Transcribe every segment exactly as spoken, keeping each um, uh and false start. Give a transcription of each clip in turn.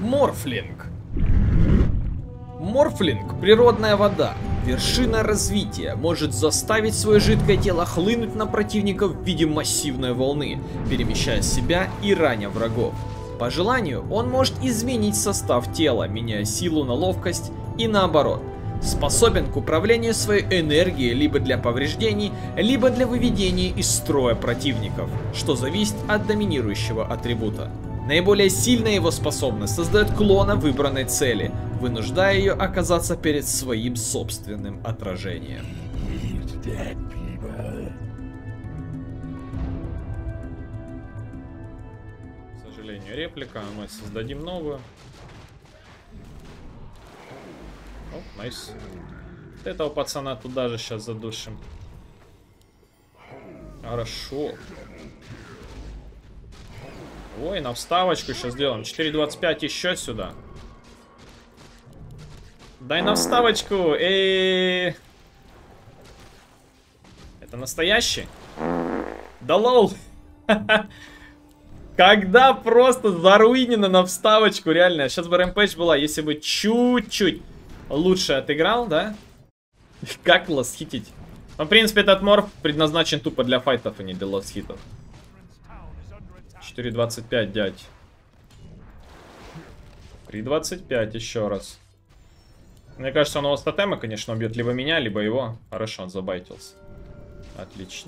Морфлинг. Морфлинг – природная вода. Вершина развития может заставить свое жидкое тело хлынуть на противника в виде массивной волны, перемещая себя и раня врагов. По желанию, он может изменить состав тела, меняя силу на ловкость и наоборот. Способен к управлению своей энергией либо для повреждений, либо для выведения из строя противников, что зависит от доминирующего атрибута. Наиболее сильная его способность создает клона выбранной цели, вынуждая ее оказаться перед своим собственным отражением. К сожалению, реплика, мы создадим новую. О, найс. Вот этого пацана туда же сейчас задушим. Хорошо. Ой, на вставочку сейчас сделаем. четыре двадцать пять еще сюда. Дай на вставочку. Эй. Это настоящий? Да лол. Когда просто заруинено на вставочку, реально. Сейчас бы рэмпэдж была, если бы чуть-чуть лучше отыграл, да? Как лосхитить? Ну, в принципе, этот морф предназначен тупо для файтов, а не для лосхитов. четыре двадцать пять, дядь. три двадцать пять еще раз. Мне кажется, он его с тотема, конечно, убьет либо меня, либо его. Хорошо, он забайтился. Отлично.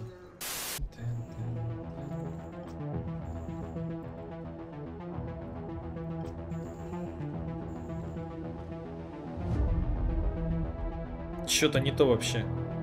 Что-то не то вообще.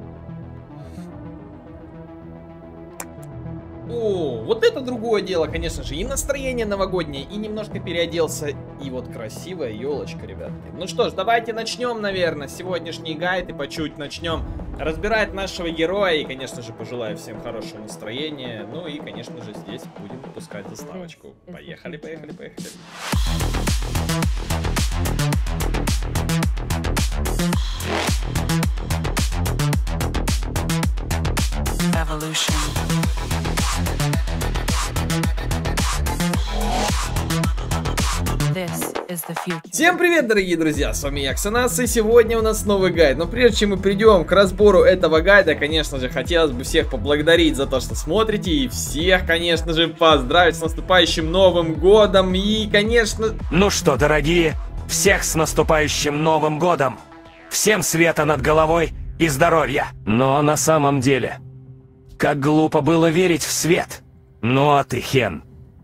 О, вот это другое дело, конечно же. И настроение новогоднее, и немножко переоделся. И вот красивая елочка, ребятки. Ну что ж, давайте начнем, наверное, сегодняшний гайд. И по чуть начнем разбирать нашего героя. И, конечно же, пожелаю всем хорошего настроения. Ну и, конечно же, здесь будем выпускать заставочку. Поехали, поехали, поехали. Evolution. Всем привет, дорогие друзья, с вами я, Ксенас, и сегодня у нас новый гайд. Но прежде чем мы придем к разбору этого гайда, конечно же, хотелось бы всех поблагодарить за то, что смотрите, и всех, конечно же, поздравить с наступающим Новым Годом, и, конечно... Ну что, дорогие, всех с наступающим Новым Годом! Всем света над головой и здоровья! Но на самом деле, как глупо было верить в свет. Ну а ты, Хен,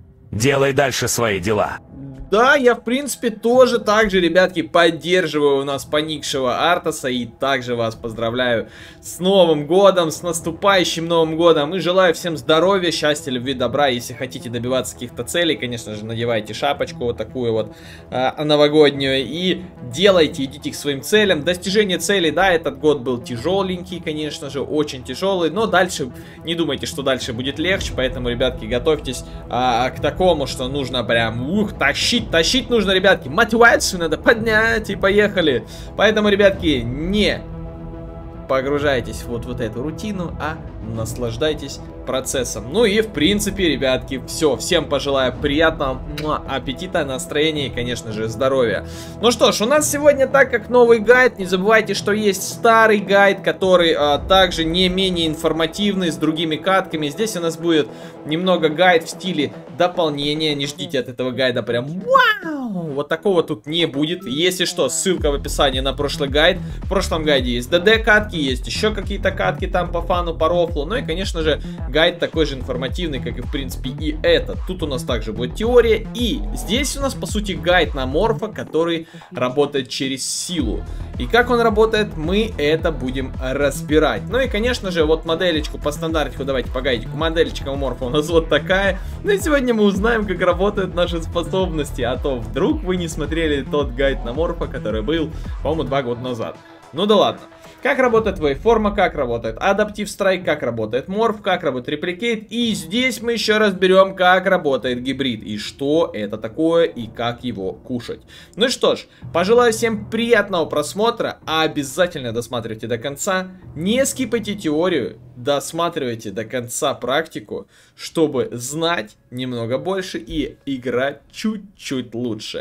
делай дальше свои дела. Да, я, в принципе, тоже так же, ребятки, поддерживаю у нас поникшего Артаса. И также вас поздравляю с Новым Годом, с наступающим Новым Годом. И желаю всем здоровья, счастья, любви, добра. Если хотите добиваться каких-то целей, конечно же, надевайте шапочку вот такую вот э, новогоднюю. И делайте, идите к своим целям. Достижение целей, да, этот год был тяжеленький, конечно же, очень тяжелый. Но дальше, не думайте, что дальше будет легче. Поэтому, ребятки, готовьтесь э, к такому, что нужно прям, ух, тащить. Тащить нужно, ребятки, мотивацию надо поднять, и поехали. Поэтому, ребятки, не погружайтесь вот в вот эту рутину, а наслаждайтесь процессом. Ну и, в принципе, ребятки, все. Всем пожелаю приятного аппетита, настроения и, конечно же, здоровья. Ну что ж, у нас сегодня, так как новый гайд, не забывайте, что есть старый гайд, который а, также не менее информативный, с другими катками. Здесь у нас будет немного гайд в стиле дополнения. Не ждите от этого гайда прям вау! Вот такого тут не будет. Если что, ссылка в описании на прошлый гайд. В прошлом гайде есть ДД катки, есть еще какие-то катки там по фану, по рофлу. Ну и, конечно же, гайд такой же информативный, как и, в принципе, и этот. Тут у нас также будет теория. И здесь у нас, по сути, гайд на морфа, который работает через силу. И как он работает, мы это будем разбирать. Ну и, конечно же, вот моделечку по стандартику, давайте по гайдику. Моделечка у морфа у нас вот такая. Ну и сегодня мы узнаем, как работают наши способности. А то вдруг вы не смотрели тот гайд на морфа, который был, по-моему, два года назад. Ну да ладно. Как работает вейформа, как работает адаптив страйк, как работает морф, как работает репликейт. И здесь мы еще разберем, как работает гибрид. И что это такое, и как его кушать. Ну и что ж, пожелаю всем приятного просмотра. А обязательно досматривайте до конца. Не скипайте теорию, досматривайте до конца практику, чтобы знать немного больше и играть чуть-чуть лучше.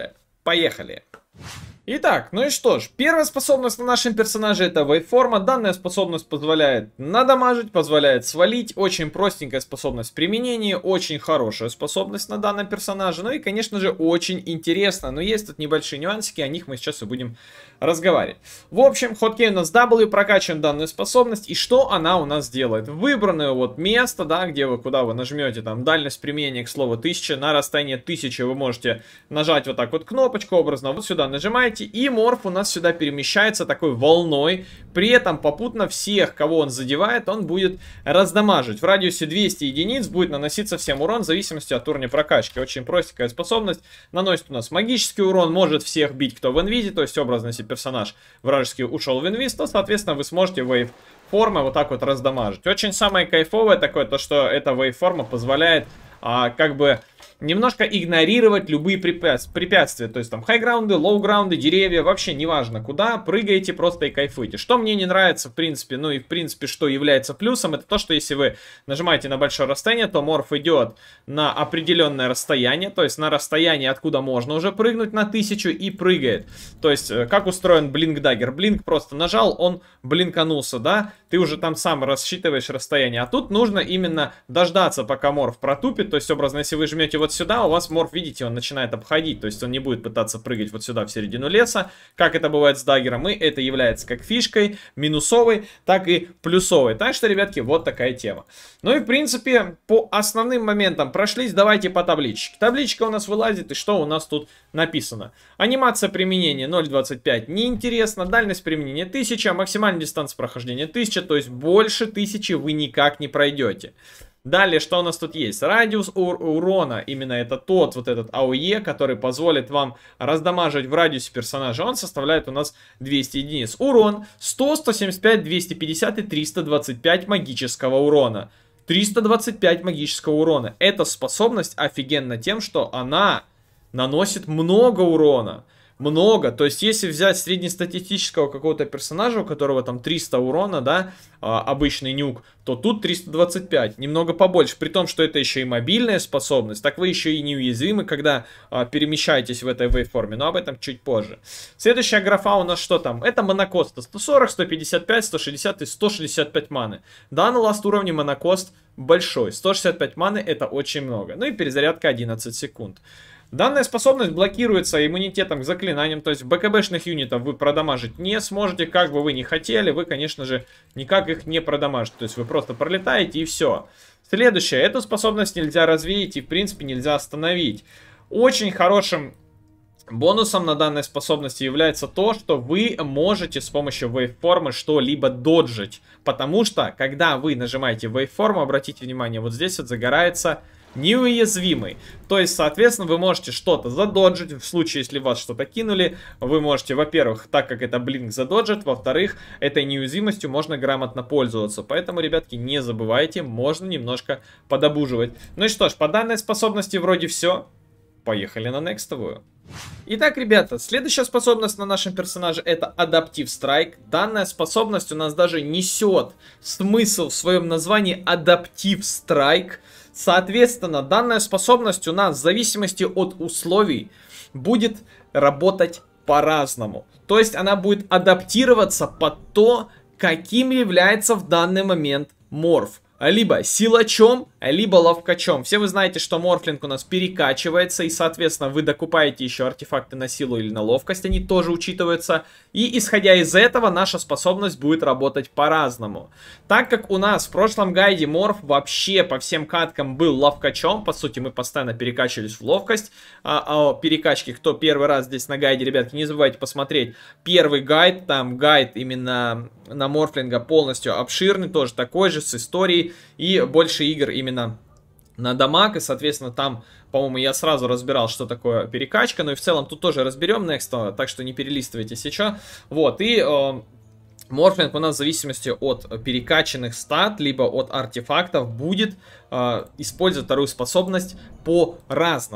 поехали. Итак, ну и что ж, первая способность на нашем персонаже это вейформа. Данная способность позволяет надамажить, позволяет свалить. Очень простенькая способность применения, очень хорошая способность на данном персонаже. Ну и, конечно же, очень интересно. Но есть тут небольшие нюансики, о них мы сейчас и будем разговаривать. В общем, хоткей у нас W, прокачиваем данную способность. И что она у нас делает? Выбранное вот место, да, где вы, куда вы нажмете, там, дальность применения, к слову, тысяча. На расстояние тысячи вы можете нажать вот так вот кнопочку образно, вот сюда нажимаете. И морф у нас сюда перемещается такой волной. При этом попутно всех, кого он задевает, он будет раздамажить. В радиусе двести единиц будет наноситься всем урон в зависимости от уровня прокачки. Очень простенькая способность. Наносит у нас магический урон, может всех бить, кто в инвизе. То есть образно, если персонаж вражеский ушел в инвиз, то, соответственно, вы сможете вейв формы вот так вот раздамажить. Очень самое кайфовое такое, то что эта вейв форма позволяет а, как бы немножко игнорировать любые препятствия. То есть там хайграунды, лоуграунды, деревья, вообще неважно куда, прыгаете просто и кайфуете. Что мне не нравится, в принципе, ну и в принципе, что является плюсом, это то, что если вы нажимаете на большое расстояние, то морф идет на определенное расстояние, то есть на расстояние, откуда можно уже прыгнуть на тысячу, и прыгает. То есть, как устроен блинк даггер. Блинк просто нажал, он блинканулся, да, ты уже там сам рассчитываешь расстояние. А тут нужно именно дождаться, пока морф протупит, то есть, образно, если вы жмете вот сюда, у вас морф, видите, он начинает обходить, то есть он не будет пытаться прыгать вот сюда в середину леса, как это бывает с даггером, и это является как фишкой минусовой, так и плюсовой. Так что, ребятки, вот такая тема. Ну и, в принципе, по основным моментам прошлись, давайте по табличке. Табличка у нас вылазит, и что у нас тут написано? Анимация применения ноль двадцать пять неинтересно, дальность применения тысяча, максимальная дистанция прохождения тысяча, то есть больше тысячи вы никак не пройдете. Далее, что у нас тут есть? Радиус ур урона, именно это тот вот этот АОЕ, который позволит вам раздамаживать в радиусе персонажа, он составляет у нас двести единиц. Урон сто, сто семьдесят пять, двести пятьдесят и триста двадцать пять магического урона. триста двадцать пять магического урона. Эта способность офигенна тем, что она наносит много урона. Много, то есть если взять среднестатистического какого-то персонажа, у которого там триста урона, да, обычный нюк, то тут триста двадцать пять, немного побольше, при том, что это еще и мобильная способность, так вы еще и неуязвимы, когда а, перемещаетесь в этой вейформе, но об этом чуть позже. Следующая графа у нас что там? Это монокост, сто сорок, сто пятьдесят пять, сто шестьдесят и сто шестьдесят пять маны. Да, на ласт уровне монокост большой, сто шестьдесят пять маны это очень много, ну и перезарядка одиннадцать секунд. Данная способность блокируется иммунитетом к заклинаниям, то есть БКБшных юнитов вы продамажить не сможете, как бы вы ни хотели, вы, конечно же, никак их не продамажите, то есть вы просто пролетаете и все. Следующее, эту способность нельзя развеять и, в принципе, нельзя остановить. Очень хорошим бонусом на данной способности является то, что вы можете с помощью вейвформы что-либо доджить, потому что, когда вы нажимаете вейвформу, обратите внимание, вот здесь вот загорается неуязвимый. То есть, соответственно, вы можете что-то задоджить. В случае, если вас что-то кинули, вы можете, во-первых, так как это блинк задоджит, во-вторых, этой неуязвимостью можно грамотно пользоваться. Поэтому, ребятки, не забывайте, можно немножко подобуживать. Ну и что ж, по данной способности вроде все. Поехали на некстовую. Итак, ребята, следующая способность на нашем персонаже это Adaptive Strike. Данная способность у нас даже несет смысл в своем названии Adaptive Strike. Соответственно, данная способность у нас в зависимости от условий будет работать по-разному. То есть она будет адаптироваться под то, каким является в данный момент морф. Либо силачом, либо ловкачом. Все вы знаете, что морфлинг у нас перекачивается, и, соответственно, вы докупаете еще артефакты на силу или на ловкость, они тоже учитываются. И, исходя из этого, наша способность будет работать по-разному. Так как у нас в прошлом гайде морф вообще по всем каткам был ловкачом, по сути, мы постоянно перекачивались в ловкость. А, а перекачки, кто первый раз здесь на гайде, ребятки, не забывайте посмотреть первый гайд, там гайд именно на морфлинга полностью обширный, тоже такой же, с историей. И больше игр именно на дамаг, и, соответственно, там, по-моему, я сразу разбирал, что такое перекачка, но и в целом тут тоже разберем next, так что не перелистывайте сейчас. Вот, и э, морфлинг у нас в зависимости от перекачанных стат, либо от артефактов, будет э, использовать вторую способность по-разному.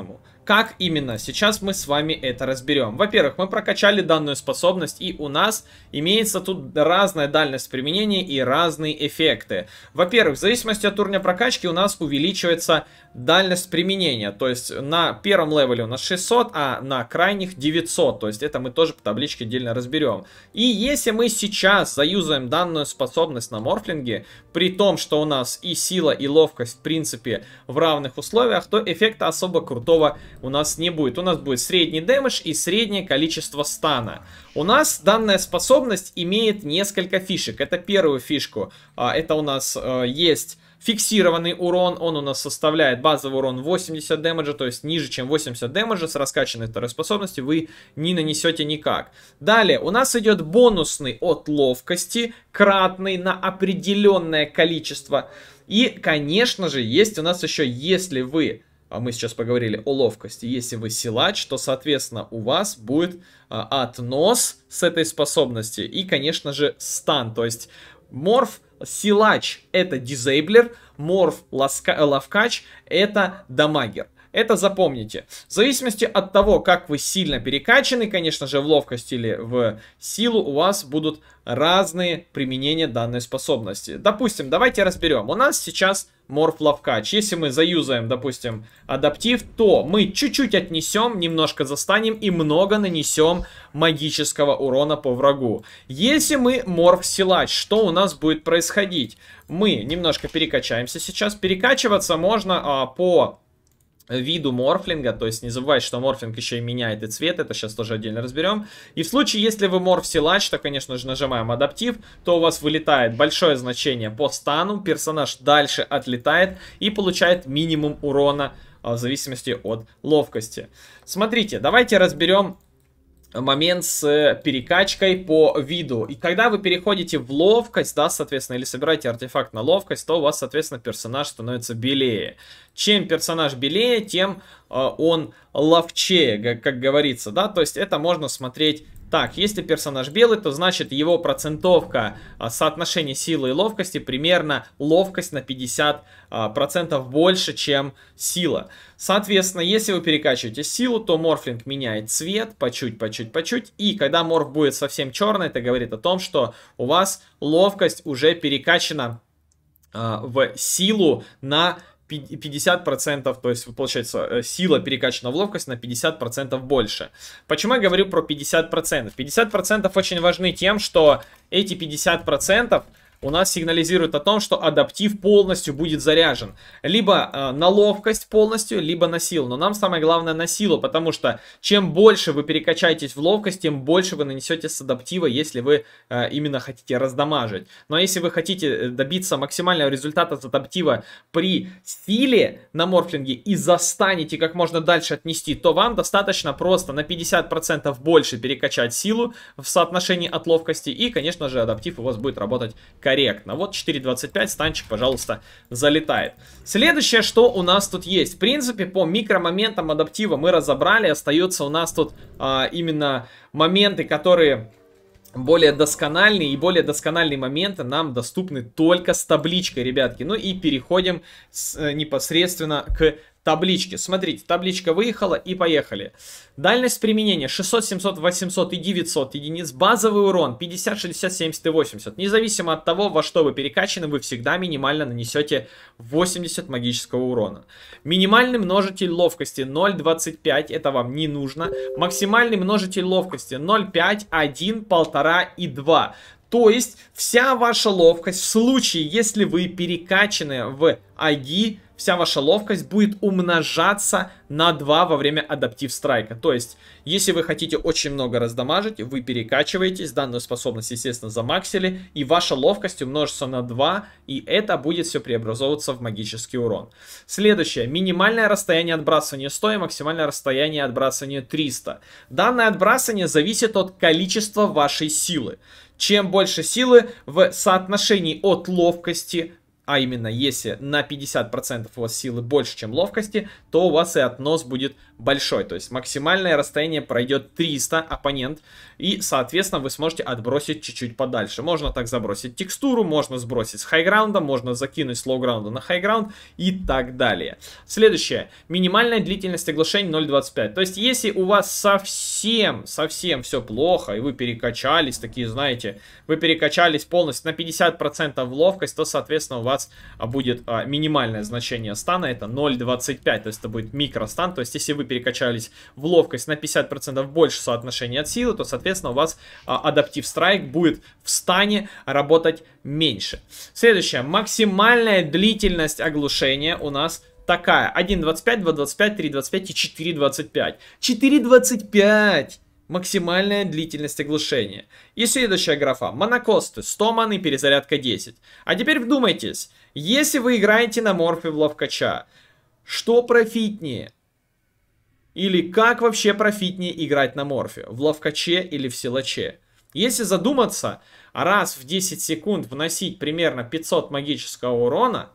Как именно? Сейчас мы с вами это разберем. Во-первых, мы прокачали данную способность, и у нас имеется тут разная дальность применения и разные эффекты. Во-первых, в зависимости от уровня прокачки у нас увеличивается дальность применения. То есть на первом левеле у нас шестьсот, а на крайних девятьсот. То есть это мы тоже по табличке отдельно разберем. И если мы сейчас заюзаем данную способность на морфлинге, при том, что у нас и сила, и ловкость в принципе в равных условиях, то эффекта особо крутого у нас не будет. У нас будет средний дэмэдж и среднее количество стана. У нас данная способность имеет несколько фишек. Это первую фишку. Это у нас есть фиксированный урон. Он у нас составляет базовый урон восемьдесят дэмэджа, то есть ниже, чем восемьдесят дэмэджа с раскачанной второй способностью вы не нанесете никак. Далее у нас идет бонусный от ловкости, кратный на определенное количество. И, конечно же, есть у нас еще, если вы... А мы сейчас поговорили о ловкости. Если вы силач, то, соответственно, у вас будет а, относ с этой способности. И, конечно же, стан. То есть морф силач это дизейблер, морф ловкач это дамагер. Это запомните. В зависимости от того, как вы сильно перекачаны, конечно же, в ловкость или в силу, у вас будут разные применения данной способности. Допустим, давайте разберем. У нас сейчас морф ловкач. Если мы заюзаем, допустим, адаптив, то мы чуть-чуть отнесем, немножко застанем и много нанесем магического урона по врагу. Если мы морф силач, что у нас будет происходить? Мы немножко перекачаемся сейчас. Перекачиваться можно а, по... виду морфлинга, то есть не забывайте, что морфлинг еще и меняет и цвет, это сейчас тоже отдельно разберем. И в случае, если вы морф силач, то, конечно же, нажимаем адаптив, то у вас вылетает большое значение по стану, персонаж дальше отлетает и получает минимум урона в зависимости от ловкости. Смотрите, давайте разберем момент с перекачкой по виду. И когда вы переходите в ловкость, да, соответственно, или собираете артефакт на ловкость, то у вас, соответственно, персонаж становится белее. Чем персонаж белее, тем э, он ловчее, как, как говорится, да, то есть это можно смотреть так. Если персонаж белый, то значит его процентовка э, соотношения силы и ловкости примерно ловкость на пятьдесят процентов больше, чем сила. Соответственно, если вы перекачиваете силу, то морфлинг меняет цвет по чуть, по чуть, по чуть. И когда морф будет совсем черный, это говорит о том, что у вас ловкость уже перекачана э, в силу на пятьдесят процентов, то есть получается сила перекачана в ловкость на пятьдесят процентов больше. Почему я говорю про пятьдесят процентов? пятьдесят процентов очень важны тем, что эти пятьдесят процентов у нас сигнализирует о том, что адаптив полностью будет заряжен. Либо э, на ловкость полностью, либо на силу. Но нам самое главное на силу, потому что чем больше вы перекачаетесь в ловкость, тем больше вы нанесете с адаптива, если вы э, именно хотите раздамажить. Но если вы хотите добиться максимального результата с адаптива при силе на морфлинге и застанете как можно дальше отнести, то вам достаточно просто на пятьдесят процентов больше перекачать силу в соотношении от ловкости. И, конечно же, адаптив у вас будет работать корректно. Корректно. Вот четыре двадцать пять, станчик, пожалуйста, залетает. Следующее, что у нас тут есть. В принципе, по микромоментам адаптива мы разобрали. Остаются у нас тут а, именно моменты, которые более доскональные. И более доскональные моменты нам доступны только с табличкой, ребятки. Ну и переходим с, непосредственно к табличке. Смотрите, табличка выехала и поехали. Дальность применения шестьсот, семьсот, восемьсот и девятьсот единиц. Базовый урон пятьдесят, шестьдесят, семьдесят и восемьдесят. Независимо от того, во что вы перекачаны, вы всегда минимально нанесете восемьдесят магического урона. Минимальный множитель ловкости ноль целых двадцать пять. Это вам не нужно. Максимальный множитель ловкости ноль целых пять, один, полтора и два. То есть вся ваша ловкость в случае, если вы перекачаны в АГИ, вся ваша ловкость будет умножаться на два во время адаптив страйка. То есть, если вы хотите очень много раздамажить, вы перекачиваетесь, данную способность, естественно, замаксили, и ваша ловкость умножится на два, и это будет все преобразовываться в магический урон. Следующее. Минимальное расстояние отбрасывания сто и максимальное расстояние отбрасывания триста. Данное отбрасывание зависит от количества вашей силы. Чем больше силы в соотношении от ловкости а именно если на пятьдесят процентов у вас силы больше, чем ловкости, то у вас и относ будет большой. То есть максимальное расстояние пройдет триста оппонент, и, соответственно, вы сможете отбросить чуть-чуть подальше. Можно так забросить текстуру, можно сбросить с хайграунда, можно закинуть с лоу-граунда на хайграунд и так далее. Следующее. Минимальная длительность оглушения ноль двадцать пять. То есть если у вас совсем, совсем все плохо, и вы перекачались, такие, знаете, вы перекачались полностью на пятьдесят процентов в ловкость, то, соответственно, у вас будет а, минимальное значение стана, это ноль двадцать пять, то есть это будет микростан. То есть если вы перекачались в ловкость на пятьдесят процентов больше соотношения от силы, то, соответственно, у вас а, адаптив страйк будет в стане работать меньше. Следующее. Максимальная длительность оглушения у нас такая. один двадцать пять, два двадцать пять, три двадцать пять и четыре двадцать пять. четыре двадцать пять! Максимальная длительность оглушения. И следующая графа. Монокосты. сто маны, перезарядка десять. А теперь вдумайтесь. Если вы играете на морфе в ловкача, что профитнее? Или как вообще профитнее играть на морфе? В ловкаче или в силаче? Если задуматься, раз в десять секунд вносить примерно пятьсот магического урона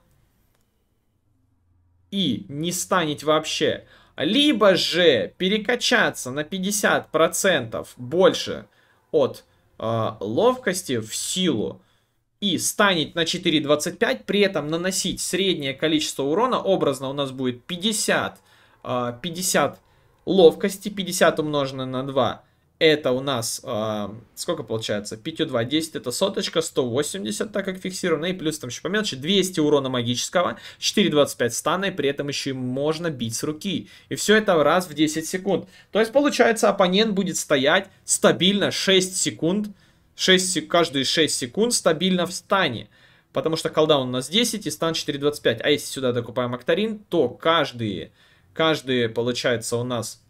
и не станет вообще... Либо же перекачаться на пятьдесят процентов больше от э, ловкости в силу и станет на четыре двадцать пять, при этом наносить среднее количество урона, образно у нас будет пятьдесят, э, пятьдесят ловкости, пятьдесят умноженное на два. Это у нас, э, сколько получается? пять два, десять, это соточка, сто восемьдесят, так как фиксировано. И плюс там еще помелче, двести урона магического, четыре двадцать пять стана, и при этом еще и можно бить с руки. И все это раз в десять секунд. То есть, получается, оппонент будет стоять стабильно шесть секунд, шесть, каждые шесть секунд стабильно в стане. Потому что колдаун у нас десять и стан четыре двадцать пять. А если сюда докупаем Актарин, то каждые, каждые, получается, у нас...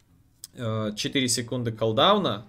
четыре секунды колдауна,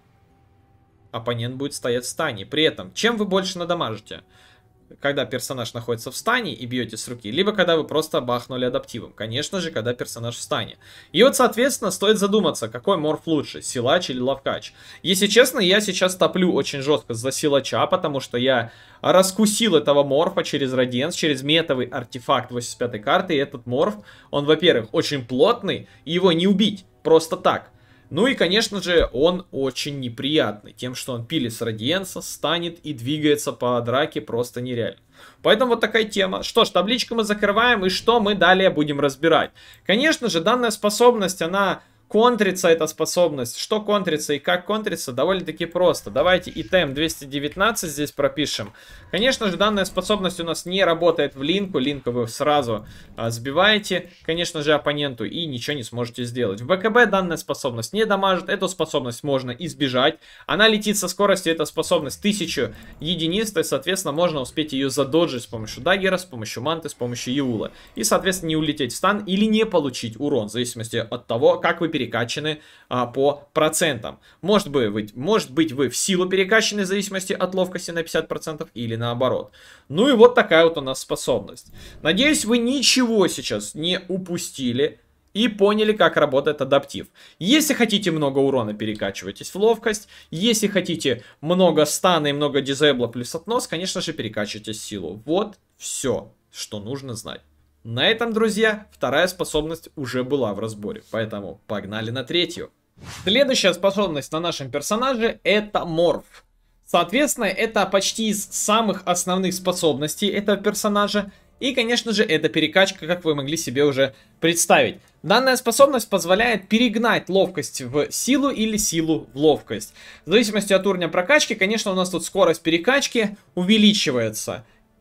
оппонент будет стоять в стане. При этом, чем вы больше надамажите? Когда персонаж находится в стане и бьете с руки, либо когда вы просто бахнули адаптивом. Конечно же, когда персонаж в стане. И вот, соответственно, стоит задуматься, какой морф лучше, силач или ловкач. Если честно, я сейчас топлю очень жестко за силача, потому что я раскусил этого морфа через Радиенс, через метовый артефакт восемьдесят пятой карты. И этот морф, он, во-первых, очень плотный, и его не убить просто так. Ну и, конечно же, он очень неприятный. Тем, что он пилит с Радиенса, станет и двигается по драке просто нереально. Поэтому вот такая тема. Что ж, табличку мы закрываем, и что мы далее будем разбирать? Конечно же, данная способность, она... Контрится эта способность. Что контрится и как контрится, довольно-таки просто. Давайте итем двести девятнадцать здесь пропишем. Конечно же, данная способность у нас не работает в линку. Линку вы сразу а, сбиваете, конечно же, оппоненту, и ничего не сможете сделать. В БКБ данная способность не дамажит. Эту способность можно избежать. Она летит со скоростью, эта способность тысячу единиц. То есть, соответственно, можно успеть ее задоджить с помощью даггера, с помощью манты, с помощью Юла. И, соответственно, не улететь в стан или не получить урон. В зависимости от того, как вы перекачаны а, по процентам. Может быть, может быть, вы в силу перекачаны в зависимости от ловкости на пятьдесят процентов или наоборот. Ну и вот такая вот у нас способность. Надеюсь, вы ничего сейчас не упустили и поняли, как работает адаптив. Если хотите много урона, перекачивайтесь в ловкость. Если хотите много стана и много дизейбла плюс относ, конечно же, перекачивайтесь в силу. Вот все, что нужно знать. На этом, друзья, вторая способность уже была в разборе, поэтому погнали на третью. Следующая способность на нашем персонаже — это морф. Соответственно, это почти из самых основных способностей этого персонажа. И, конечно же, это перекачка, как вы могли себе уже представить. Данная способность позволяет перегнать ловкость в силу или силу в ловкость. В зависимости от уровня прокачки, конечно, у нас тут скорость перекачки увеличивается.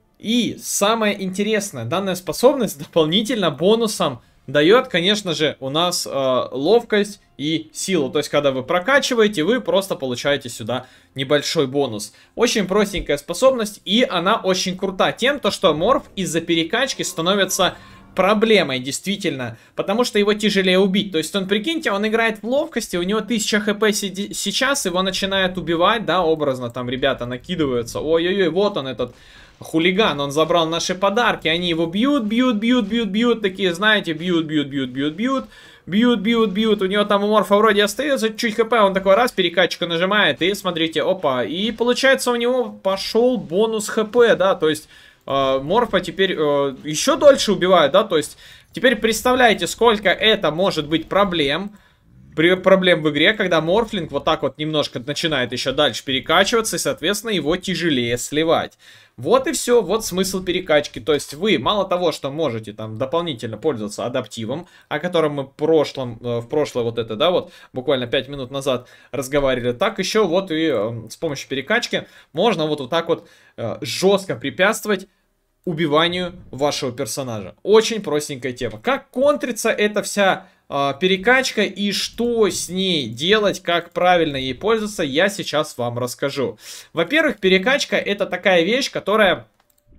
И самое интересное, данная способность дополнительно бонусом дает, конечно же, у нас э, ловкость и силу. То есть, когда вы прокачиваете, вы просто получаете сюда небольшой бонус. Очень простенькая способность, и она очень крута тем, то, что морф из-за перекачки становится проблемой, действительно, потому что его тяжелее убить. То есть, он, прикиньте, он играет в ловкости, у него тысяча хп сейчас, его начинают убивать, да, образно, там ребята накидываются. Ой-ой-ой, вот он этот... хулиган, он забрал наши подарки, они его бьют, бьют, бьют, бьют, бьют, такие, знаете, бьют, бьют, бьют, бьют, бьют, бьют, бьют, бьют, у него там у морфа вроде остается чуть хп, он такой раз, перекачку нажимает, и смотрите, опа, и получается у него пошел бонус хп, да, то есть э, Морфа теперь э, еще дольше убивают, да, то есть теперь представляете, сколько это может быть проблем. Проблем в игре, когда Морфлинг вот так вот немножко начинает еще дальше перекачиваться, и, соответственно, его тяжелее сливать. Вот и все, вот смысл перекачки. То есть вы мало того, что можете там дополнительно пользоваться адаптивом, о котором мы в прошлом, в прошлое вот это, да, вот буквально пять минут назад разговаривали, так еще вот и э, с помощью перекачки можно вот, вот так вот э, жестко препятствовать убиванию вашего персонажа. Очень простенькая тема. Как контрится эта вся э, перекачка и что с ней делать, как правильно ей пользоваться, я сейчас вам расскажу. Во-первых, перекачка это такая вещь, которая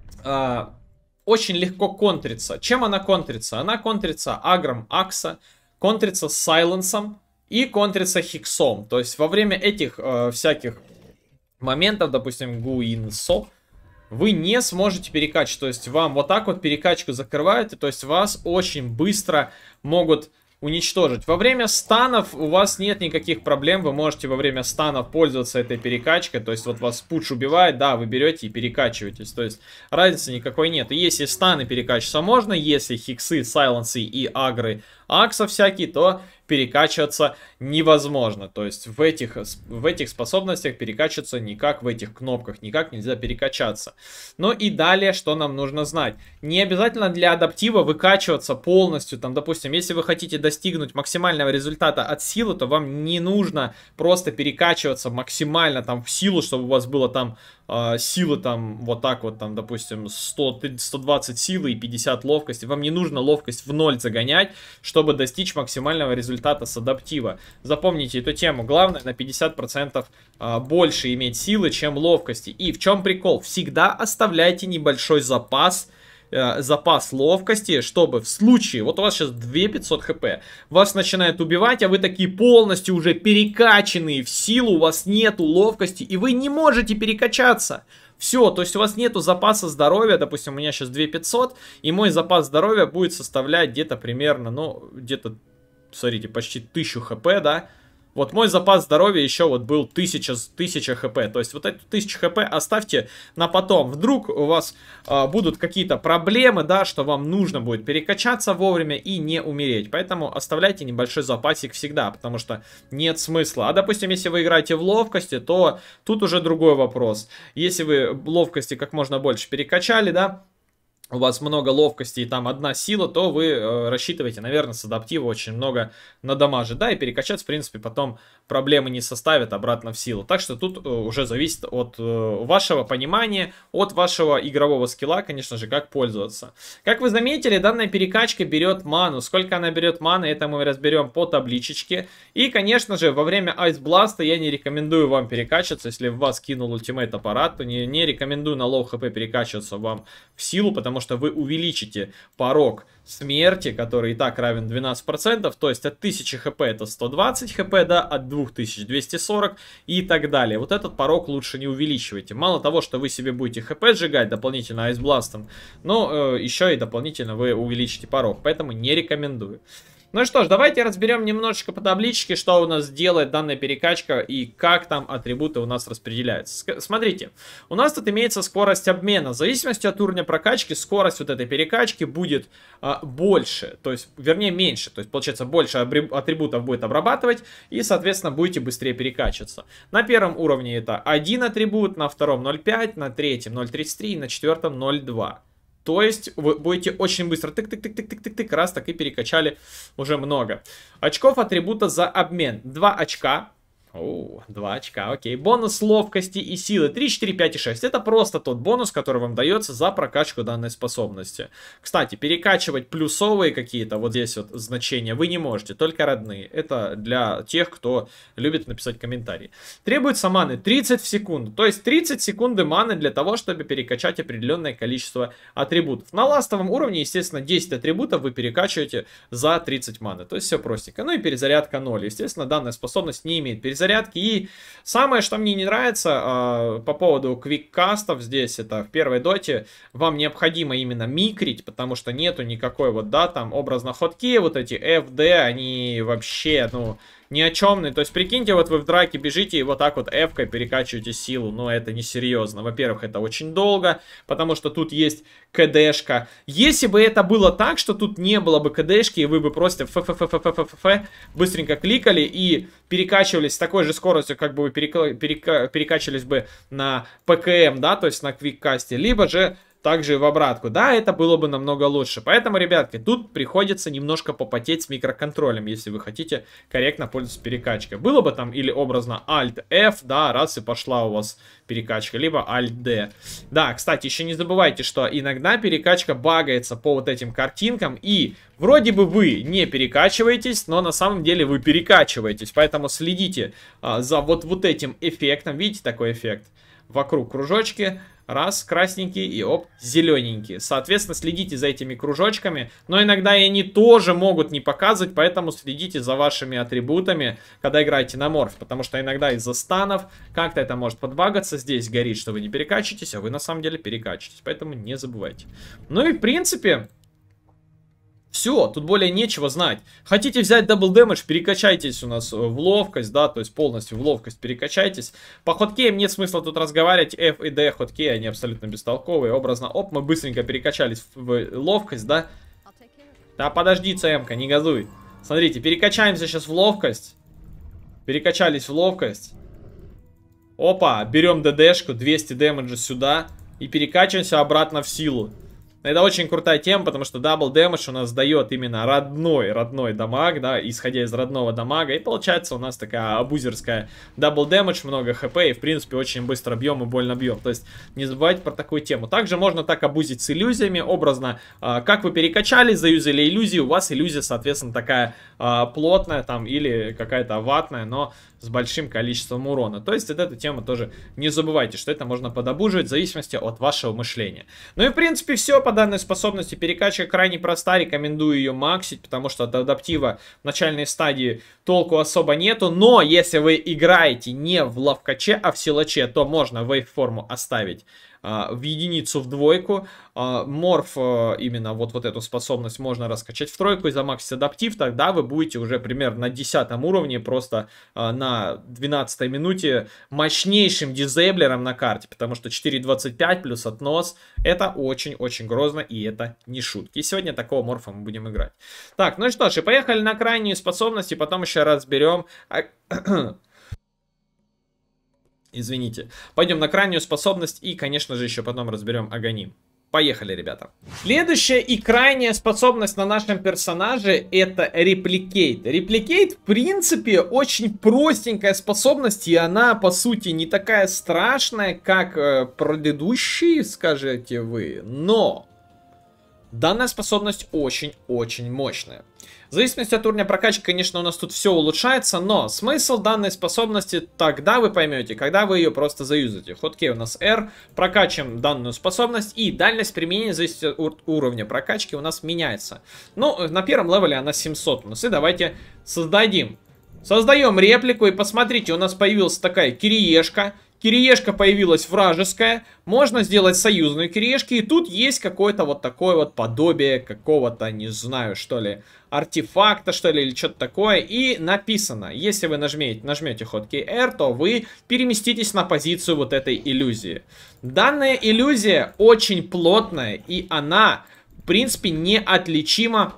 э, очень легко контрится. Чем она контрится? Она контрится агром Акса, контрится сайленсом и контрится хиксом. То есть во время этих э, всяких моментов, допустим, гуинсо, вы не сможете перекачивать, то есть вам вот так вот перекачку закрывают, и то есть вас очень быстро могут уничтожить. Во время станов у вас нет никаких проблем, вы можете во время станов пользоваться этой перекачкой, то есть вот вас пуч убивает, да, вы берете и перекачиваетесь, то есть разницы никакой нет. И если станы перекачиваться можно, если хиксы, сайленсы и агры акса всякие, то перекачиваться невозможно. То есть в этих, в этих способностях перекачиваться никак, в этих кнопках никак нельзя перекачаться. Ну и далее, что нам нужно знать. Не обязательно для адаптива выкачиваться полностью. Там, допустим, если вы хотите достигнуть максимального результата от силы, то вам не нужно просто перекачиваться максимально там в силу, чтобы у вас было там э, силы там вот так вот, там, допустим, сто, сто двадцать силы и пятьдесят ловкости. Вам не нужно ловкость в ноль загонять, чтобы достичь максимального результата с адаптива. Запомните эту тему. Главное на пятьдесят процентов а, больше иметь силы, чем ловкости. И в чем прикол? Всегда оставляйте небольшой запас, э, запас ловкости, чтобы в случае, вот у вас сейчас две тысячи пятьсот хп, вас начинает убивать, а вы такие полностью уже перекачанные в силу, у вас нету ловкости, и вы не можете перекачаться. Все, то есть у вас нету запаса здоровья, допустим, у меня сейчас две тысячи пятьсот, и мой запас здоровья будет составлять где-то примерно, ну, где-то, смотрите, почти тысячу хп, да. Вот мой запас здоровья еще вот был тысяча, тысяча хп. То есть вот эту тысячу хп оставьте на потом. Вдруг у вас э, будут какие-то проблемы, да, что вам нужно будет перекачаться вовремя и не умереть. Поэтому оставляйте небольшой запасик всегда, потому что нет смысла. А допустим, если вы играете в ловкости, то тут уже другой вопрос. Если вы в ловкости как можно больше перекачали, да, у вас много ловкости и там одна сила, то вы э, рассчитываете, наверное, с адаптива очень много надамажить. Да, и перекачать, в принципе, потом проблемы не составит обратно в силу. Так что тут э, уже зависит от э, вашего понимания, от вашего игрового скилла, конечно же, как пользоваться. Как вы заметили, данная перекачка берет ману. Сколько она берет маны, это мы разберем по табличечке. И, конечно же, во время Ice Blast я не рекомендую вам перекачиваться. Если в вас кинул ультимейт аппарат, то не, не рекомендую на лоу хп перекачиваться вам в силу, потому что вы увеличите порог смерти, который и так равен двенадцать процентов, то есть от тысячи хп это сто двадцать хп, да, от двух тысяч двести сорок и так далее. Вот этот порог лучше не увеличивайте. Мало того, что вы себе будете хп сжигать дополнительно айсбластом, но э, еще и дополнительно вы увеличите порог, поэтому не рекомендую. Ну что ж, давайте разберем немножечко по табличке, что у нас делает данная перекачка и как там атрибуты у нас распределяются. Смотрите, у нас тут имеется скорость обмена. В зависимости от уровня прокачки, скорость вот этой перекачки будет а, больше, то есть, вернее, меньше. То есть, получается, больше атрибутов будет обрабатывать и, соответственно, будете быстрее перекачиваться. На первом уровне это один атрибут, на втором ноль целых пять десятых, на третьем ноль целых тридцать три и на четвертом ноль целых два. То есть вы будете очень быстро тык-тык-тык-тык-тык-тык-тык, раз так и перекачали уже много. Очков атрибута за обмен. два очка. О, два очка, окей. Бонус ловкости и силы три, четыре, пять и шесть. Это просто тот бонус, который вам дается за прокачку данной способности. Кстати, перекачивать плюсовые какие-то, вот здесь вот значения, вы не можете, только родные. Это для тех, кто любит написать комментарий. Требуется маны тридцать в секунду. То есть тридцать секунды маны для того, чтобы перекачать определенное количество атрибутов. На ластовом уровне, естественно, десять атрибутов вы перекачиваете за тридцать маны. То есть все простенько. Ну и перезарядка ноль. Естественно, данная способность не имеет перезарядки. И самое, что мне не нравится э, по поводу квиккастов здесь, это в первой доте, вам необходимо именно микрить, потому что нету никакой вот, да, там образно ходки, вот эти эф дэ, они вообще, ну, ни о чемный. То есть, прикиньте, вот вы в драке бежите и вот так вот F-кой перекачиваете силу. Но это несерьезно. Во-первых, это очень долго, потому что тут есть КДшка. Если бы это было так, что тут не было бы КДшки, и вы бы просто ф-ф-ф-ф-ф-ф быстренько кликали и перекачивались с такой же скоростью, как бы вы перека перека перекачивались бы на ПКМ, да, то есть на квиккасте, либо же также в обратку. Да, это было бы намного лучше. Поэтому, ребятки, тут приходится немножко попотеть с микроконтролем, если вы хотите корректно пользоваться перекачкой. Было бы там или образно Alt-F, да, раз и пошла у вас перекачка, либо Alt-D. Да, кстати, еще не забывайте, что иногда перекачка багается по вот этим картинкам, и вроде бы вы не перекачиваетесь, но на самом деле вы перекачиваетесь. Поэтому следите а, за вот, вот этим эффектом. Видите такой эффект? Вокруг кружочки. Раз, красненький и оп, зелененький. Соответственно, следите за этими кружочками. Но иногда и они тоже могут не показывать, поэтому следите за вашими атрибутами, когда играете на морф. Потому что иногда из-за станов как-то это может подбагаться. Здесь горит, что вы не перекачиваетесь, а вы на самом деле перекачиваетесь. Поэтому не забывайте. Ну и в принципе... Все, тут более нечего знать. Хотите взять дабл дэмэдж, перекачайтесь у нас в ловкость, да, то есть полностью в ловкость перекачайтесь. По хоткеям нет смысла тут разговаривать, F и D хоткеи, они абсолютно бестолковые. Образно, оп, мы быстренько перекачались в ловкость, да. Да подожди, ЦМ-ка, не газуй. Смотрите, перекачаемся сейчас в ловкость. Перекачались в ловкость. Опа, берем ДДшку, двести дэмэджа сюда. И перекачиваемся обратно в силу. Это очень крутая тема, потому что дабл дэмэдж у нас дает именно родной, родной дамаг, да, исходя из родного дамага. И получается у нас такая абузерская дабл дэмэдж, много хп, и в принципе очень быстро бьем и больно бьем. То есть не забывайте про такую тему. Также можно так абузить с иллюзиями, образно, э, как вы перекачались, заюзали иллюзии, у вас иллюзия, соответственно, такая э, плотная там или какая-то ватная, но с большим количеством урона. То есть вот эту тему тоже не забывайте, что это можно подобуживать в зависимости от вашего мышления. Ну и в принципе все по данной способности. Перекачка крайне проста, рекомендую ее максить, потому что от адаптива в начальной стадии толку особо нету. Но если вы играете не в ловкаче, а в силаче, то можно вейв-форму оставить в единицу в двойку. Морф, именно вот, вот эту способность можно раскачать в тройку и замаксить адаптив. Тогда вы будете уже примерно на десятом уровне, просто на двенадцатой минуте мощнейшим дизейблером на карте. Потому что четыре двадцать пять плюс относ это очень-очень грозно, и это не шутки. И сегодня такого морфа мы будем играть. Так, ну и что ж, и поехали на крайнюю способность, и потом еще разберем... Извините. Пойдем на крайнюю способность и, конечно же, еще потом разберем Аганим. Поехали, ребята. Следующая и крайняя способность на нашем персонаже — это репликейт. Репликейт, в принципе, очень простенькая способность, и она, по сути, не такая страшная, как э, предыдущие, скажете вы. Но данная способность очень-очень мощная. В зависимости от уровня прокачки, конечно, у нас тут все улучшается, но смысл данной способности тогда вы поймете, когда вы ее просто заюзаете. Хоткей у нас R, прокачиваем данную способность, и дальность применения, зависит от уровня прокачки, у нас меняется. Ну, на первом левеле она семьсот у нас, и давайте создадим. Создаем реплику, и посмотрите, у нас появилась такая кириешка. Кириешка появилась вражеская, можно сделать союзную кириешки, и тут есть какое-то вот такое вот подобие какого-то, не знаю, что ли, артефакта, что ли, или что-то такое, и написано, если вы нажмете, нажмете хоткей R, то вы переместитесь на позицию вот этой иллюзии. Данная иллюзия очень плотная, и она, в принципе, неотличима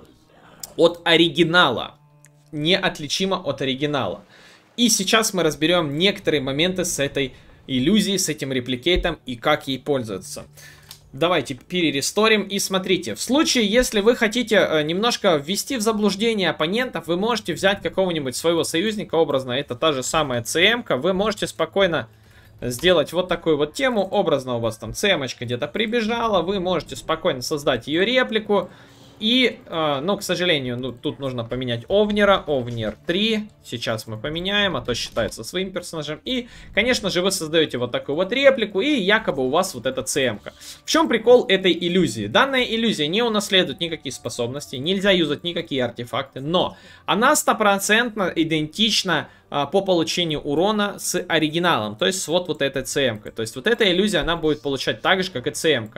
от оригинала. Неотличима от оригинала. И сейчас мы разберем некоторые моменты с этой иллюзией, с этим репликейтом и как ей пользоваться. Давайте перересторим и смотрите. В случае, если вы хотите э, немножко ввести в заблуждение оппонентов, вы можете взять какого-нибудь своего союзника, образно, это та же самая ЦМ-ка, вы можете спокойно сделать вот такую вот тему. Образно у вас там ЦМ-очка где-то прибежала, вы можете спокойно создать ее реплику. И, э, ну, к сожалению, ну, тут нужно поменять Овнера, Овнер три. Сейчас мы поменяем, а то считается своим персонажем. И, конечно же, вы создаете вот такую вот реплику, и якобы у вас вот эта ЦМ-ка. В чем прикол этой иллюзии? Данная иллюзия не унаследует никакие способности, нельзя юзать никакие артефакты, но она стопроцентно идентична а, по получению урона с оригиналом, то есть с вот, вот этой ЦМ-кой. То есть вот эта иллюзия, она будет получать так же, как и ЦМ-ка.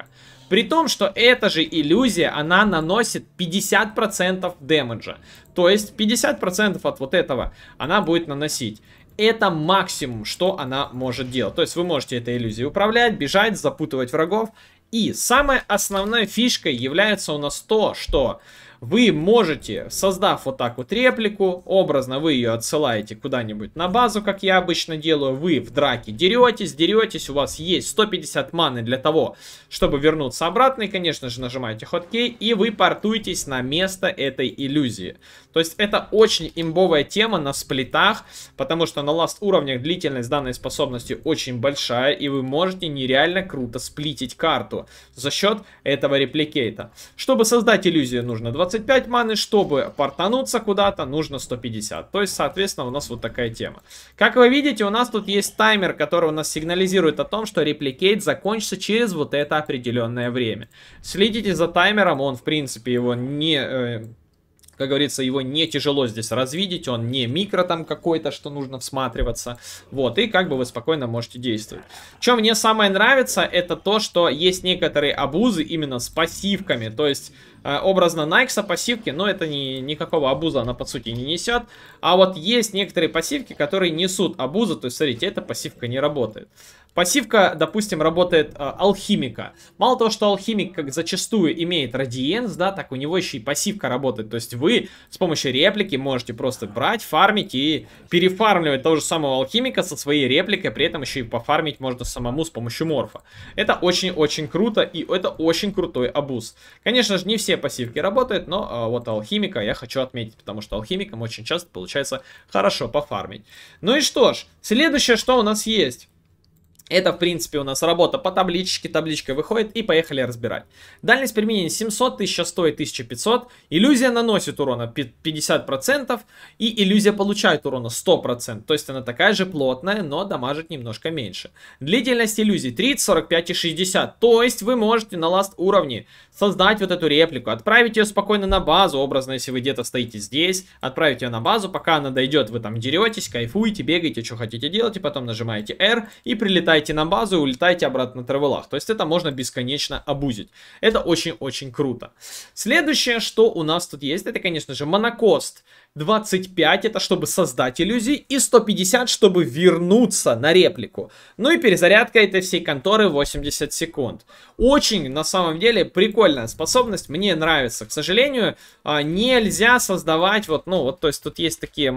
При том, что эта же иллюзия, она наносит пятьдесят процентов дэмэджа. То есть пятьдесят процентов от вот этого она будет наносить. Это максимум, что она может делать. То есть вы можете этой иллюзией управлять, бежать, запутывать врагов. И самая основная фишка является у нас то, что вы можете, создав вот так вот реплику, образно вы ее отсылаете куда-нибудь на базу, как я обычно делаю, вы в драке деретесь, деретесь, у вас есть сто пятьдесят маны для того, чтобы вернуться обратно, и, конечно же, нажимаете хоткей, и вы портуетесь на место этой иллюзии. То есть это очень имбовая тема на сплитах, потому что на ласт уровнях длительность данной способности очень большая, и вы можете нереально круто сплитить карту за счет этого репликейта. Чтобы создать иллюзию, нужно двадцать пять маны, чтобы портануться куда-то, нужно сто пятьдесят. То есть, соответственно, у нас вот такая тема. Как вы видите, у нас тут есть таймер, который у нас сигнализирует о том, что репликейт закончится через вот это определенное время. Следите за таймером, он, в принципе, его не... Э, как говорится, его не тяжело здесь развидеть, он не микро там какой-то, что нужно всматриваться. Вот, и как бы вы спокойно можете действовать. Что мне самое нравится, это то, что есть некоторые абузы именно с пассивками. То есть, э, образно Найкса пассивки, но это не, никакого абуза она по сути не несет. А вот есть некоторые пассивки, которые несут абуза. То есть, смотрите, эта пассивка не работает. Пассивка, допустим, работает э, алхимика. Мало того, что алхимик как зачастую имеет радиенс, да, так у него еще и пассивка работает. То есть вы с помощью реплики можете просто брать, фармить и перефармливать того же самого алхимика со своей репликой, при этом еще и пофармить можно самому с помощью морфа. Это очень-очень круто, и это очень крутой абуз. Конечно же, не все пассивки работают, но э, вот алхимика я хочу отметить, потому что алхимикам очень часто получается хорошо пофармить. Ну и что ж, следующее, что у нас есть. Это, в принципе, у нас работа по табличке. Табличка выходит, и поехали разбирать. Дальность применения семьсот, тысяча сто и тысяча пятьсот. Иллюзия наносит урона пятьдесят процентов, и иллюзия получает урона сто процентов. То есть она такая же плотная, но дамажит немножко меньше. Длительность иллюзии тридцать, сорок пять и шестьдесят. То есть вы можете на ласт уровне создать вот эту реплику, отправить ее спокойно на базу. Образно, если вы где-то стоите здесь, отправить ее на базу, пока она дойдет, вы там деретесь, кайфуете, бегаете, что хотите делать, и потом нажимаете R и прилетаете на базу и улетаете обратно на тревелах. То есть это можно бесконечно абузить. Это очень-очень круто. Следующее, что у нас тут есть, это, конечно же, монокост. двадцать пять, это чтобы создать иллюзии, и сто пятьдесят, чтобы вернуться на реплику. Ну и перезарядка этой всей конторы восемьдесят секунд. Очень, на самом деле, прикольная способность, мне нравится. К сожалению, нельзя создавать вот, ну, вот, то есть тут есть такие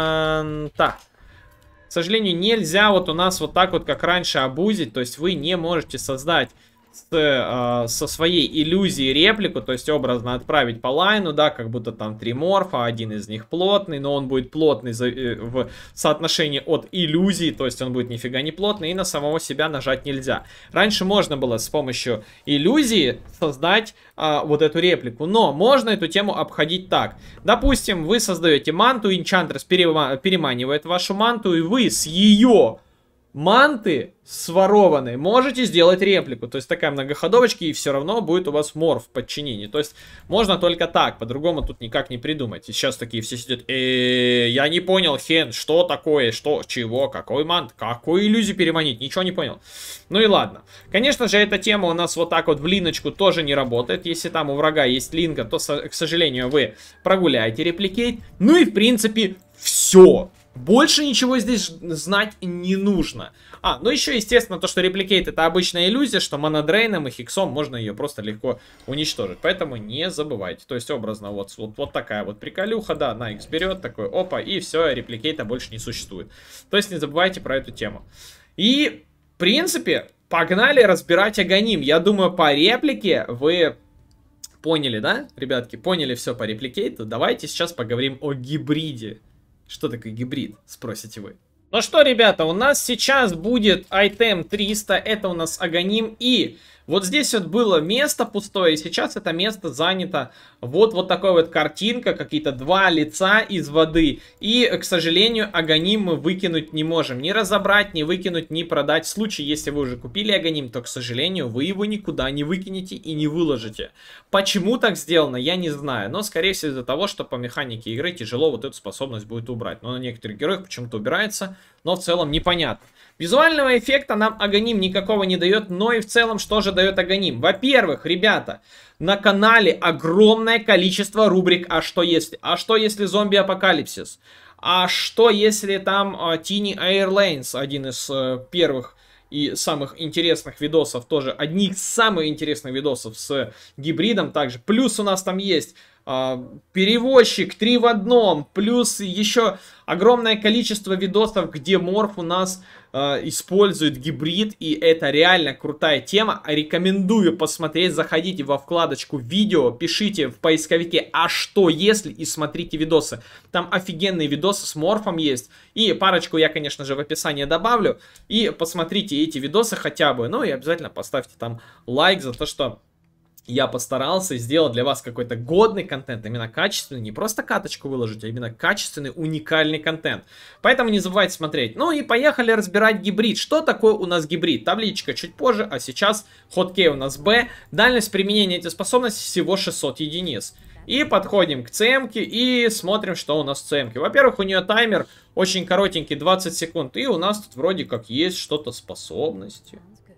манта. К сожалению, нельзя вот у нас вот так вот, как раньше, абузить. То есть вы не можете создать с, э, со своей иллюзией реплику, то есть образно отправить по лайну, да, как будто там три морфа, один из них плотный, но он будет плотный за, э, в соотношении от иллюзии, то есть он будет нифига не плотный, и на самого себя нажать нельзя. Раньше можно было с помощью иллюзии создать э, вот эту реплику, но можно эту тему обходить так. Допустим, вы создаете манту, Enchantress переманивает вашу манту, и вы с ее манты сворованной можете сделать реплику. То есть такая многоходовочка, и все равно будет у вас морф в подчинении. То есть можно только так, по-другому тут никак не придумать. И сейчас такие все сидят, э, я не понял, Хен, что такое, что, чего, какой мант, какую иллюзию переманить, ничего не понял. Ну и ладно. Конечно же, эта тема у нас вот так вот в линочку тоже не работает. Если там у врага есть линка, то, к сожалению, вы прогуляете репликейт. Ну и в принципе все. Больше ничего здесь знать не нужно. А, ну еще, естественно, то, что репликейт это обычная иллюзия, что монодрейном и хиксом можно ее просто легко уничтожить. Поэтому не забывайте. То есть, образно, вот, вот, вот такая вот приколюха, да, на X берет, такой, опа, и все, репликейта больше не существует. То есть, не забывайте про эту тему. И, в принципе, погнали разбирать Аганим. Я думаю, по реплике вы поняли, да, ребятки? Поняли все по репликейту. Давайте сейчас поговорим о гибриде. Что такое гибрид, спросите вы? Ну что, ребята, у нас сейчас будет айтем триста, это у нас Аганим, и вот здесь вот было место пустое, и сейчас это место занято вот, вот такой вот картинка, какие-то два лица из воды, и, к сожалению, Аганим мы выкинуть не можем, ни разобрать, ни выкинуть, ни продать. В случае, если вы уже купили Аганим, то, к сожалению, вы его никуда не выкинете и не выложите. Почему так сделано, я не знаю, но, скорее всего, из-за того, что по механике игры тяжело вот эту способность будет убрать, но на некоторых героях почему-то убирается. но в целом непонятно. Визуального эффекта нам Аганим никакого не дает, но и в целом что же дает Аганим? Во-первых, ребята, на канале огромное количество рубрик «А что если?». А что если зомби-апокалипсис? А что если там uh, Tiny Airlines, один из uh, первых и самых интересных видосов, тоже одни из самых интересных видосов с гибридом также. Плюс у нас там есть Uh, перевозчик три в одном, плюс еще огромное количество видосов, где Морф у нас uh, использует гибрид, и это реально крутая тема. Рекомендую посмотреть, заходите во вкладочку видео, пишите в поисковике «А что если?» и смотрите видосы. Там офигенные видосы с Морфом есть, и парочку я, конечно же, в описании добавлю, и посмотрите эти видосы хотя бы, ну и обязательно поставьте там лайк за то, что я постарался сделать для вас какой-то годный контент, именно качественный, не просто каточку выложить, а именно качественный, уникальный контент. Поэтому не забывайте смотреть. Ну и поехали разбирать гибрид. Что такое у нас гибрид? Табличка чуть позже, а сейчас хоткей у нас Б. Дальность применения этой способности всего шестьсот единиц. И подходим к цемке и смотрим, что у нас в цемке. Во-первых, у нее таймер очень коротенький, двадцать секунд. И у нас тут вроде как есть что-то способности.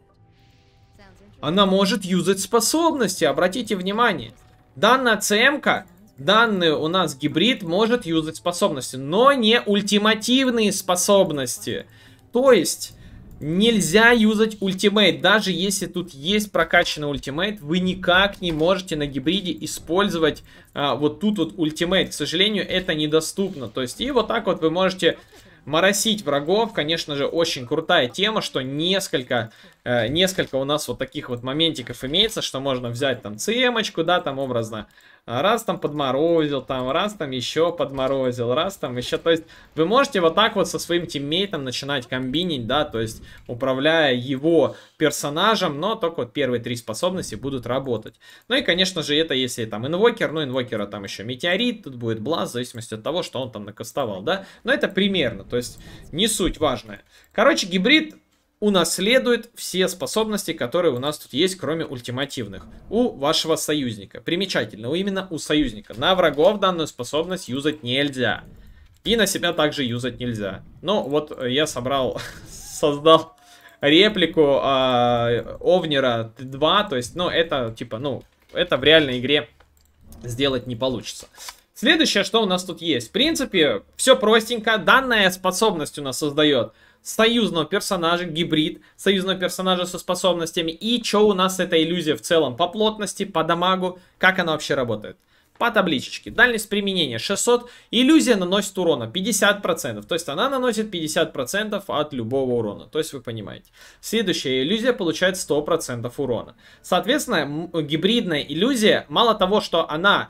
Она может юзать способности, обратите внимание. Данная ЦМ-ка, данный у нас гибрид может юзать способности, но не ультимативные способности. То есть, нельзя юзать ультимейт. Даже если тут есть прокачанный ультимейт, вы никак не можете на гибриде использовать а, вот тут вот ультимейт. К сожалению, это недоступно. То есть, и вот так вот вы можете моросить врагов. Конечно же, очень крутая тема, что несколько, э, несколько у нас вот таких вот моментиков имеется, что можно взять там ЦМ-очку, да, там образно, раз там подморозил, там раз там еще подморозил, раз там еще, то есть вы можете вот так вот со своим тиммейтом начинать комбинить, да, то есть управляя его персонажем, но только вот первые три способности будут работать. Ну и, конечно же, это если там инвокер, ну инвокера там еще метеорит, тут будет бласт, в зависимости от того, что он там накастовал, да, но это примерно, то есть не суть важная. Короче, гибрид унаследует все способности, которые у нас тут есть, кроме ультимативных, у вашего союзника. Примечательно, именно у союзника. На врагов данную способность юзать нельзя. И на себя также юзать нельзя. Но вот я собрал, создал реплику э, Овнера два, то есть, ну, это, типа, ну, это в реальной игре сделать не получится. Следующее, что у нас тут есть. В принципе, все простенько. Данная способность у нас создает союзного персонажа, гибрид союзного персонажа со способностями. И что у нас эта иллюзия в целом по плотности, по дамагу, как она вообще работает? По табличечке. Дальность применения шестьсот. Иллюзия наносит урона пятьдесят процентов. То есть она наносит пятьдесят процентов от любого урона. То есть вы понимаете. Следующая иллюзия получает сто процентов урона. Соответственно, гибридная иллюзия, мало того, что она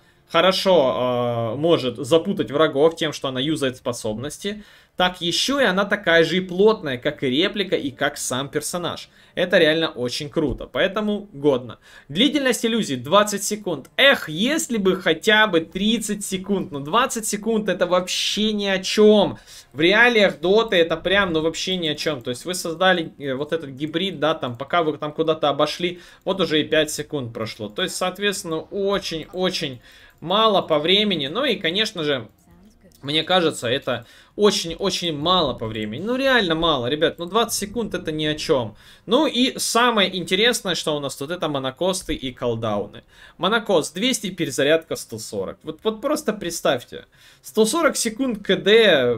хорошо э, может запутать врагов тем, что она юзает способности, так еще и она такая же и плотная, как и реплика, и как сам персонаж. Это реально очень круто, поэтому годно. Длительность иллюзии двадцать секунд. Эх, если бы хотя бы тридцать секунд, но двадцать секунд это вообще ни о чем. В реалиях доты это прям, ну вообще ни о чем. То есть вы создали вот этот гибрид, да, там, пока вы там куда-то обошли, вот уже и пять секунд прошло. То есть, соответственно, очень-очень мало по времени. Ну и, конечно же, мне кажется, это очень-очень мало по времени. Ну, реально мало, ребят. Ну, двадцать секунд это ни о чем. Ну, и самое интересное, что у нас тут, это монокосты и колдауны. Монокост двести, перезарядка сто сорок. Вот, вот просто представьте. сто сорок секунд КД,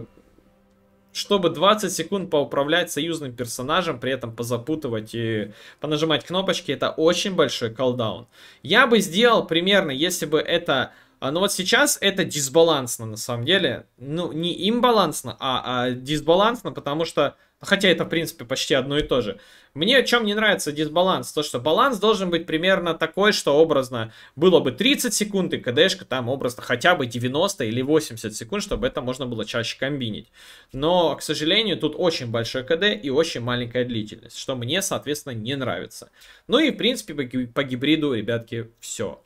чтобы двадцать секунд поуправлять союзным персонажем, при этом позапутывать и понажимать кнопочки. Это очень большой колдаун. Я бы сделал примерно, если бы это... Но вот сейчас это дисбалансно, на самом деле. Ну, не имбалансно, а, а дисбалансно, потому что... Хотя это, в принципе, почти одно и то же. Мне в чем не нравится дисбаланс? То, что баланс должен быть примерно такой, что образно было бы тридцать секунд, и КДшка там образно хотя бы девяносто или восемьдесят секунд, чтобы это можно было чаще комбинить. Но, к сожалению, тут очень большой КД и очень маленькая длительность, что мне, соответственно, не нравится. Ну и, в принципе, по гибриду, ребятки, все.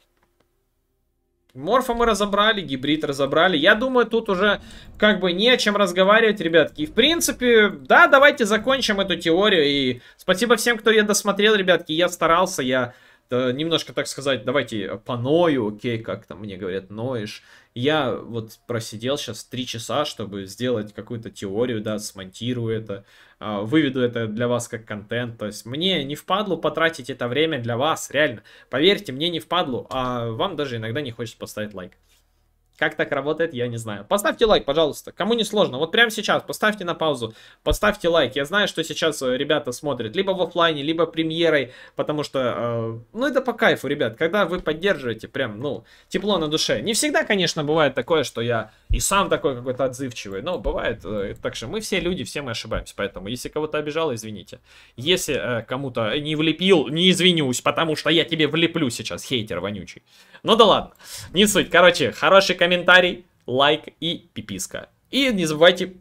Морфа мы разобрали, гибрид разобрали. Я думаю, тут уже как бы не о чем разговаривать, ребятки. И в принципе, да, давайте закончим эту теорию. И спасибо всем, кто ее досмотрел, ребятки. Я старался, я э, немножко, так сказать, давайте поною, окей, как там мне говорят, ноешь. Я вот просидел сейчас три часа, чтобы сделать какую-то теорию, да, смонтирую это, э, выведу это для вас как контент. То есть мне не впадлу потратить это время для вас, реально. Поверьте, мне не впадлу, а вам даже иногда не хочется поставить лайк. Как так работает, я не знаю. Поставьте лайк, пожалуйста. Кому не сложно. Вот прямо сейчас поставьте на паузу. Поставьте лайк. Я знаю, что сейчас ребята смотрят либо в офлайне, либо премьерой. Потому что, э, ну, это по кайфу, ребят. Когда вы поддерживаете, прям, ну, тепло на душе. Не всегда, конечно, бывает такое, что я и сам такой какой-то отзывчивый. Но бывает. Э, так что мы все люди, все мы ошибаемся. Поэтому, если кого-то обижал, извините. Если э, кому-то не влепил, не извинюсь, потому что я тебе влеплю сейчас, хейтер вонючий. Ну да ладно, не суть. Короче, хороший комментарий, лайк и пиписка. И не забывайте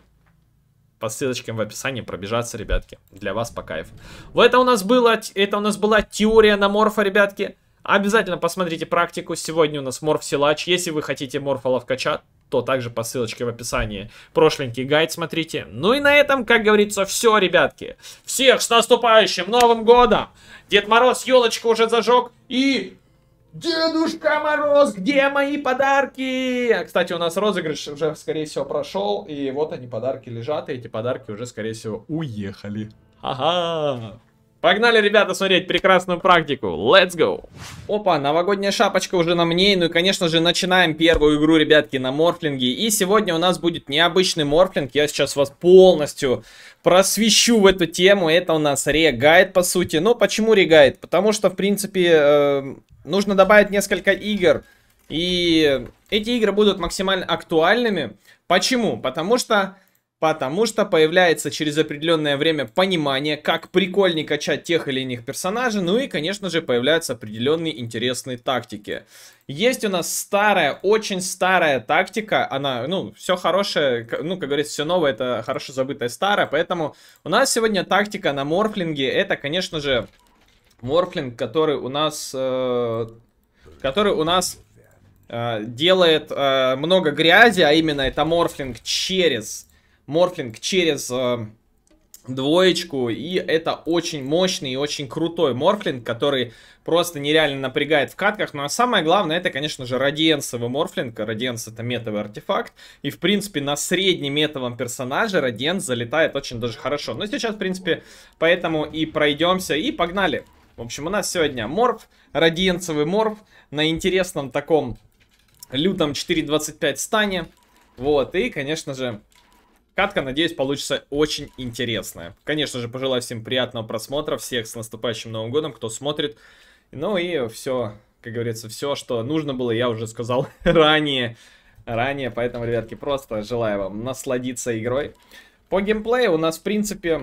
по ссылочкам в описании пробежаться, ребятки. Для вас по кайфу. Вот это у нас было, это у нас была теория на морфа, ребятки. Обязательно посмотрите практику. Сегодня у нас морф-силач. Если вы хотите морфа-ловкача, то также по ссылочке в описании прошленький гайд смотрите. Ну и на этом, как говорится, все, ребятки. Всех с наступающим Новым Годом! Дед Мороз елочку уже зажег и... Дедушка Мороз, где мои подарки? Кстати, у нас розыгрыш уже, скорее всего, прошел. И вот они, подарки лежат. И эти подарки уже, скорее всего, уехали. Ага. Погнали, ребята, смотреть прекрасную практику. Let's go. Опа, новогодняя шапочка уже на мне. Ну и, конечно же, начинаем первую игру, ребятки, на морфлинге. И сегодня у нас будет необычный морфлинг. Я сейчас вас полностью просвещу в эту тему. Это у нас регайд, по сути. Ну, почему регайд? Потому что, в принципе... Э нужно добавить несколько игр, и эти игры будут максимально актуальными. Почему? Потому что, потому что появляется через определенное время понимание, как прикольнее качать тех или иных персонажей, ну и, конечно же, появляются определенные интересные тактики. Есть у нас старая, очень старая тактика, она, ну, все хорошее, ну, как говорится, все новое, это хорошо забытое старое, поэтому у нас сегодня тактика на морфлинге, это, конечно же... Морфлинг, который у нас, э, который у нас э, делает э, много грязи, а именно это морфлинг через, морфлинг через э, двоечку, и это очень мощный и очень крутой морфлинг, который просто нереально напрягает в катках, но самое главное это, конечно же, радиенсовый морфлинг. Радиенс это метовый артефакт, и в принципе на среднеметовом персонаже радиенс залетает очень даже хорошо. Но сейчас, в принципе, поэтому и пройдемся, и погнали. В общем, у нас сегодня морф, радиенцевый морф на интересном таком лютом четыре двадцать пять стане. Вот, и, конечно же, катка, надеюсь, получится очень интересная. Конечно же, пожелаю всем приятного просмотра, всех с наступающим Новым Годом, кто смотрит. Ну и все, как говорится, все, что нужно было, я уже сказал ранее. Ранее, поэтому, ребятки, просто желаю вам насладиться игрой. По геймплею у нас, в принципе,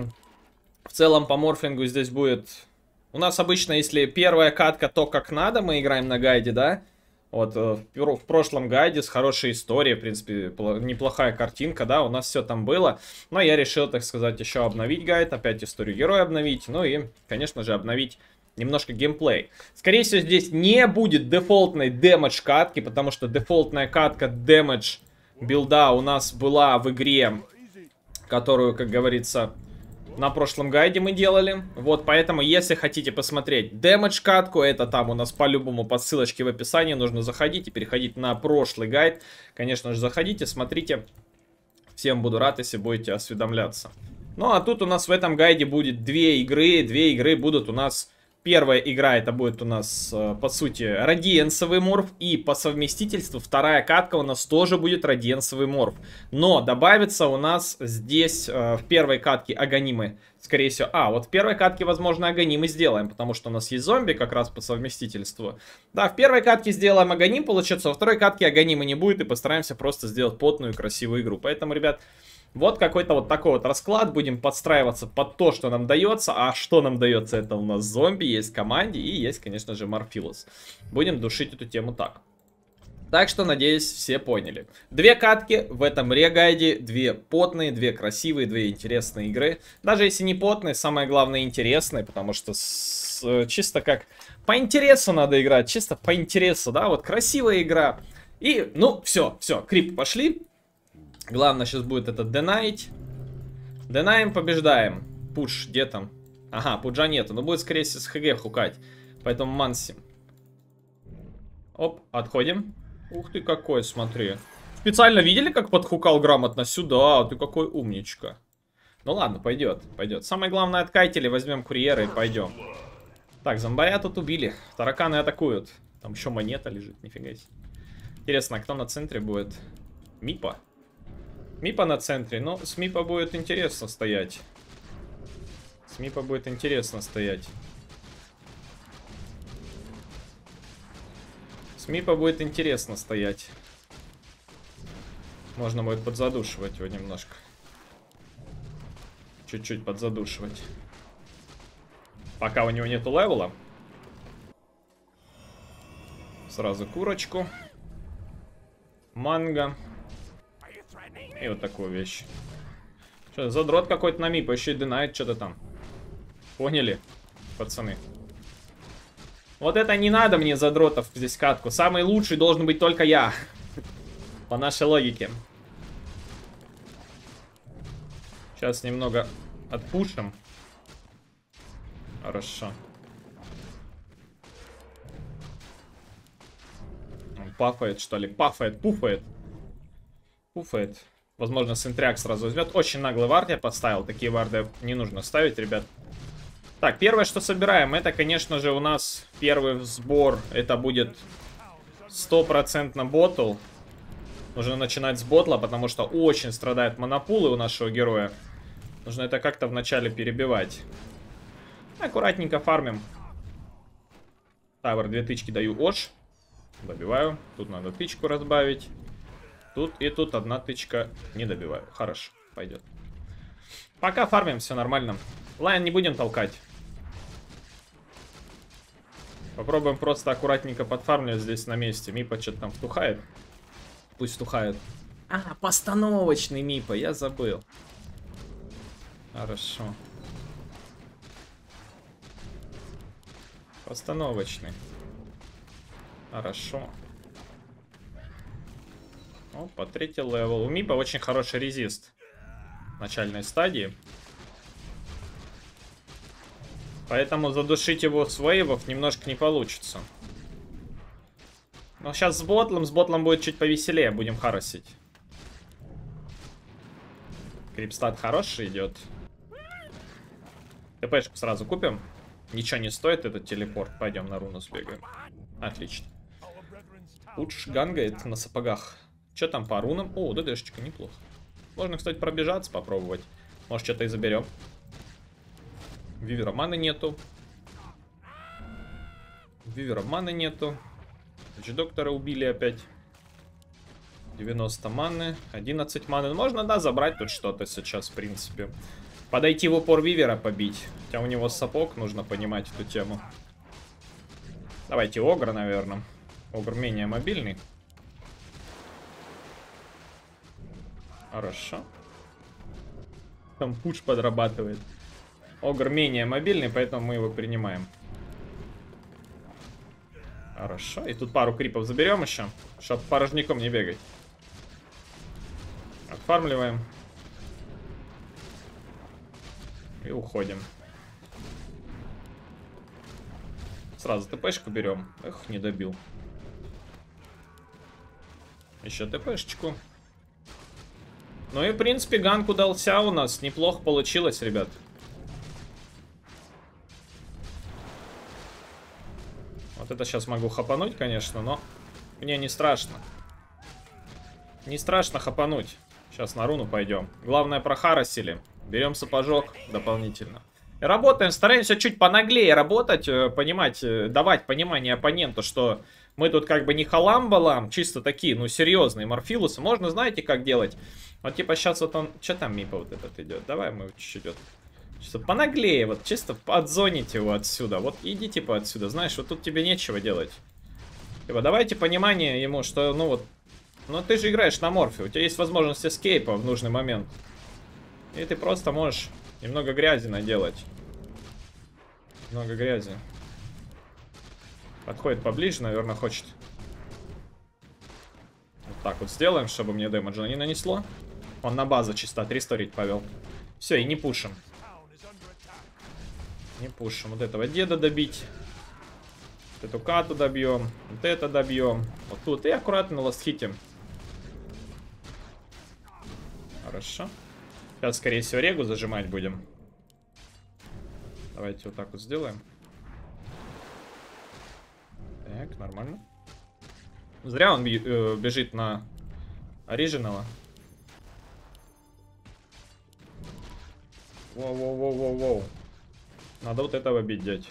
в целом по морфлингу здесь будет... У нас обычно, если первая катка, то как надо, мы играем на гайде, да? Вот, в, в прошлом гайде с хорошей историей, в принципе, неплохая картинка, да, у нас все там было. Но я решил, так сказать, еще обновить гайд, опять историю героя обновить, ну и, конечно же, обновить немножко геймплей. Скорее всего, здесь не будет дефолтной дэмэдж катки, потому что дефолтная катка дэмэдж билда у нас была в игре, которую, как говорится... На прошлом гайде мы делали. Вот, поэтому, если хотите посмотреть дэмэдж катку, это там у нас по-любому по ссылочке в описании. Нужно заходить и переходить на прошлый гайд. Конечно же, заходите, смотрите. Всем буду рад, если будете осведомляться. Ну, а тут у нас в этом гайде будет две игры. Две игры будут у нас... Первая игра это будет у нас, по сути, радиенсовый морф. И по совместительству вторая катка у нас тоже будет радиенсовый морф. Но добавится у нас здесь в первой катке аганимы. Скорее всего, а, вот в первой катке, возможно, аганимы сделаем, потому что у нас есть зомби как раз по совместительству. Да, в первой катке сделаем аганим, получается, во второй катке аганима не будет, и постараемся просто сделать потную красивую игру. Поэтому, ребят, вот какой-то вот такой вот расклад, будем подстраиваться под то, что нам дается. А что нам дается, это у нас зомби, есть команде и есть, конечно же, Морфилус. Будем душить эту тему так. Так что, надеюсь, все поняли. Две катки в этом регайде, две потные, две красивые, две интересные игры. Даже если не потные, самое главное интересные, потому что с, чисто как по интересу надо играть, чисто по интересу, да, вот красивая игра. И, ну, все, все, крип пошли. Главное сейчас будет это денайт. Денаем, побеждаем. Пуш, где там? Ага, пуджа нету, но будет, скорее всего, с ХГ хукать. Поэтому мансим. Оп, отходим. Ух ты какой, смотри. Специально видели, как подхукал грамотно сюда? Ты какой умничка. Ну ладно, пойдет, пойдет. Самое главное, откайтили, возьмем курьера и пойдем. Так, зомбаря тут убили. Тараканы атакуют. Там еще монета лежит, нифига себе. Интересно, а кто на центре будет? Мипа? Мипа на центре. Ну, с Мипа будет интересно стоять. С Мипа будет интересно стоять. С Мипа будет интересно стоять. Можно будет подзадушивать его немножко. Чуть-чуть подзадушивать. Пока у него нету левела. Сразу курочку. Манго. И вот такую вещь. Что, задрот какой-то на Мипа, еще и динает что-то там. Поняли, пацаны? Вот это не надо мне задротов здесь катку. Самый лучший должен быть только я. По нашей логике. Сейчас немного отпушим. Хорошо. Он пафает, что ли? Пафает, пуфает. Пуфает. Возможно, Сентряк сразу возьмет. Очень наглый вард я поставил. Такие варды не нужно ставить, ребят. Так, первое, что собираем, это, конечно же, у нас первый сбор. Это будет стопроцентно ботл. Нужно начинать с ботла, потому что очень страдают монопулы у нашего героя. Нужно это как-то вначале перебивать. Аккуратненько фармим. Тавр, две тычки даю ош. Добиваю. Тут надо тычку разбавить. Тут и тут одна тычка не добиваю. Хорошо, пойдет. Пока фармим, все нормально. Лайн не будем толкать. Попробуем просто аккуратненько подфармливать здесь на месте. Мипа что-то там втухает. Пусть втухает. А, постановочный Мипа, я забыл. Хорошо. Постановочный. Хорошо. Опа, третий левел. У Мипа очень хороший резист в начальной стадии. Поэтому задушить его с вейвов немножко не получится. Но сейчас с ботлом, с ботлом будет чуть повеселее, будем харасить. Крипстат хороший идет. ТПшку сразу купим. Ничего не стоит этот телепорт. Пойдем на руну сбегаем. Отлично. Пудж гангает на сапогах. Что там по рунам? О, ДДшечка, неплохо. Можно, кстати, пробежаться, попробовать. Может, что-то и заберем. Вивера маны нету. Вивера маны нету. Доктора убили опять. девяносто маны. одиннадцать маны. Можно, да, забрать тут что-то сейчас, в принципе. Подойти в упор Вивера побить. Хотя у него сапог, нужно понимать эту тему. Давайте Огра, наверное. Огр менее мобильный. Хорошо. Там пуш подрабатывает. Огр менее мобильный, поэтому мы его принимаем. Хорошо. И тут пару крипов заберем еще, чтобы порожняком не бегать. Отфармливаем. И уходим. Сразу ТПшку берем. Эх, не добил. Еще ТПшечку. Ну и, в принципе, ганк удался у нас. Неплохо получилось, ребят. Вот это сейчас могу хапануть, конечно, но мне не страшно. Не страшно хапануть. Сейчас на руну пойдем. Главное, прохарасили. Берем сапожок дополнительно. И работаем, стараемся чуть понаглее работать, понимать, давать понимание оппоненту, что мы тут как бы не халам-балам, чисто такие, ну, серьезные морфилусы. Можно, знаете, как делать? Вот типа сейчас вот он... Что там Мипа вот этот идет? Давай мы чуть-чуть вот... Чисто понаглее, вот чисто подзонить его отсюда. Вот иди типа отсюда, знаешь, вот тут тебе нечего делать. Типа давайте понимание ему, что, ну вот... Ну ты же играешь на морфе, у тебя есть возможность эскейпа в нужный момент. И ты просто можешь немного грязи наделать. Много грязи. Подходит поближе, наверное, хочет. Вот так вот сделаем, чтобы мне дэмэджа не нанесло. Он на базу чисто отристорить повел. Все, и не пушим. Не пушим. Вот этого деда добить. Эту кату добьем. Вот это добьем. Вот тут. И аккуратно на ластхите. Хорошо. Сейчас, скорее всего, регу зажимать будем. Давайте вот так вот сделаем. Так, нормально. Зря он бежит на оригинала. Воу-воу-воу-воу-воу. Надо вот этого бить, дядь.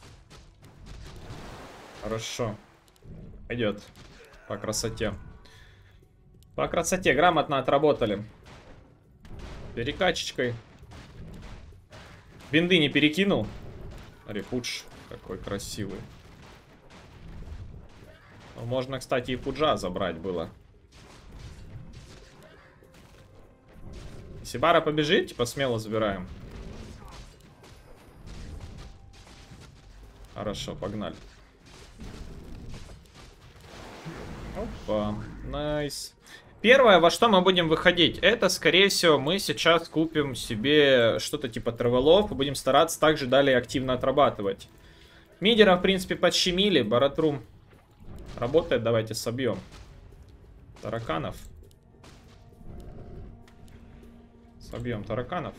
Хорошо. Пойдет. По красоте. По красоте. Грамотно отработали. Перекачечкой. Винды не перекинул. Репудж какой красивый. Ну, можно, кстати, и пуджа забрать было. Сибара побежит, типа смело забираем. Хорошо, погнали. Опа, найс. Первое, во что мы будем выходить, это, скорее всего, мы сейчас купим себе что-то типа тревелов и будем стараться также далее активно отрабатывать. Мидера, в принципе, подщемили, Баратрум работает, давайте собьем. Тараканов. Собьем тараканов.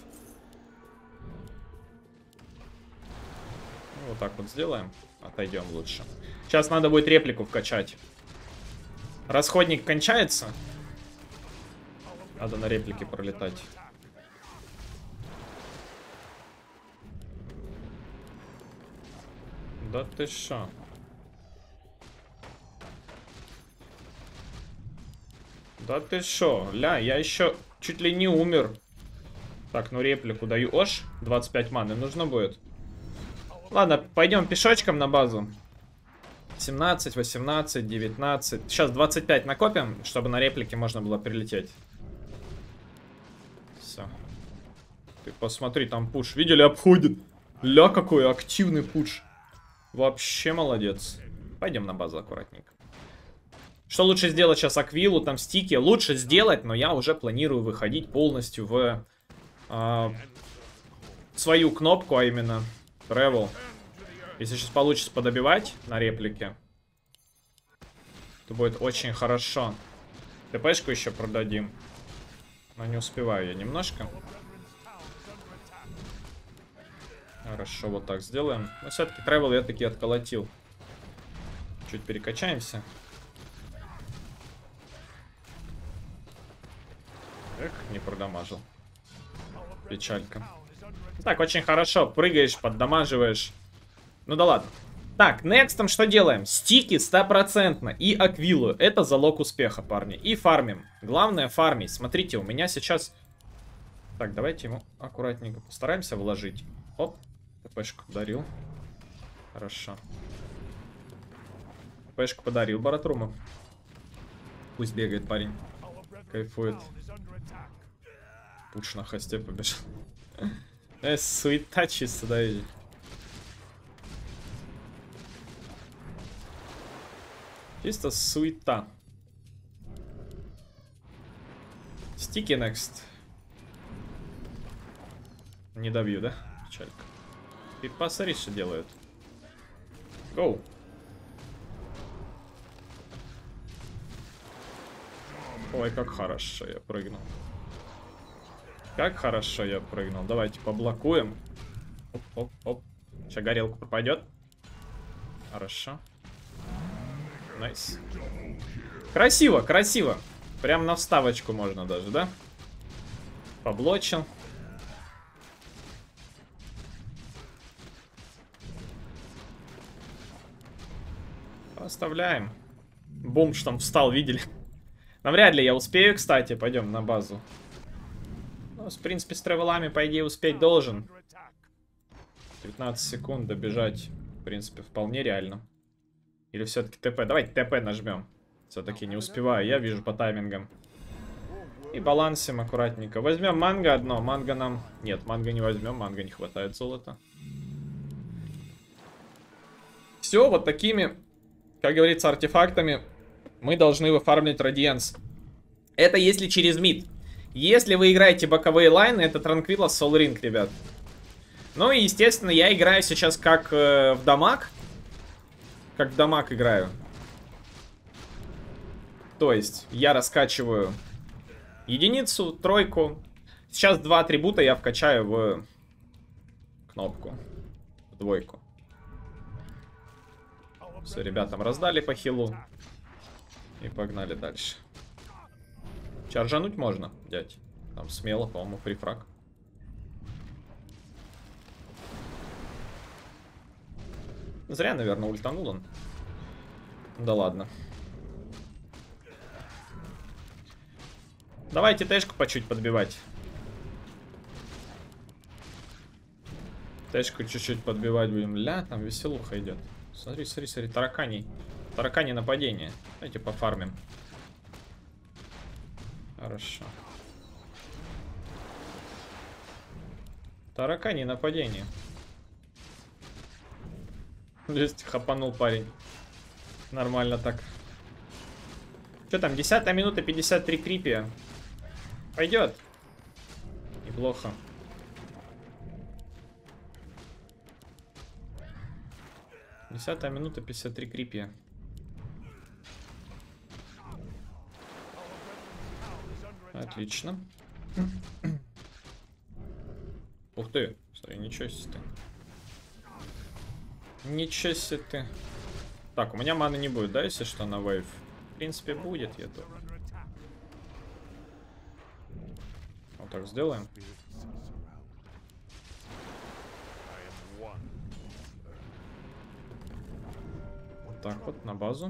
Вот так вот сделаем. Отойдем лучше. Сейчас надо будет реплику вкачать. Расходник кончается. Надо на реплике пролетать. Да ты шо? Да ты шо? Ля, я еще чуть ли не умер. Так, ну реплику даю. Ош, двадцать пять маны нужно будет. Ладно, пойдем пешочком на базу. семнадцать, восемнадцать, девятнадцать. Сейчас двадцать пять накопим, чтобы на реплике можно было прилететь. Все. Ты посмотри, там пуш. Видели, обходит. Ля, какой активный пуш. Вообще молодец. Пойдем на базу аккуратненько. Что лучше сделать сейчас? Аквилу, там стики. Лучше сделать, но я уже планирую выходить полностью в а, свою кнопку, а именно Travel. Если сейчас получится подобивать на реплике, то будет очень хорошо. ТПшку еще продадим. Но не успеваю я немножко. Хорошо, вот так сделаем. Но все-таки Travel я таки отколотил. Чуть перекачаемся. Эх, не продамажил. Печалька. Так, очень хорошо. Прыгаешь, поддамаживаешь. Ну да ладно. Так, некстом что делаем? Стики стопроцентно и аквилу. Это залог успеха, парни. И фармим. Главное фармить. Смотрите, у меня сейчас... Так, давайте ему аккуратненько постараемся вложить. Оп. ТПшку подарил. Хорошо. ТПшку подарил Баратруму. Пусть бегает парень. Кайфует. Пуш на хосте побежал. Э, суета чисто, да, видишь. Чисто суета. Стики next. Не добью, да? Печалька. И посмотри, что делают. Гоу. Ой, как хорошо я прыгнул. Как хорошо я прыгнул. Давайте поблокуем. Оп-оп-оп. Сейчас горелка пропадет. Хорошо. Найс. Красиво, красиво. Прям на вставочку можно даже, да? Поблочил. Оставляем. Бомж там встал, видели? Но вряд ли я успею, кстати. Пойдем на базу. Ну, в принципе, с тревелами, по идее, успеть должен. девятнадцать секунд добежать, в принципе, вполне реально. Или все-таки ТП? Давайте ТП нажмем. Все-таки не успеваю, я вижу по таймингам. И балансим аккуратненько. Возьмем манго одно. Манго нам... Нет, манго не возьмем, манго не хватает золота. Все, вот такими, как говорится, артефактами мы должны выфармлить радиенс. Это если через мид. Если вы играете боковые лайны, это Транквилла Soul Ring, ребят. Ну и, естественно, я играю сейчас как э, в дамаг. как в дамаг играю. То есть, я раскачиваю единицу, тройку. Сейчас два атрибута я вкачаю в кнопку. В двойку. Все, ребятам раздали по хилу. И погнали дальше. Чаржануть можно, дядь. Там смело, по-моему, фрифраг. Зря, наверное, ультанул он. Да ладно. Давайте тэшку по чуть подбивать. Тэшку чуть-чуть подбивать будем. Ля, там веселуха идет. Смотри, смотри, смотри, тараканий. Таракани нападение. Давайте пофармим. Хорошо. Таракани нападение. Есть, хапанул парень. Нормально так. Что там, десятая минута, пятьдесят три крипия. Пойдет. Неплохо. Десятая минута, пятьдесят три крипия. Отлично. Ух ты, смотри, ничего себе ты. Ничего себе ты. Так, у меня маны не будет, да, если что, на вейв? В принципе, будет, я думаю. Вот так сделаем. Вот так вот, на базу.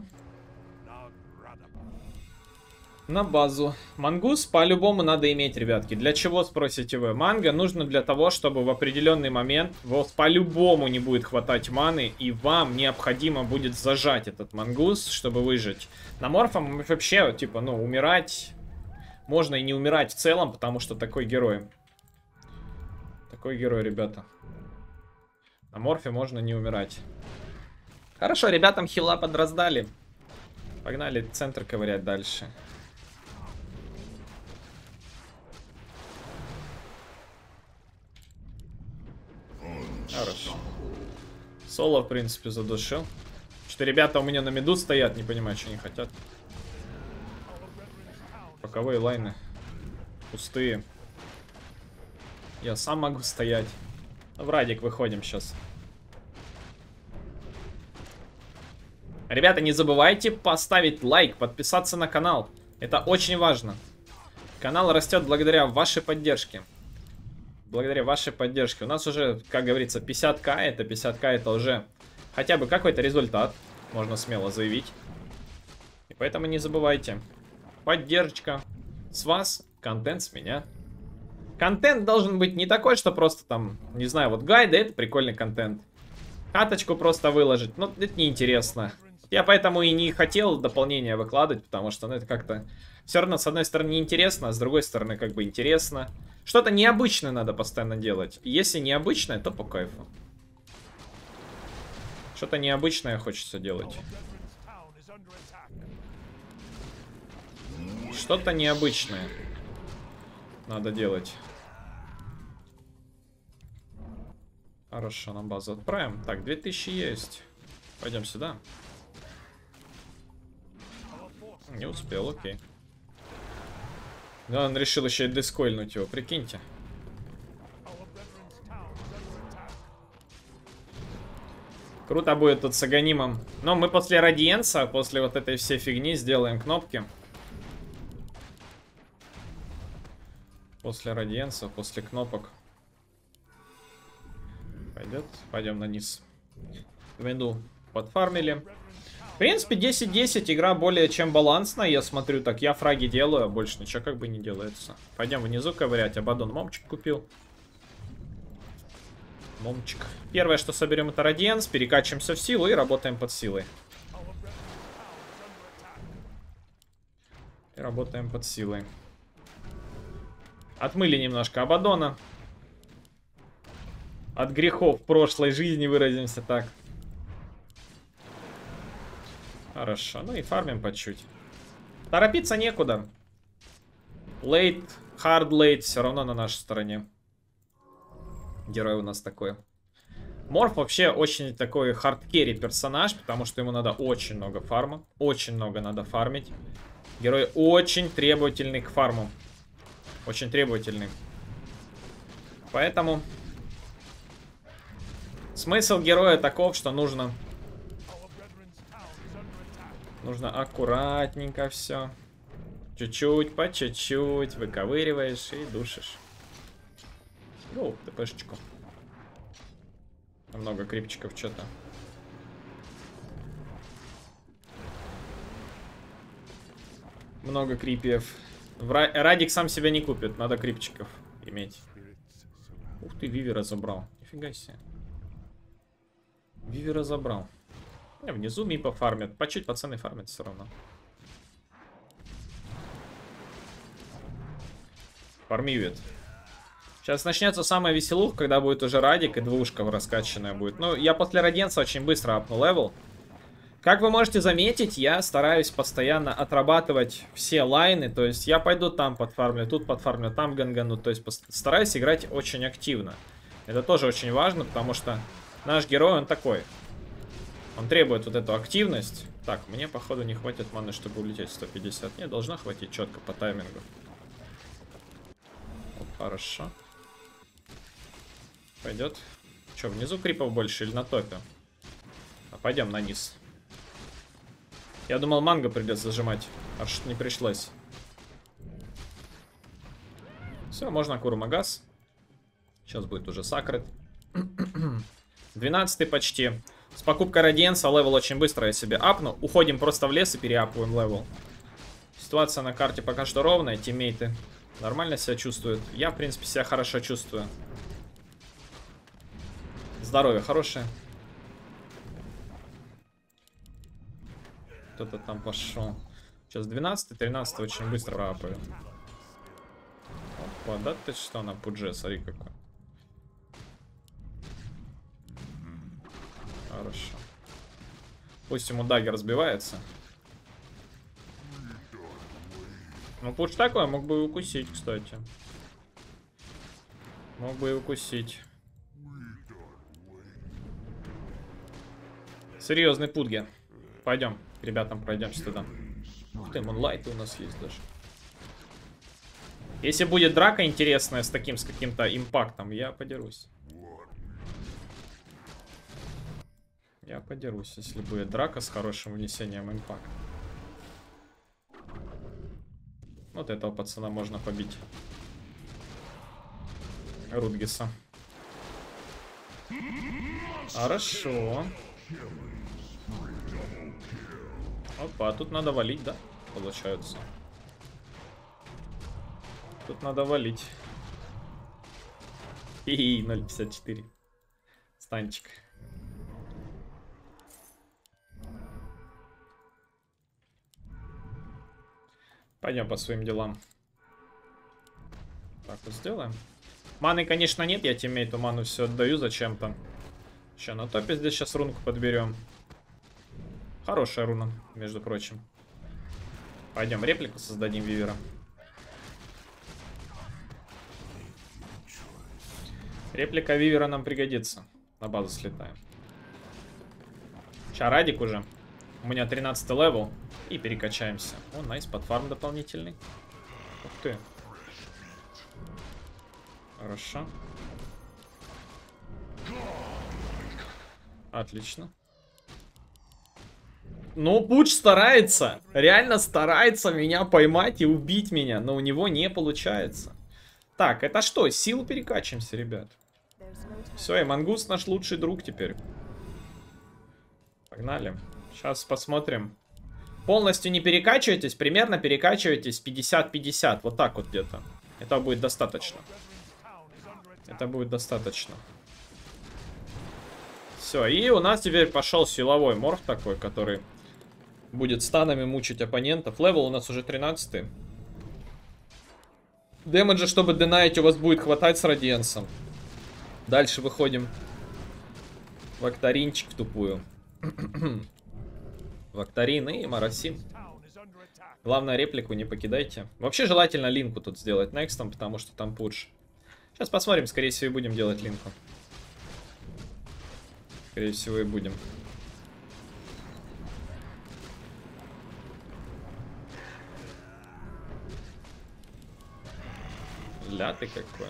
На базу. Мангус по-любому надо иметь, ребятки. Для чего, спросите вы? Манго нужно для того, чтобы в определенный момент вас по-любому не будет хватать маны, и вам необходимо будет зажать этот мангус, чтобы выжить. На морфом вообще, типа, ну, умирать... Можно и не умирать в целом, потому что такой герой. Такой герой, ребята. На морфе можно не умирать. Хорошо, ребятам хила подраздали. Погнали центр ковырять дальше. Хорошо. Соло, в принципе, задушил. Что ребята у меня на миду стоят, не понимаю, что они хотят. Боковые лайны. Пустые. Я сам могу стоять. В радик выходим сейчас. Ребята, не забывайте поставить лайк, подписаться на канал. Это очень важно. Канал растет благодаря вашей поддержке. Благодаря вашей поддержке. У нас уже, как говорится, пятьдесят ка. Это пятьдесят ка, это уже хотя бы какой-то результат. Можно смело заявить. И поэтому не забывайте. Поддержка с вас, контент с меня. Контент должен быть не такой, что просто там, не знаю, вот гайды, это прикольный контент. Каточку просто выложить, ну, это неинтересно. Я поэтому и не хотел дополнения выкладывать, потому что, ну, это как-то... Все равно, с одной стороны, неинтересно, а с другой стороны, как бы интересно. Что-то необычное надо постоянно делать. И если необычное, то по кайфу. Что-то необычное хочется делать. Что-то необычное надо делать. Хорошо, на базу отправим. Так, две тысячи есть. Пойдем сюда. Не успел, окей. Да, он решил еще и дискольнуть его, прикиньте. Круто будет тут с Аганимом. Но мы после Радиенса, после вот этой всей фигни сделаем кнопки. После Радиенса, после кнопок. Пойдет. Пойдем на низ. Винду подфармили. В принципе, десять десять игра более чем балансная. Я смотрю, так я фраги делаю, а больше ничего как бы не делается. Пойдем внизу ковырять. Абадон момчик купил. Момчик. Первое, что соберем, это Радиенс. Перекачиваемся в силу и работаем под силой. И работаем под силой. Отмыли немножко Абадона. От грехов прошлой жизни, выразимся так. Хорошо, ну и фармим по чуть. Торопиться некуда. Лейт, хард лейт, все равно на нашей стороне. Герой у нас такой. Морф вообще очень такой хардкерри персонаж, потому что ему надо очень много фарма. Очень много надо фармить. Герой очень требовательный к фарму. Очень требовательный. Поэтому смысл героя таков, что нужно... Нужно аккуратненько все. Чуть-чуть, по чуть-чуть. Выковыриваешь и душишь. Ну, ТПшечку. Много крипчиков что-то. Много крипиев. Радик сам себя не купит. Надо крипчиков иметь. Ух ты, Виви разобрал. Нифига себе. Виви разобрал. Не, внизу Мипа фармят. По чуть пацаны фармят все равно. Фармивит. Сейчас начнется самая веселуха, когда будет уже Радик и двушка раскачанная будет. Ну, я после Раденца очень быстро апну левел. Как вы можете заметить, я стараюсь постоянно отрабатывать все лайны. То есть я пойду там подфармлю, тут подфармлю, там гангану. То есть стараюсь играть очень активно. Это тоже очень важно, потому что наш герой, он такой. Он требует вот эту активность. Так, мне, походу, не хватит маны, чтобы улететь сто пятьдесят. Не, должна хватить четко по таймингу. Вот, хорошо. Пойдет. Че, внизу крипов больше или на топе? А пойдем на низ. Я думал, манго придется зажимать. Аж не пришлось. Все, можно Курмагас. Сейчас будет уже Сакрет. двенадцатый почти. С покупкой Радиенса левел очень быстро я себе апну. Уходим просто в лес и переапываем левел. Ситуация на карте пока что ровная. Тиммейты нормально себя чувствуют. Я, в принципе, себя хорошо чувствую. Здоровье хорошее. Кто-то там пошел. Сейчас двенадцатый, тринадцатый очень быстро проапаю. Опа, да ты что на пудже, смотри какой. Хорошо. Пусть ему дагер разбивается. Ну, пудж такой, мог бы и укусить, кстати. Мог бы и укусить. Серьезный пудги. Пойдем, к ребятам пройдемся туда. Ух ты, мунлайты у нас есть даже. Если будет драка интересная с таким, с каким-то импактом, я подерусь. Я подерусь, если будет драка с хорошим внесением импакта. Вот этого пацана можно побить. Рудгиса. Хорошо. Опа, тут надо валить, да? Получается. Тут надо валить. И ноль пятьдесят четыре. Станчик. Пойдем по своим делам. Так вот сделаем. Маны, конечно, нет. Я тиммейту ману все отдаю зачем-то. Еще на топе здесь сейчас рунку подберем. Хорошая руна, между прочим. Пойдем реплику создадим Вивера. Реплика Вивера нам пригодится. На базу слетаем. Сейчас Радик уже. У меня тринадцатый левел. И перекачаемся. О, найс, подфарм дополнительный. Ух ты. Хорошо. Отлично. Ну, Пудж старается. Реально старается меня поймать и убить меня. Но у него не получается. Так, это что? Силу перекачиваемся, ребят. Все, и Мангус наш лучший друг теперь. Погнали. Сейчас посмотрим. Полностью не перекачивайтесь. Примерно перекачивайтесь пятьдесят пятьдесят. Вот так вот где-то. Это будет достаточно. Это будет достаточно. Все, и у нас теперь пошел силовой морф такой, который будет станами мучить оппонентов. Левел у нас уже тринадцатый. Дэмэджа, чтобы денаить, у вас будет хватать с Радиенсом. Дальше выходим в Акторинчик в тупую. В Акторин и Марасим. Главное, реплику не покидайте. Вообще желательно линку тут сделать некстом, потому что там пудж. Сейчас посмотрим, скорее всего, будем делать линку. Скорее всего, и будем. Ля ты какой.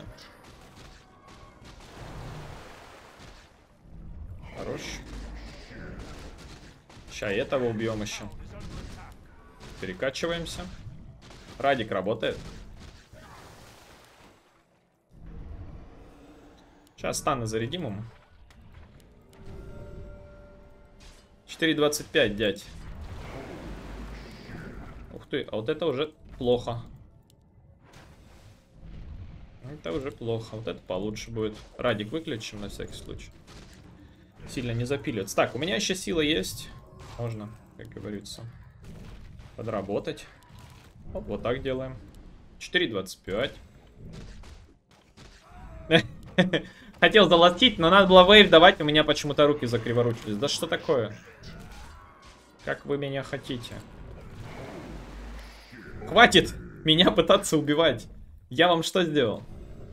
Хорош. Сейчас этого убьем еще. Перекачиваемся. Радик работает. Сейчас станы зарядим ему. четыре двадцать пять, дядь. Ух ты, а вот это уже плохо. Это уже плохо. Вот это получше будет. Радик выключим на всякий случай. Сильно не запиливается. Так, у меня еще сила есть. Можно, как говорится, подработать. Вот, вот так делаем. четыре двадцать пять. Хотел заластить, но надо было вейв давать. У меня почему-то руки закриворучились. Да что такое? Как вы меня хотите? Хватит меня пытаться убивать. Я вам что сделал?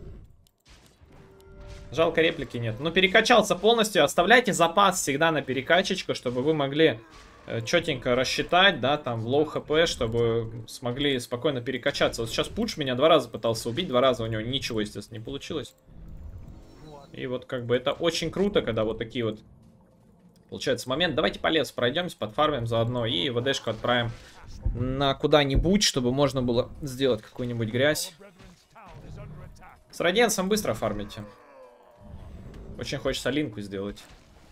Жалко, реплики нет. Но перекачался полностью. Оставляйте запас всегда на перекачечку, чтобы вы могли э, четенько рассчитать, да, там в лоу хп, чтобы смогли спокойно перекачаться. Вот сейчас Пуч меня два раза пытался убить, два раза у него ничего, естественно, не получилось. И вот как бы это очень круто, когда вот такие вот получается момент. Давайте по лесу пройдемся, подфармим заодно и ВДшку отправим на куда-нибудь, чтобы можно было сделать какую-нибудь грязь. С радиансом быстро фармите. Очень хочется линку сделать.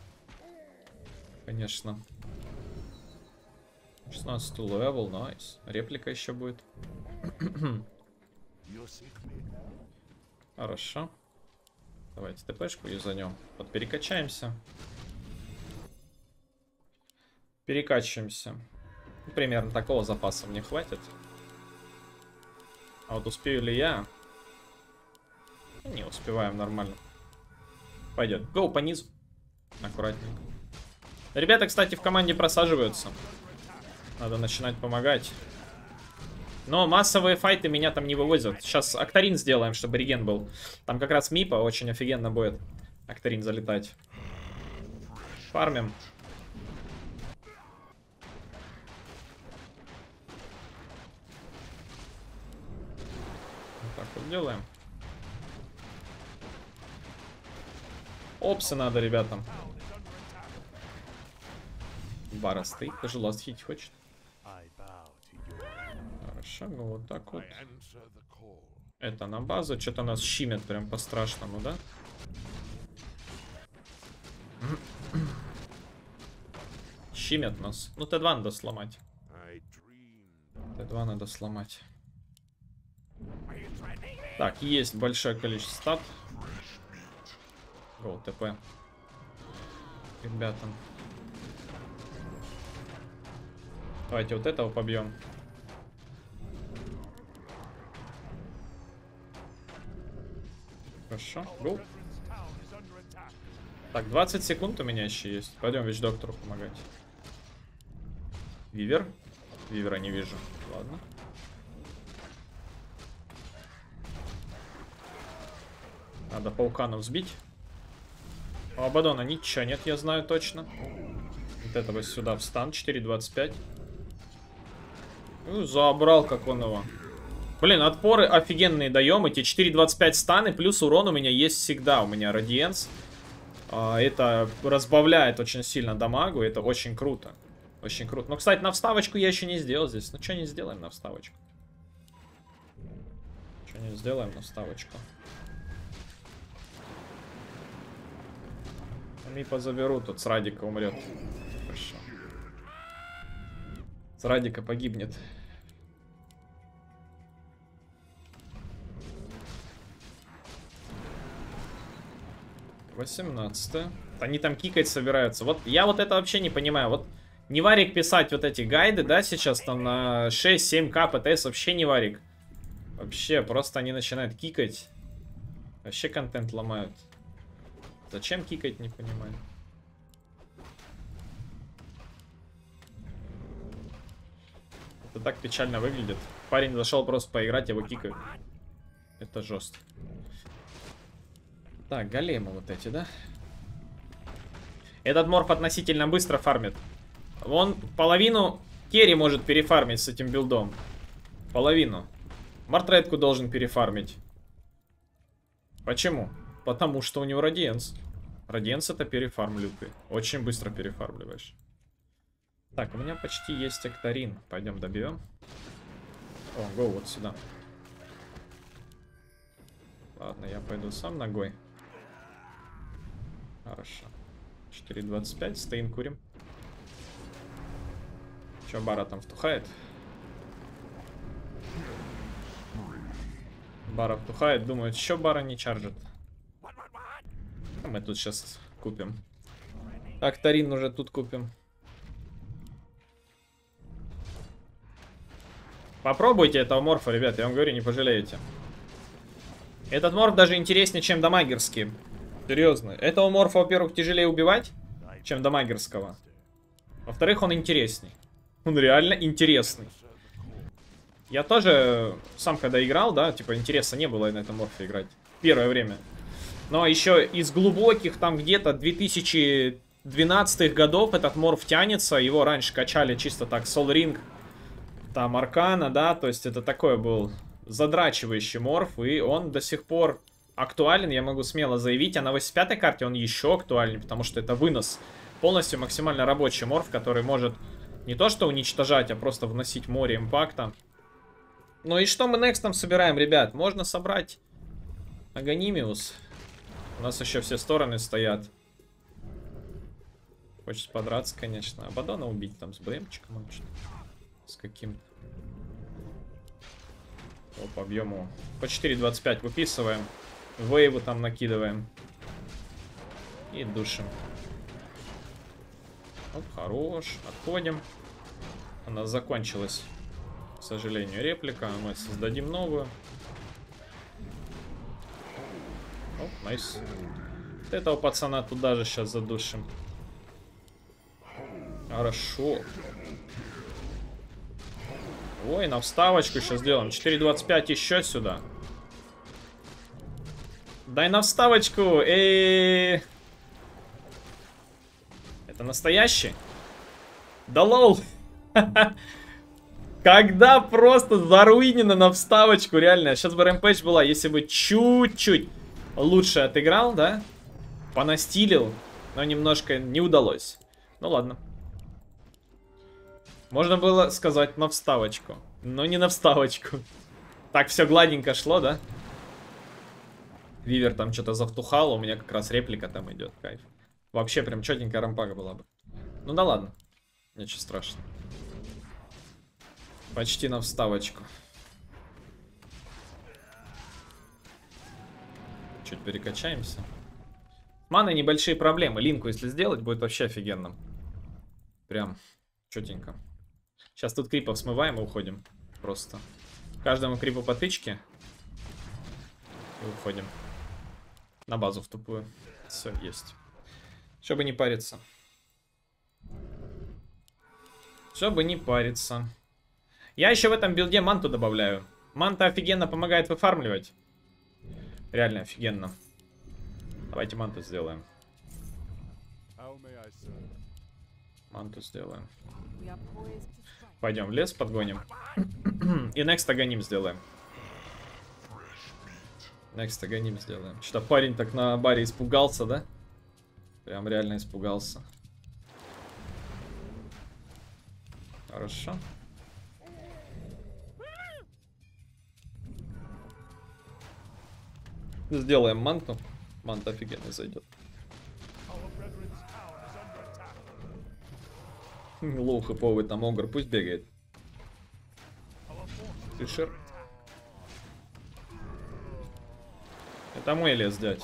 Конечно. шестнадцатый левел, найс. Реплика еще будет. Хорошо. Давайте ТПшку юзанем. Вот перекачаемся. Перекачиваемся. Примерно такого запаса мне хватит. А вот успею ли я? Не успеваем нормально. Пойдет. Гоу по низу. Аккуратненько. Ребята, кстати, в команде просаживаются. Надо начинать помогать. Но массовые файты меня там не вывозят. Сейчас Актарин сделаем, чтобы реген был. Там как раз Мипа очень офигенно будет Актарин залетать. Фармим. Вот так вот делаем. Опсы надо, ребятам. Бара стоит, даже ластхить хочет. Хорошо, ну вот так вот. Это на базу. Что-то нас щимят прям по-страшному, да? Щимят нас. Ну, Т два надо сломать. Т два надо сломать. Так, есть большое количество стат. Гоу, ТП. Ребятам. Давайте вот этого побьем. Хорошо. Гоу. Так, двадцать секунд у меня еще есть. Пойдем Вич-доктору помогать. Вивер. Вивера не вижу. Ладно. Надо пауканов сбить. У Абадона ничего нет, я знаю точно. Вот этого сюда в стан. четыре двадцать пять. Ну, забрал, как он его. Блин, отпоры офигенные даем. Эти четыре двадцать пять станы, плюс урон у меня есть всегда. У меня радиенс. А, это разбавляет очень сильно дамагу. Это очень круто. Очень круто. Но, кстати, на вставочку я еще не сделал здесь. Ну, что не сделаем на вставочку? Что не сделаем на вставочку? Мипа заберу, тут с Радика умрет. Хорошо. С Радика погибнет. восемнадцатое. Они там кикать собираются. Вот я вот это вообще не понимаю. Вот не варик писать вот эти гайды, да, сейчас там на шесть-семь ка ПТС. Вообще не варик. Вообще, просто они начинают кикать. Вообще контент ломают. Зачем кикать, не понимаю. Это так печально выглядит. Парень зашел просто поиграть, его кикают. Это жестко. Так, големы вот эти, да? Этот морф относительно быстро фармит. Он половину керри может перефармить с этим билдом. Половину. Мартредку должен перефармить. Почему? Потому что у него радиенс. Радиенс это перефарм лютый. Очень быстро перефармливаешь. Так, у меня почти есть Экторин. Пойдем добьем. О, го вот сюда. Ладно, я пойду сам ногой. Хорошо. четыре двадцать пять, стоим, курим. Че, Бара там втухает? Бара втухает, думает, что Бара не чаржит. Мы тут сейчас купим. Так, Тарин уже тут купим. Попробуйте этого морфа, ребят, я вам говорю, не пожалеете. Этот морф даже интереснее, чем дамагерский. Серьезно. Этого морфа, во-первых, тяжелее убивать, чем дамагерского. Во-вторых, он интересней. Он реально интересный. Я тоже сам когда играл, да, типа интереса не было на этом морфе играть. Первое время. Но еще из глубоких, там где-то две тысячи двенадцатых годов этот морф тянется. Его раньше качали чисто так, Soul Ring, там Аркана, да, то есть это такой был задрачивающий морф. И он до сих пор актуален, я могу смело заявить. А на восемьдесят пятой карте он еще актуальнее, потому что это вынос. Полностью максимально рабочий морф, который может не то что уничтожать, а просто вносить море импакта. Ну и что мы next там собираем, ребят? Можно собрать Аганимиус. У нас еще все стороны стоят. Хочется подраться, конечно. Абадона убить там с БМчиком. С каким-то. По объему. По четыре двадцать пять выписываем. Вейву там накидываем. И душим. Оп, хорош. Отходим. У нас закончилась, к сожалению, реплика. Мы создадим новую. Оп, найс. Вот этого пацана туда же сейчас задушим. Хорошо. Ой, на вставочку сейчас сделаем. четыре двадцать пять еще сюда. Дай на вставочку. Эй. Это настоящий? Да лол. Когда просто заруинено на вставочку, реально. Сейчас бы рэмпэдж была, если бы чуть-чуть лучше отыграл, да? Понастилил, но немножко не удалось. Ну ладно. Можно было сказать на вставочку, но не на вставочку. Так, все гладенько шло, да? Вивер там что-то завтухал, у меня как раз реплика там идет, кайф. Вообще прям четенькая рампага была бы. Ну да ладно, ничего страшного. Почти на вставочку. Чуть перекачаемся. Маны небольшие проблемы. Линку если сделать, будет вообще офигенно. Прям четенько. Сейчас тут крипов смываем и уходим. Просто. Каждому крипу по тычке. И уходим. На базу в тупую. Все, есть. Чтобы не париться. Чтобы не париться. Я еще в этом билде манту добавляю. Манта офигенно помогает выфармливать. Реально офигенно. Давайте манту сделаем. Манту сделаем. Пойдем в лес, подгоним. И next агоним сделаем. Next агоним сделаем. Что-то парень так на баре испугался, да? Прям реально испугался. Хорошо. Сделаем манту. Манта офигенно зайдет. Лоу хэповый там огр, пусть бегает. Фишер. Это мой лес, дядь.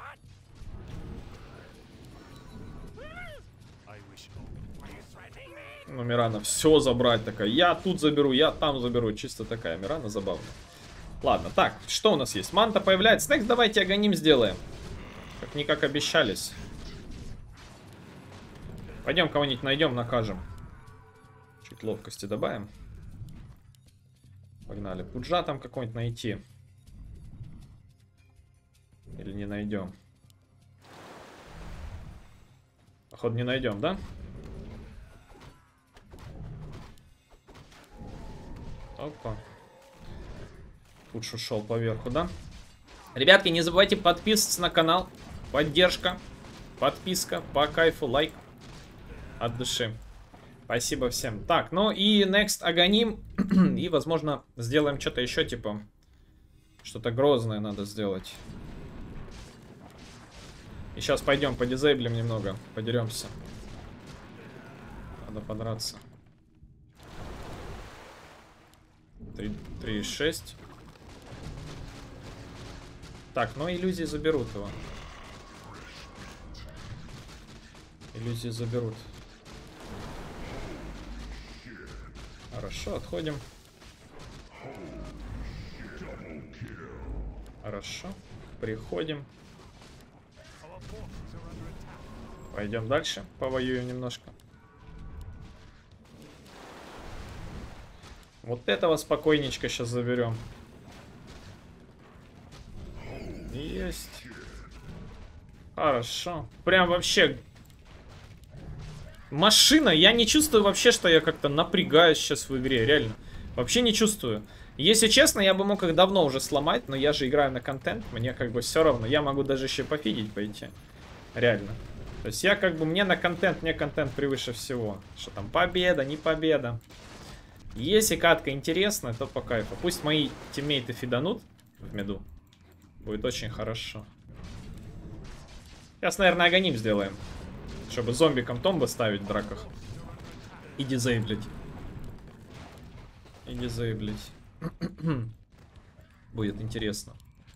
Ну, Мирана все забрать такая. Я тут заберу, я там заберу. Чисто такая Мирана забавная. Ладно, так, что у нас есть? Манта появляется. Next, давайте агоним сделаем. Как-никак обещались. Пойдем кого-нибудь найдем, накажем. Чуть ловкости добавим. Погнали. Пуджа там какой-нибудь найти. Или не найдем. Походу не найдем, да? Опа. Пуш ушел поверху, да? Ребятки, не забывайте подписываться на канал. Поддержка, подписка, по кайфу, лайк от души. Спасибо всем. Так, ну и next Аганим. И, возможно, сделаем что-то еще, типа, что-то грозное надо сделать. И сейчас пойдем подизейблим немного, подеремся. Надо подраться. три шесть. Так, ну иллюзии заберут его. Иллюзии заберут. Хорошо, отходим. Хорошо. Приходим. Пойдем дальше. Повоюем немножко. Вот этого спокойничка сейчас заберем. Есть. Хорошо. Прям вообще... Машина. Я не чувствую вообще, что я как-то напрягаюсь сейчас в игре. Реально. Вообще не чувствую. Если честно, я бы мог их давно уже сломать, но я же играю на контент. Мне как бы все равно. Я могу даже еще пофидить пойти. Реально. То есть я как бы... Мне на контент, мне контент превыше всего. Что там, победа, не победа. Если катка интересная, то по кайфу. Пусть мои тиммейты фиданут в меду. Будет очень хорошо. Сейчас, наверное, Аганим сделаем. Чтобы зомбикам томбо ставить в драках. И дизейблить. И дизейблить. Будет интересно.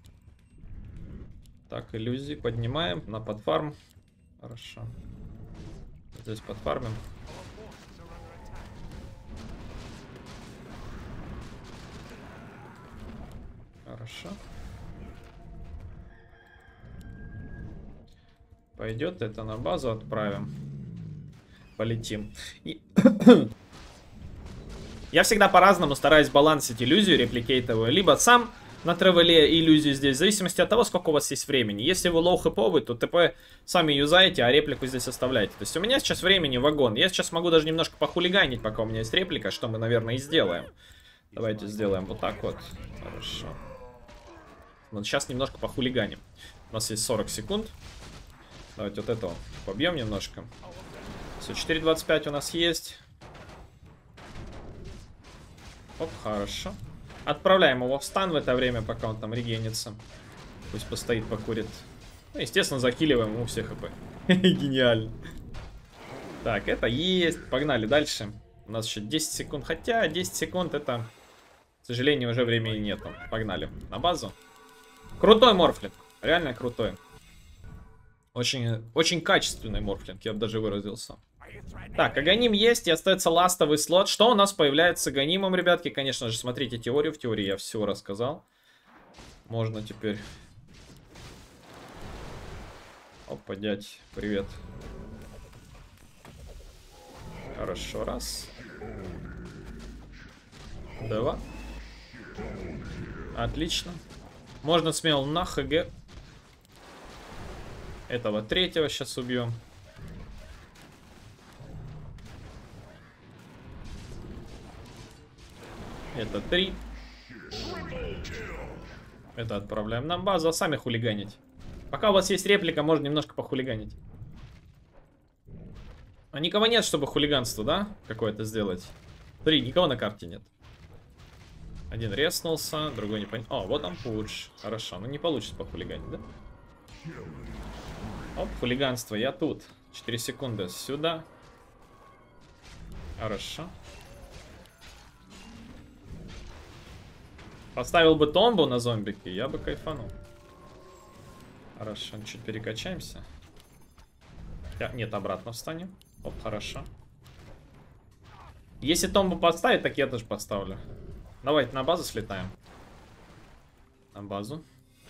Так, иллюзии поднимаем на подфарм. Хорошо. Здесь подфармим. Хорошо. Пойдет, это на базу отправим. Полетим. И... Я всегда по-разному стараюсь балансить иллюзию репликейтовую. Либо сам на тревеле иллюзию здесь, в зависимости от того, сколько у вас есть времени. Если вы лоу хэповый, то ТП сами юзаете, а реплику здесь оставляете. То есть у меня сейчас времени вагон. Я сейчас могу даже немножко похулиганить, пока у меня есть реплика, что мы, наверное, и сделаем. Давайте сделаем вот так вот. Хорошо. Вот сейчас немножко похулиганим. У нас есть сорок секунд. Давайте вот этого побьем немножко. Все, четыре двадцать пять у нас есть. Оп, хорошо. Отправляем его в стан в это время, пока он там регенится. Пусть постоит, покурит. Ну, естественно, закиливаем ему все хп. Гениально. Так, это есть. Погнали дальше. У нас еще десять секунд. Хотя десять секунд это, к сожалению, уже времени нету. Погнали на базу. Крутой морфлинг. Реально крутой. Очень, очень качественный морфлинг, я бы даже выразился. Так, Аганим есть, и остается ластовый слот. Что у нас появляется с Аганимом, ребятки? Конечно же, смотрите теорию. В теории я все рассказал. Можно теперь... Опа, дядь, привет. Хорошо, раз. Два. Отлично. Можно смело на ХГ. Этого третьего сейчас убьем. Это три. Это отправляем на базу, а сами хулиганить. Пока у вас есть реплика, можно немножко похулиганить. А никого нет, чтобы хулиганство, да? Какое-то сделать. Смотри, никого на карте нет. Один реснулся, другой не понял. О, вот там пуш. Хорошо, ну не получится похулиганить, да? Оп, хулиганство, я тут. четыре секунды сюда. Хорошо. Поставил бы томбу на зомбики, я бы кайфанул. Хорошо, чуть перекачаемся. Я... Нет, обратно встанем. Оп, хорошо. Если томбу поставить, так я тоже поставлю. Давайте на базу слетаем. На базу.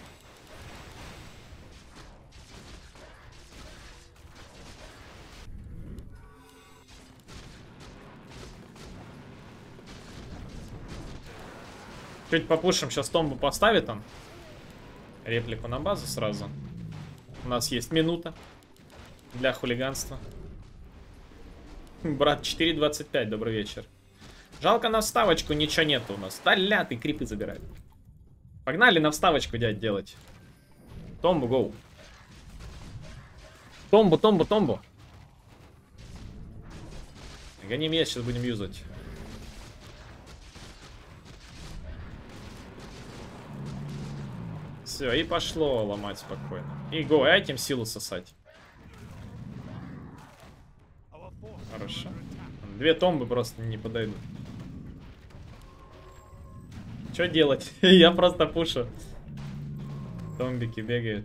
Чуть попушим, сейчас томбу поставит он. Реплику на базу сразу. У нас есть минута для хулиганства. Брат, четыре двадцать пять, добрый вечер. Жалко, на вставочку ничего нету у нас. Да ля, ты крипы забирай. Погнали на вставочку, дядь, делать. Томбу, гоу. Томбу, томбу, томбу. Гоним я, сейчас будем юзать. Все, и пошло ломать спокойно. И го, и этим силу сосать. Хорошо. Две томбы просто не подойдут. Что делать? Я просто пушу. Томбики бегают.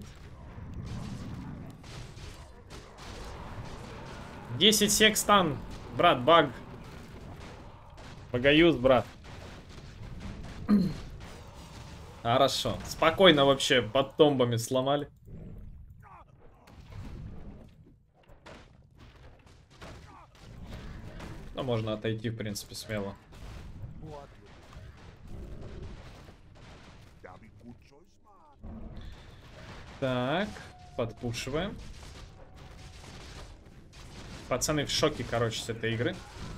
десять секстан. Брат, баг. Багаюз, брат. Хорошо. Спокойно вообще под томбами сломали. Ну, можно отойти, в принципе, смело. Так, подпушиваем. Пацаны в шоке, короче, с этой игры.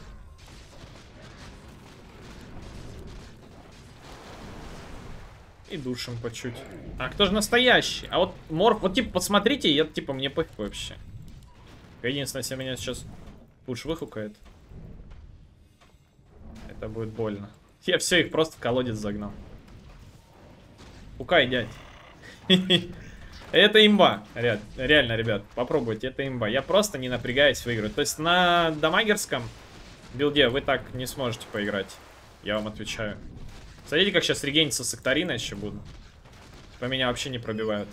И душим по чуть. А кто же настоящий? А вот морф, вот типа, посмотрите, я типа мне пофиг вообще. Единственное, если меня сейчас пуш выхукает, это будет больно. Я все, их просто в колодец загнал. Пукай, дядь. Это имба. Реально, ребят, попробуйте, это имба. Я просто не напрягаюсь в игры. То есть на дамагерском билде вы так не сможете поиграть. Я вам отвечаю. Смотрите, как сейчас регениться с Акторина еще буду. По меня вообще не пробивают.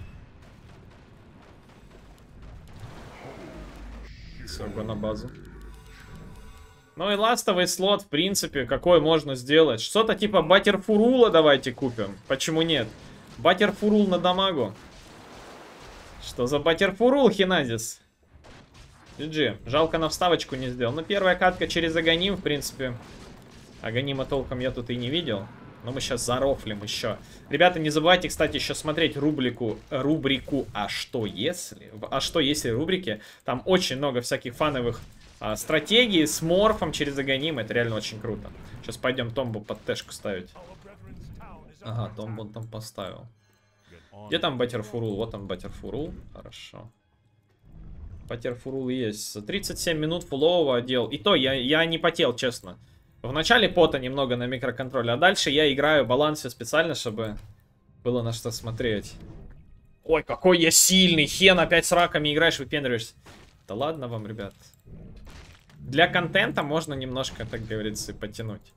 Все, го на базу. Ну и ластовый слот, в принципе, какой можно сделать? Что-то типа Баттерфурула давайте купим. Почему нет? Баттерфурул на дамагу. Что за Баттерфурул, Хиназис? джи джи. Жалко, на вставочку не сделал. Ну, первая катка через Аганим, в принципе. Аганима толком я тут и не видел. Но мы сейчас зарофлим еще. Ребята, не забывайте, кстати, еще смотреть рубрику, рубрику «А что если?». В «А что если» рубрике. Там очень много всяких фановых а, стратегий с морфом через Аганим. Это реально очень круто. Сейчас пойдем Томбу под тэшку ставить. Ага, Томбу он там поставил. Где там Баттерфурул? Вот он, Баттерфурул. Хорошо. Баттерфурул есть. За тридцать семь минут фулового отдел. И то, я, я не потел, честно. В начале пота немного на микроконтроле, а дальше я играю балансе специально, чтобы было на что смотреть. Ой, какой я сильный! Хен, опять с раками играешь, выпендриваешься. Да ладно вам, ребят. Для контента можно немножко, так говорится, и потянуть.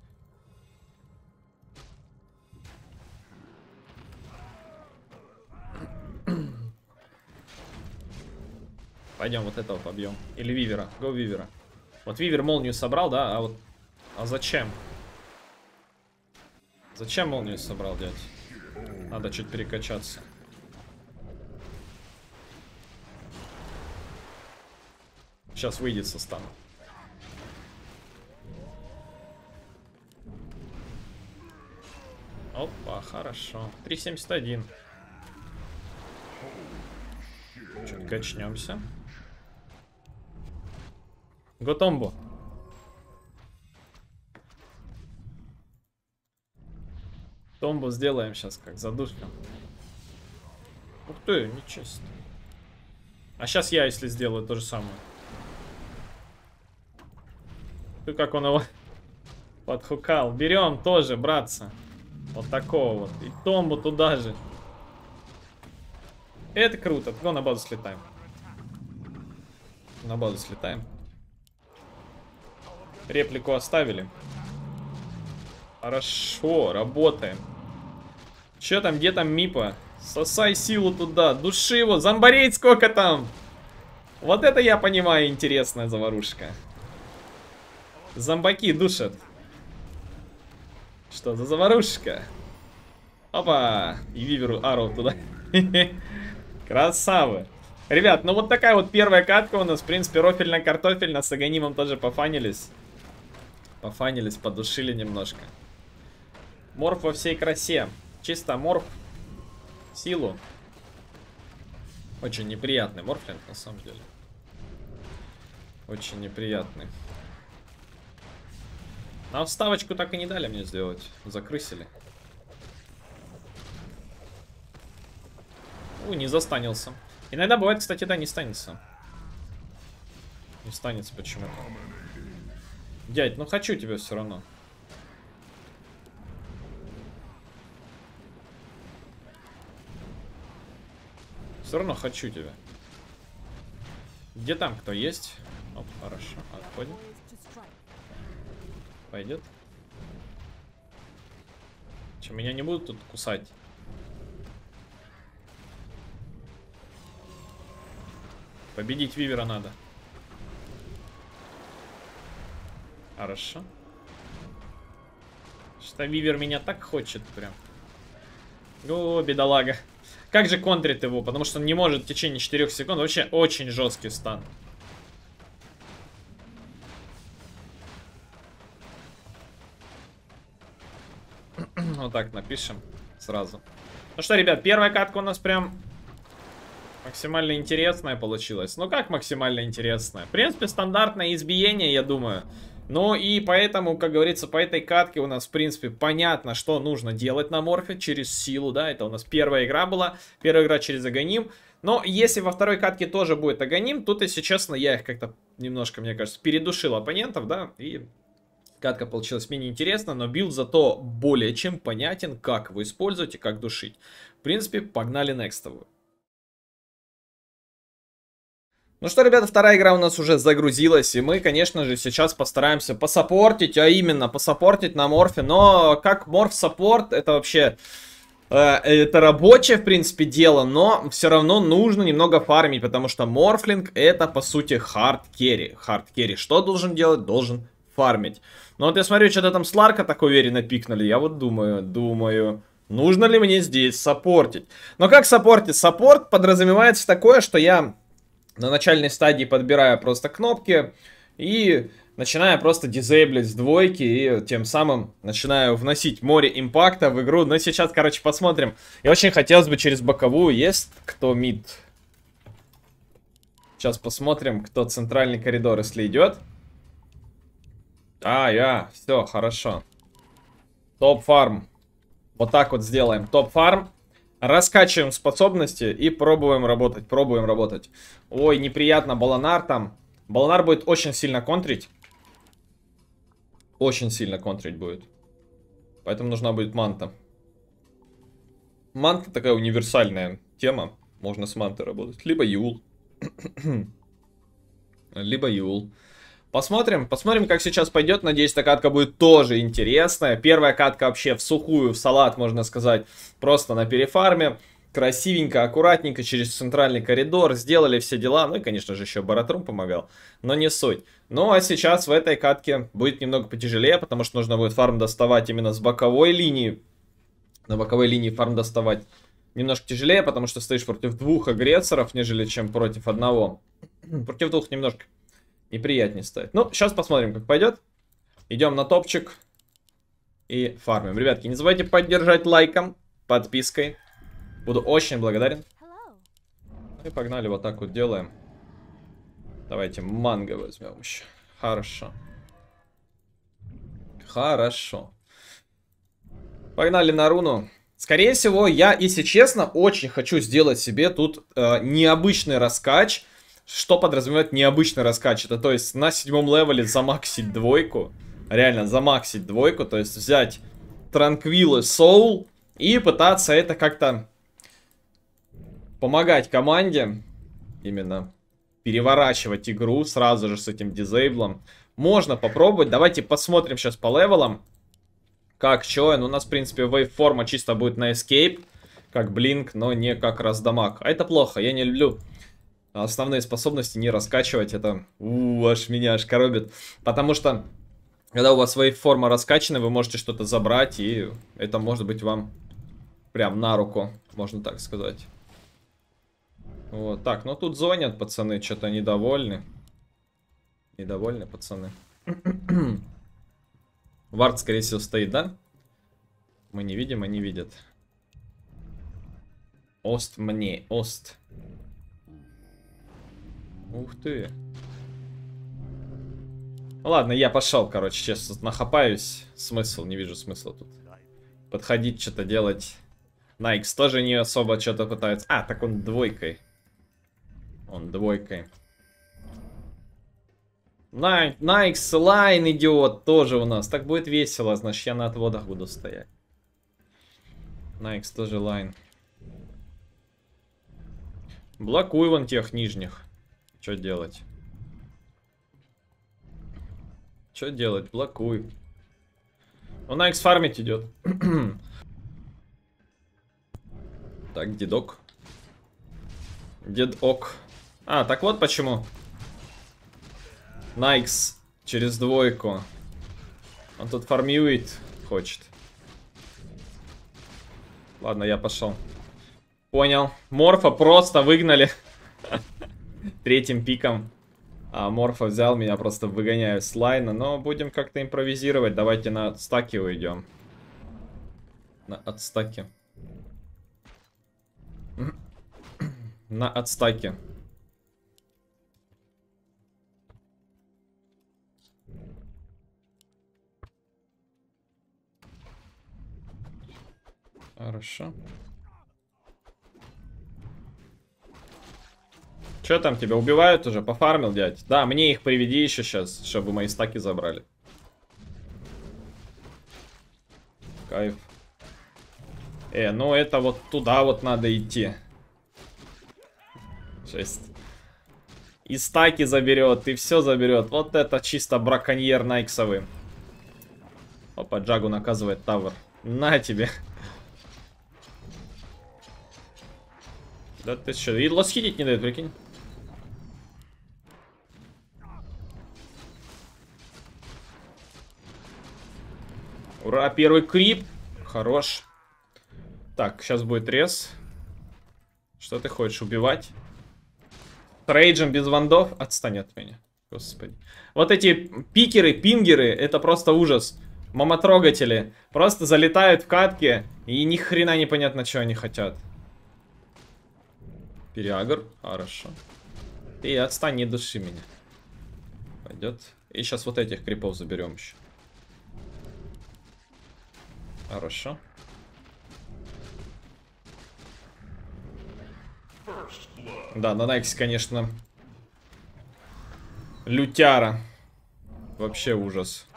Пойдем вот этого побьем. Или Вивера. Го Вивера. Вот Вивер молнию собрал, да? А вот... А зачем? Зачем молнию собрал, дядь? Надо чуть перекачаться. Сейчас выйдет со стана. Опа, хорошо. три семьдесят один. Чуть качнемся. Готомбо. Томбу сделаем сейчас как задушка. Ух ты, нечестно. А сейчас я, если сделаю то же самое. Ты как он его подхукал. Берем тоже, братца. Вот такого вот. И Томбу туда же. Это круто. Го на базу слетаем. На базу слетаем. Реплику оставили. Хорошо, работаем. Че там, где там Мипа? Сосай силу туда, души его, зомбарей сколько там? Вот это я понимаю, интересная заварушка. Зомбаки душат. Что за заварушка? Опа, и Виверу Арроу туда. Красавы. Ребят, ну вот такая вот первая катка у нас. В принципе, рофельно-картофельно. С Аганимом тоже пофанились. Пофанились, подушили немножко. Морф во всей красе. Чисто морф. Силу. Очень неприятный морфлинг, на самом деле. Очень неприятный. А вставочку так и не дали мне сделать. Закрысили. У, не застанился. Иногда бывает, кстати, да, не станется. Не станется почему-то. Дядь, ну хочу тебя все равно. Все равно хочу тебя. Где там кто есть? Оп, хорошо, отходим. Пойдет. Че, меня не будут тут кусать? Победить Вивера надо. Хорошо. Что Вивер меня так хочет прям. О, бедолага. Как же контрит его? Потому что он не может в течение четырёх секунд. Вообще очень жесткий стан. Вот так напишем сразу. Ну что, ребят, первая катка у нас прям максимально интересная получилась. Ну как максимально интересная? В принципе, стандартное избиение, я думаю. Ну и поэтому, как говорится, по этой катке у нас, в принципе, понятно, что нужно делать на морфе через силу, да. Это у нас первая игра была. Первая игра через Аганим. Но если во второй катке тоже будет Аганим, тут, если честно, я их как-то немножко, мне кажется, передушил оппонентов, да. И катка получилась менее интересна, но билд зато более чем понятен, как его использовать и как душить. В принципе, погнали некстовую. Ну что, ребята, вторая игра у нас уже загрузилась, и мы, конечно же, сейчас постараемся посаппортить, а именно посаппортить на морфе. Но как морф-саппорт, это вообще... Э, это рабочее, в принципе, дело, но все равно нужно немного фармить, потому что морфлинг это, по сути, хард-керри. Хард-керри что должен делать? Должен фармить. Но вот я смотрю, что-то там Сларка так уверенно пикнули, я вот думаю, думаю... Нужно ли мне здесь саппортить? Но как саппортить? Саппорт подразумевается такое, что я... На начальной стадии подбираю просто кнопки и начинаю просто дизейблить с двойки и тем самым начинаю вносить море импакта в игру. Но сейчас, короче, посмотрим. И очень хотелось бы через боковую. Есть кто мид? Сейчас посмотрим, кто центральный коридор, если идет. А, я. Все, хорошо. Топ-фарм. Вот так вот сделаем. Топ-фарм. Раскачиваем способности и пробуем работать, пробуем работать. Ой, неприятно, Болонар там. Болонар будет очень сильно контрить. Очень сильно контрить будет. Поэтому нужна будет манта. Манта такая универсальная тема. Можно с мантой работать. Либо Юл. Либо Юл. Посмотрим, посмотрим, как сейчас пойдет. Надеюсь, эта катка будет тоже интересная. Первая катка вообще в сухую, в салат, можно сказать. Просто на перефарме. Красивенько, аккуратненько, через центральный коридор. Сделали все дела. Ну и, конечно же, еще Баратрум помогал. Но не суть. Ну а сейчас в этой катке будет немного потяжелее, потому что нужно будет фарм доставать именно с боковой линии. На боковой линии фарм доставать немножко тяжелее, потому что стоишь против двух агрессоров, нежели чем против одного. Против двух немножко неприятнее стоит. Ну, сейчас посмотрим, как пойдет. Идем на топчик и фармим. Ребятки, не забывайте поддержать лайком, подпиской. Буду очень благодарен. И погнали, вот так вот делаем. Давайте манго возьмем еще. Хорошо. Хорошо. Погнали на руну. Скорее всего, я, если честно, очень хочу сделать себе тут э, необычный раскач. Что подразумевает необычный раскач? Это то есть на седьмом левеле замаксить двойку. Реально замаксить двойку. То есть взять Транквилы Соул и пытаться это как-то помогать команде. Именно переворачивать игру сразу же с этим дизейблом. Можно попробовать. Давайте посмотрим сейчас по левелам. Как, что? Ну, у нас, в принципе, вейв-форма чисто будет на Escape. Как Блинк, но не как раздамаг. А это плохо. Я не люблю основные способности не раскачивать. Это у, аж меня аж коробит. Потому что, когда у вас вейв-форма раскачана, вы можете что-то забрать. И это может быть вам прям на руку, можно так сказать. Вот, так, ну тут зонят, пацаны, что-то недовольны. Недовольны, пацаны. Вард, скорее всего, стоит, да? Мы не видим, они видят. Ост мне, ост. Ух ты. Ну ладно, я пошел, короче, честно, нахапаюсь. Смысл, не вижу смысла тут. Подходить, что-то делать. Найкс тоже не особо что-то пытается. А, так он двойкой. Он двойкой. Най Найкс, лайн идет тоже у нас. Так будет весело, значит, я на отводах буду стоять. Найкс тоже лайн. Блокуй вон тех нижних. Что делать? Что делать? Блокуй. Он Найкс фармить идет. Так, дедок. Дедок. А, так вот почему. Найкс через двойку. Он тут фармирует, хочет. Ладно, я пошел. Понял. Морфа просто выгнали. Третьим пиком. А Морфа взял, меня просто выгоняю с лайна. Но будем как-то импровизировать. Давайте на отстаки уйдем. На отстаки. На отстаки. Хорошо. Че там, тебя убивают уже? Пофармил, дядь? Да, мне их приведи еще сейчас, чтобы мои стаки забрали. Кайф. Э, ну это вот туда вот надо идти. Жесть. И стаки заберет, и все заберет. Вот это чисто браконьер найксовый. Опа, Джагу наказывает тавер. На тебе. Да ты что? И лосхитить не дает, прикинь. Ура, первый крип. Хорош. Так, сейчас будет рез. Что ты хочешь, убивать? Рейджем без вандов? Отстань от меня. Господи. Вот эти пикеры, пингеры, это просто ужас. Мамотрогатели. Просто залетают в катки и ни хрена непонятно, что они хотят. Переагр. Хорошо. И отстань, не души меня. Пойдет. И сейчас вот этих крипов заберем еще. Хорошо. Да, на Найксе, конечно, лютяра. Вообще ужас.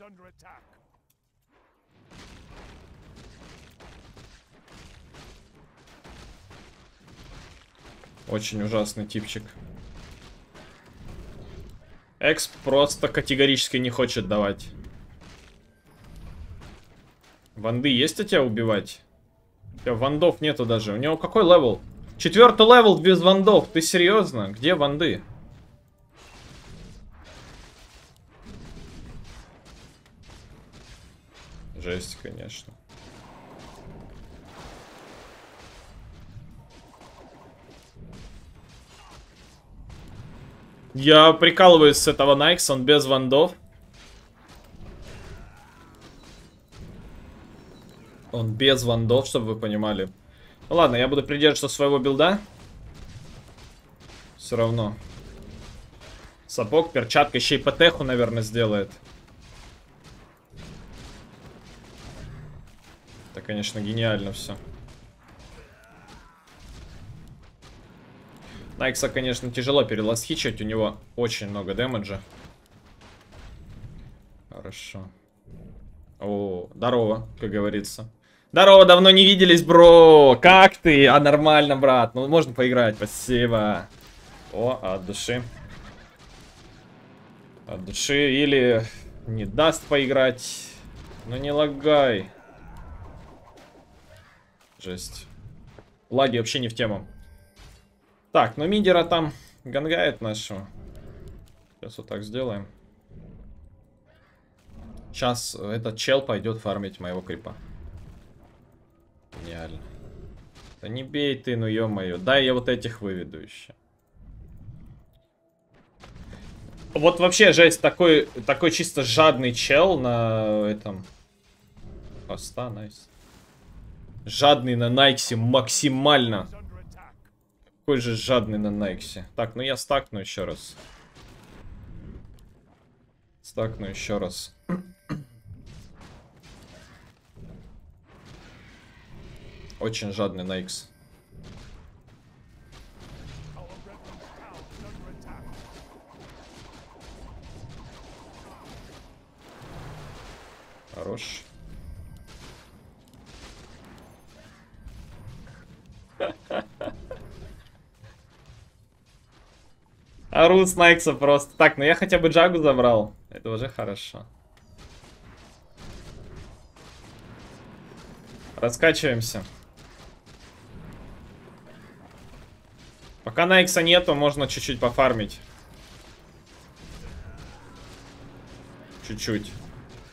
Очень ужасный типчик. Эксп просто категорически не хочет давать. Ванды есть у тебя убивать? У тебя вандов нету даже. У него какой левел? Четвертый левел без вандов. Ты серьезно? Где ванды? Жесть, конечно. Я прикалываюсь с этого Найкса, он без вандов. Он без вандов, чтобы вы понимали. Ну ладно, я буду придерживаться своего билда. Все равно. Сапог, перчатка, еще и ПТХу, наверное, сделает. Это, конечно, гениально все. Найкса, конечно, тяжело переласхичить, у него очень много дэмэджа. Хорошо. О, здорово, как говорится. Здорово, давно не виделись, бро. Как ты? А, нормально, брат. Ну, можно поиграть, спасибо. О, от души. От души. Или не даст поиграть. Ну, не лагай. Жесть. Лаги вообще не в тему. Так, ну мидера там гангает нашего. Сейчас вот так сделаем. Сейчас этот чел пойдет фармить моего крипа. Гениально. Да не бей ты, ну ё-моё. Дай я вот этих выведу еще. Вот вообще, жесть, такой, такой чисто жадный чел на этом. Поста, найс. Жадный на Найксе максимально. Какой же жадный на Найксе. Так, ну я стакну еще раз. Стакну еще раз. Очень жадный на Икс. Хорош. Ору с Найкса просто. Так, ну я хотя бы Джагу забрал. Это уже хорошо. Раскачиваемся. Пока Найкса нету, можно чуть-чуть пофармить. Чуть-чуть.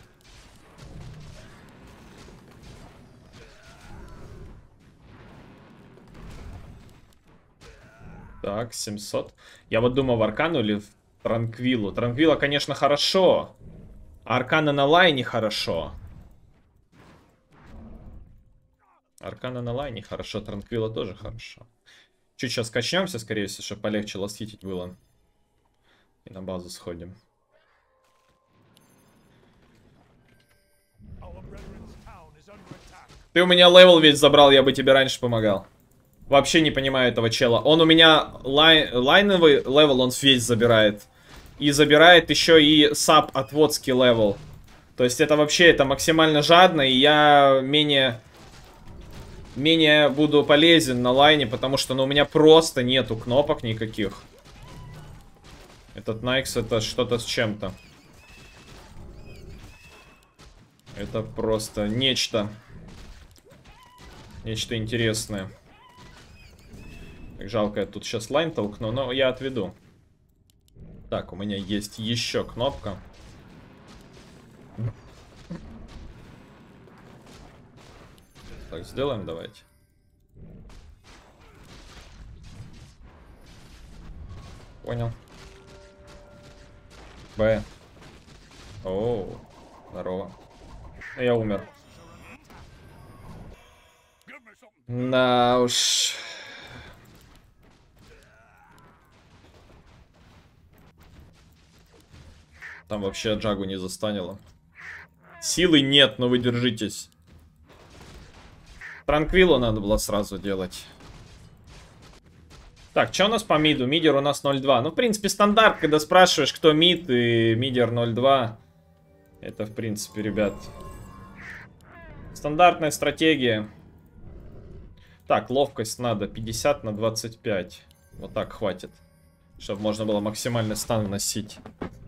Так, семьсот. Я вот думал, в Аркану или в Транквилу. Транквила, конечно, хорошо. А Аркана на лайне хорошо. Аркана на лайне хорошо, Транквила тоже хорошо. Чуть сейчас качнемся, скорее всего, чтобы полегче ластхитить было. И на базу сходим. Ты у меня левел весь забрал, я бы тебе раньше помогал. Вообще не понимаю этого чела. Он у меня лай... лайновый левел, он весь забирает. И забирает еще и саб отводский левел. То есть это вообще, это максимально жадно, и я менее... Менее буду полезен на лайне, потому что ну, у меня просто нету кнопок никаких. Этот Найкс это что-то с чем-то. Это просто нечто. Нечто интересное. Так, жалко, я тут сейчас лайн толкну, но я отведу. Так, у меня есть еще кнопка. Так, сделаем, давайте. Понял. Б. Оу, здорово. Я умер. Да уж. Там вообще Джагу не застанило. Силы нет, но вы держитесь. Транквилу надо было сразу делать. Так, что у нас по миду? Мидер у нас ноль два. Ну, в принципе, стандарт, когда спрашиваешь, кто мид и мидер ноль два. Это, в принципе, ребят. Стандартная стратегия. Так, ловкость надо пятьдесят на двадцать пять. Вот так хватит. Чтобы можно было максимальный стан вносить.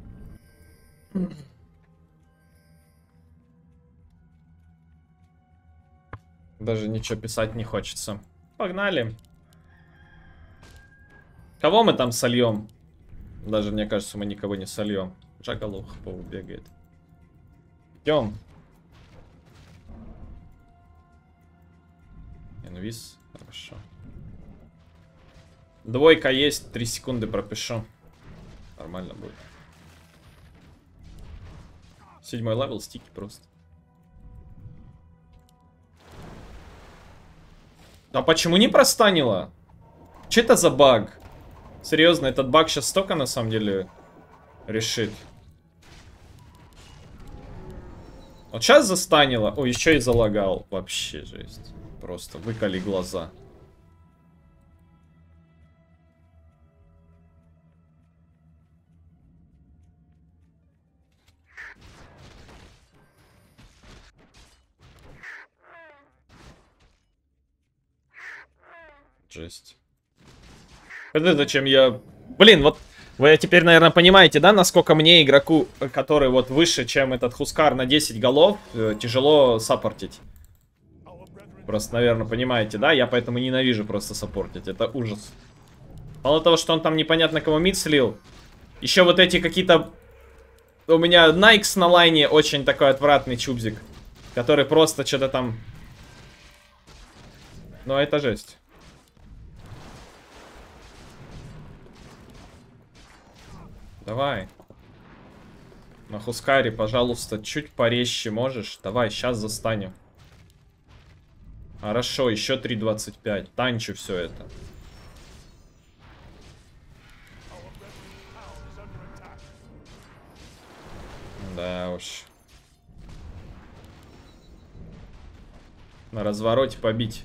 Даже ничего писать не хочется. Погнали. Кого мы там сольем? Даже мне кажется, мы никого не сольем. Джагалух бегает. Идем. Инвиз. Хорошо. Двойка есть. Три секунды пропишу. Нормально будет. Седьмой левел, стики просто. А почему не простанило? Че это за баг? Серьезно, этот баг сейчас столько на самом деле решит. Вот сейчас застанило. Ой, еще и залагал. Вообще жесть. Просто выколи глаза. Жесть. Это зачем я... Блин, вот вы теперь, наверное, понимаете, да, насколько мне, игроку, который вот выше, чем этот Хускар на десять голов, тяжело саппортить. Просто, наверное, понимаете, да? Я поэтому ненавижу просто саппортить. Это ужас. Мало того, что он там непонятно кого мид слил. Еще вот эти какие-то... У меня Найкс на лайне очень такой отвратный чубзик. Который просто что-то там... Ну, это жесть. Давай. На Хускаре, пожалуйста, чуть порезче можешь. Давай, сейчас застанем. Хорошо, еще три двадцать пять. Танчу все это. Хорош. На развороте побить.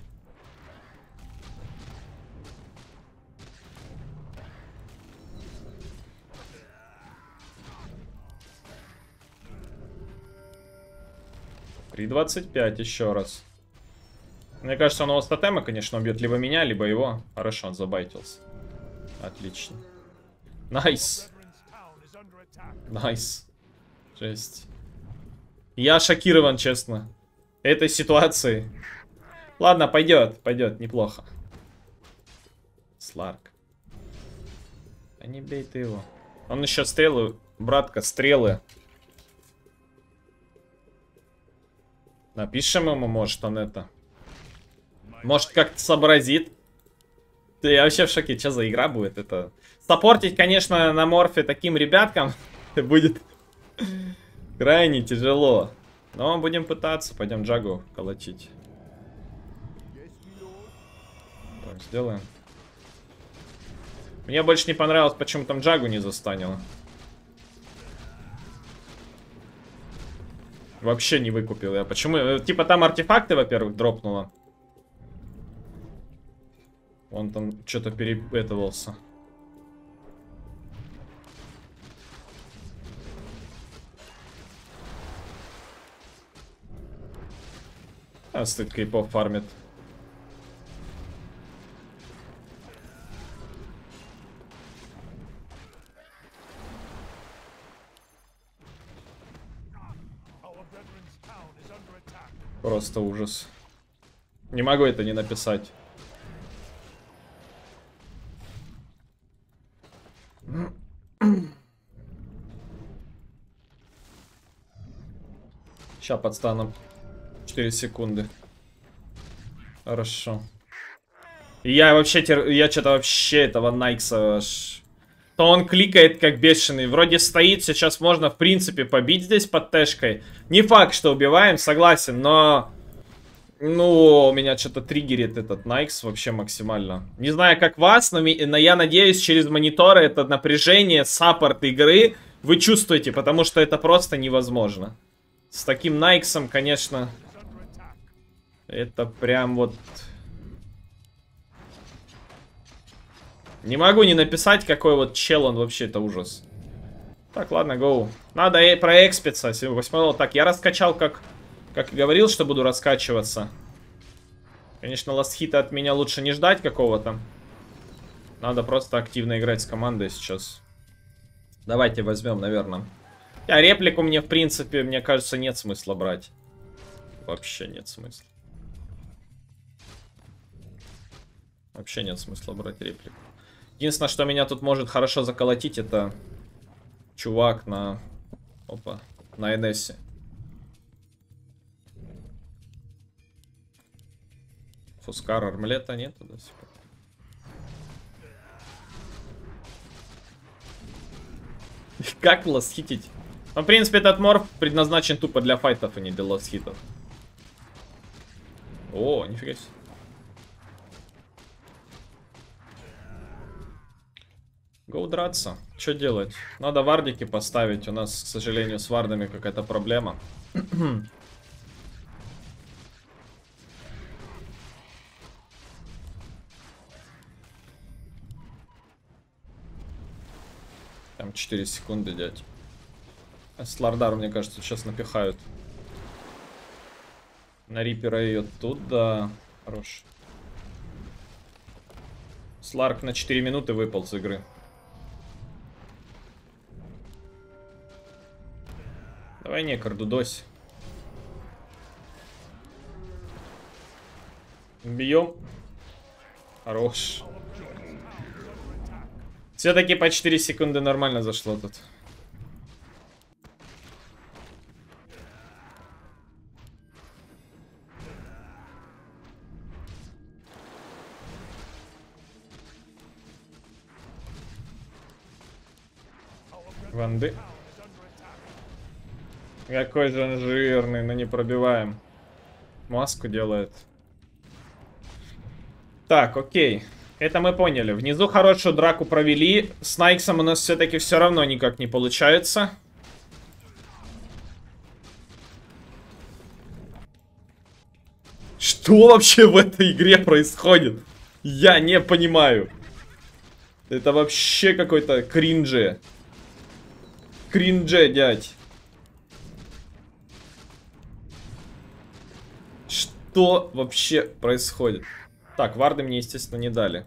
три двадцать пять еще раз. Мне кажется, он его с тотема, конечно, убьет либо меня, либо его. Хорошо, он забайтился. Отлично. Найс. Найс. Жесть. Я шокирован, честно, этой ситуацией. Ладно, пойдет, пойдет, неплохо. Сларк. А не бей ты его. Он еще стрелы, братка, стрелы. Напишем ему, может, он это. Может, как-то сообразит. Я вообще в шоке, что за игра будет это. Саппортить, конечно, на морфе таким ребяткам будет крайне тяжело. Но будем пытаться. Пойдем Джагу колотить. Так, сделаем. Мне больше не понравилось, почему там Джагу не застанило. Вообще не выкупил я. Почему? Типа там артефакты, во-первых, дропнуло. Он там что-то перепетывался. А, стыд крипов фармит. Просто ужас. Не могу это не написать. Сейчас подстану. четыре секунды. Хорошо. Я вообще, тер... я что-то вообще этого Найкса аж... То он кликает как бешеный. Вроде стоит, сейчас можно в принципе побить здесь под тэшкой. Не факт, что убиваем, согласен, но... Ну, меня что-то триггерит этот Найкс вообще максимально. Не знаю, как вас, но, ми... но я надеюсь, через мониторы это напряжение, саппорт игры вы чувствуете, потому что это просто невозможно. С таким Найксом, конечно, это прям вот... Не могу не написать, какой вот чел он вообще, это ужас. Так, ладно, гоу. Надо проэкспиться. восьмой так, я раскачал, как, как и говорил, что буду раскачиваться. Конечно, ластхита от меня лучше не ждать какого-то. Надо просто активно играть с командой сейчас. Давайте возьмем, наверное. А реплику мне, в принципе, мне кажется, нет смысла брать. Вообще нет смысла. Вообще нет смысла брать реплику. Единственное, что меня тут может хорошо заколотить, это чувак на... Опа, на эн эс. Фускар, армлета нету до сих пор. Как лосхитить? Ну, в принципе, этот морф предназначен тупо для файтов, а не для лосхитов. О, нифига себе. Гоу драться. Что делать? Надо вардики поставить. У нас, к сожалению, с вардами какая-то проблема. Там четыре секунды, дядь. Слардар, мне кажется, сейчас напихают. На Рипера ее тут, да. Хорош. Сларк на четыре минуты выпал с игры. Давай не, кардудось. Бьем. Хорош. Все-таки по четыре секунды нормально зашло тут. Ванды. Какой же он жирный, но не пробиваем. Маску делает. Так, окей. Это мы поняли. Внизу хорошую драку провели. С Найксом у нас все-таки все равно никак не получается. Что вообще в этой игре происходит? Я не понимаю. Это вообще какой-то кринже. Кринже, дядь. Что вообще происходит? Так, варды мне, естественно, не дали.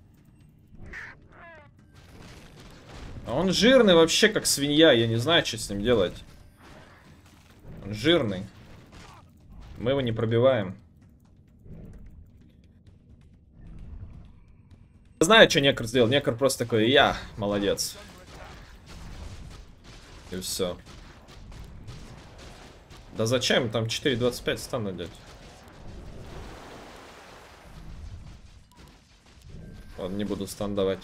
А он жирный вообще, как свинья. Я не знаю, что с ним делать. Он жирный. Мы его не пробиваем. Знаю, что Некр сделал. Некр просто такой: я молодец. И все. Да зачем? Там четыре двадцать пять стан надеть. Ладно, не буду стан давать.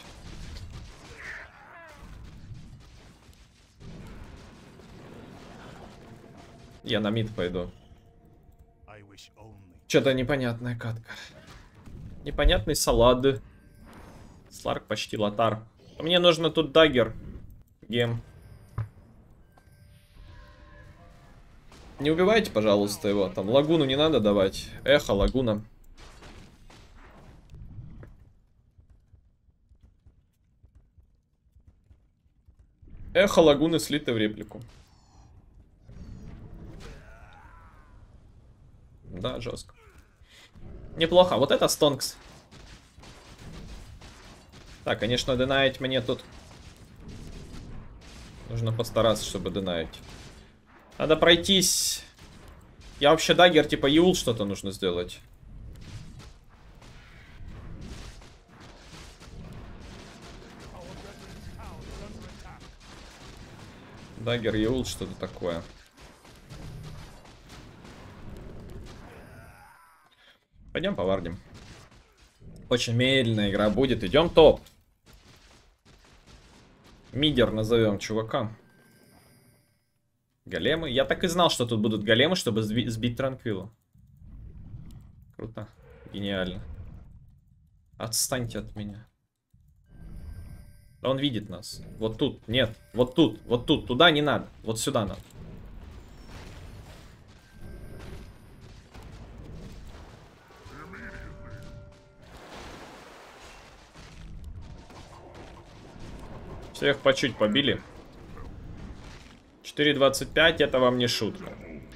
Я на мид пойду. Что-то непонятная катка. Непонятный салады. Сларк почти лотар. Мне нужно тут даггер. Гем. Не убивайте, пожалуйста, его. Там лагуну не надо давать. Эхо, лагуна. Эхо, лагуны слиты в реплику. Да, жестко. Неплохо. Вот это стонкс. Так, конечно, денаить мне тут. Нужно постараться, чтобы денаить. Надо пройтись. Я вообще даггер, типа Юл что-то нужно сделать. Даггер, Юл, что-то такое. Пойдем повардим. Очень медленная игра будет. Идем топ. Мидер назовем чувака. Големы. Я так и знал, что тут будут големы, чтобы сбить Транквилу. Круто. Гениально. Отстаньте от меня. Он видит нас. Вот тут. Нет. Вот тут. Вот тут. Туда не надо. Вот сюда надо. Всех по чуть побили. четыре двадцать пять, это вам не шутка.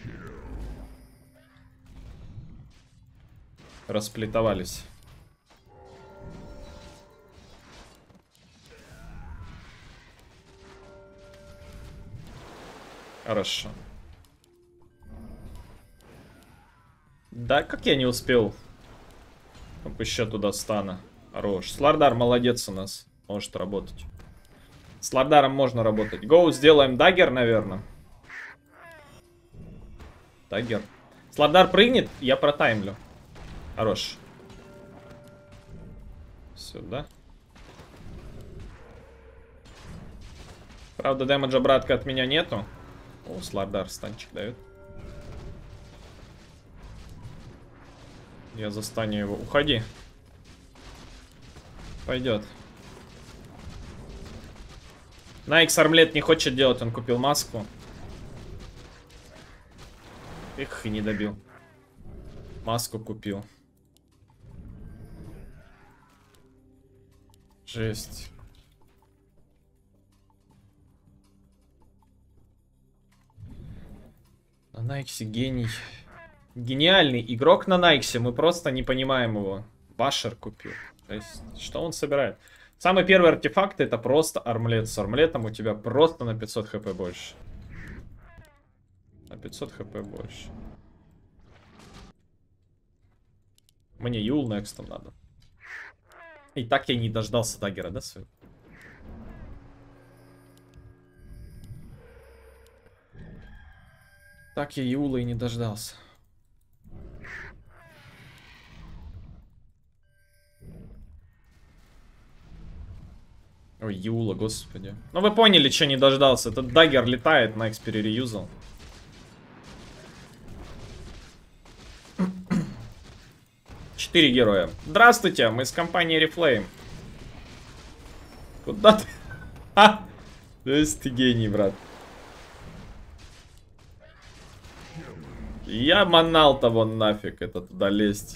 Расплетовались. Хорошо. Да, как я не успел. Оп, еще туда стана. Хорош. Слардар молодец у нас. Может работать. С Лардаром можно работать. Гоу, сделаем даггер, наверное. Даггер. Слардар прыгнет, я протаймлю. Хорош. Сюда. Правда, дэмэджа, братка, от меня нету. О, Слардар станчик дает. Я застану его. Уходи. Пойдет. Найкс армлет не хочет делать, он купил маску. Эх, и не добил. Маску купил. Жесть. На Найксе гений. Гениальный игрок на Найксе, мы просто не понимаем его. Башер купил. То есть, что он собирает? Самый первый артефакт это просто армлет. С армлетом у тебя просто на пятьсот хп больше. На пятьсот хп больше. Мне Юл некстом надо. И так я не дождался даггера, да, своего? Так я Юла и не дождался. Ой, Юла, господи. Ну вы поняли, что не дождался. Этот даггер летает, Найкс перереюзал. Четыре героя. Здравствуйте, мы с компанией Reflame. Куда ты? Ха! То есть ты гений, брат. Я манал-то вон нафиг это туда лезть.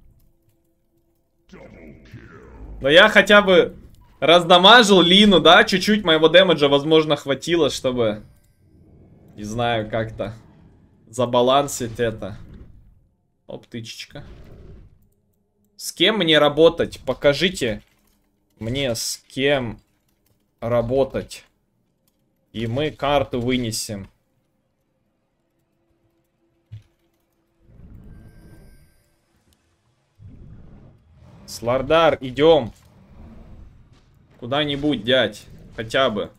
Но я хотя бы раздамажил Лину, да? Чуть-чуть моего дэмэджа, возможно, хватило, чтобы... Не знаю, как-то забалансить это. Оп, тычечка. С кем мне работать? Покажите мне, с кем работать. И мы карту вынесем. Слардар, идем. Куда-нибудь, дядь. Хотя бы.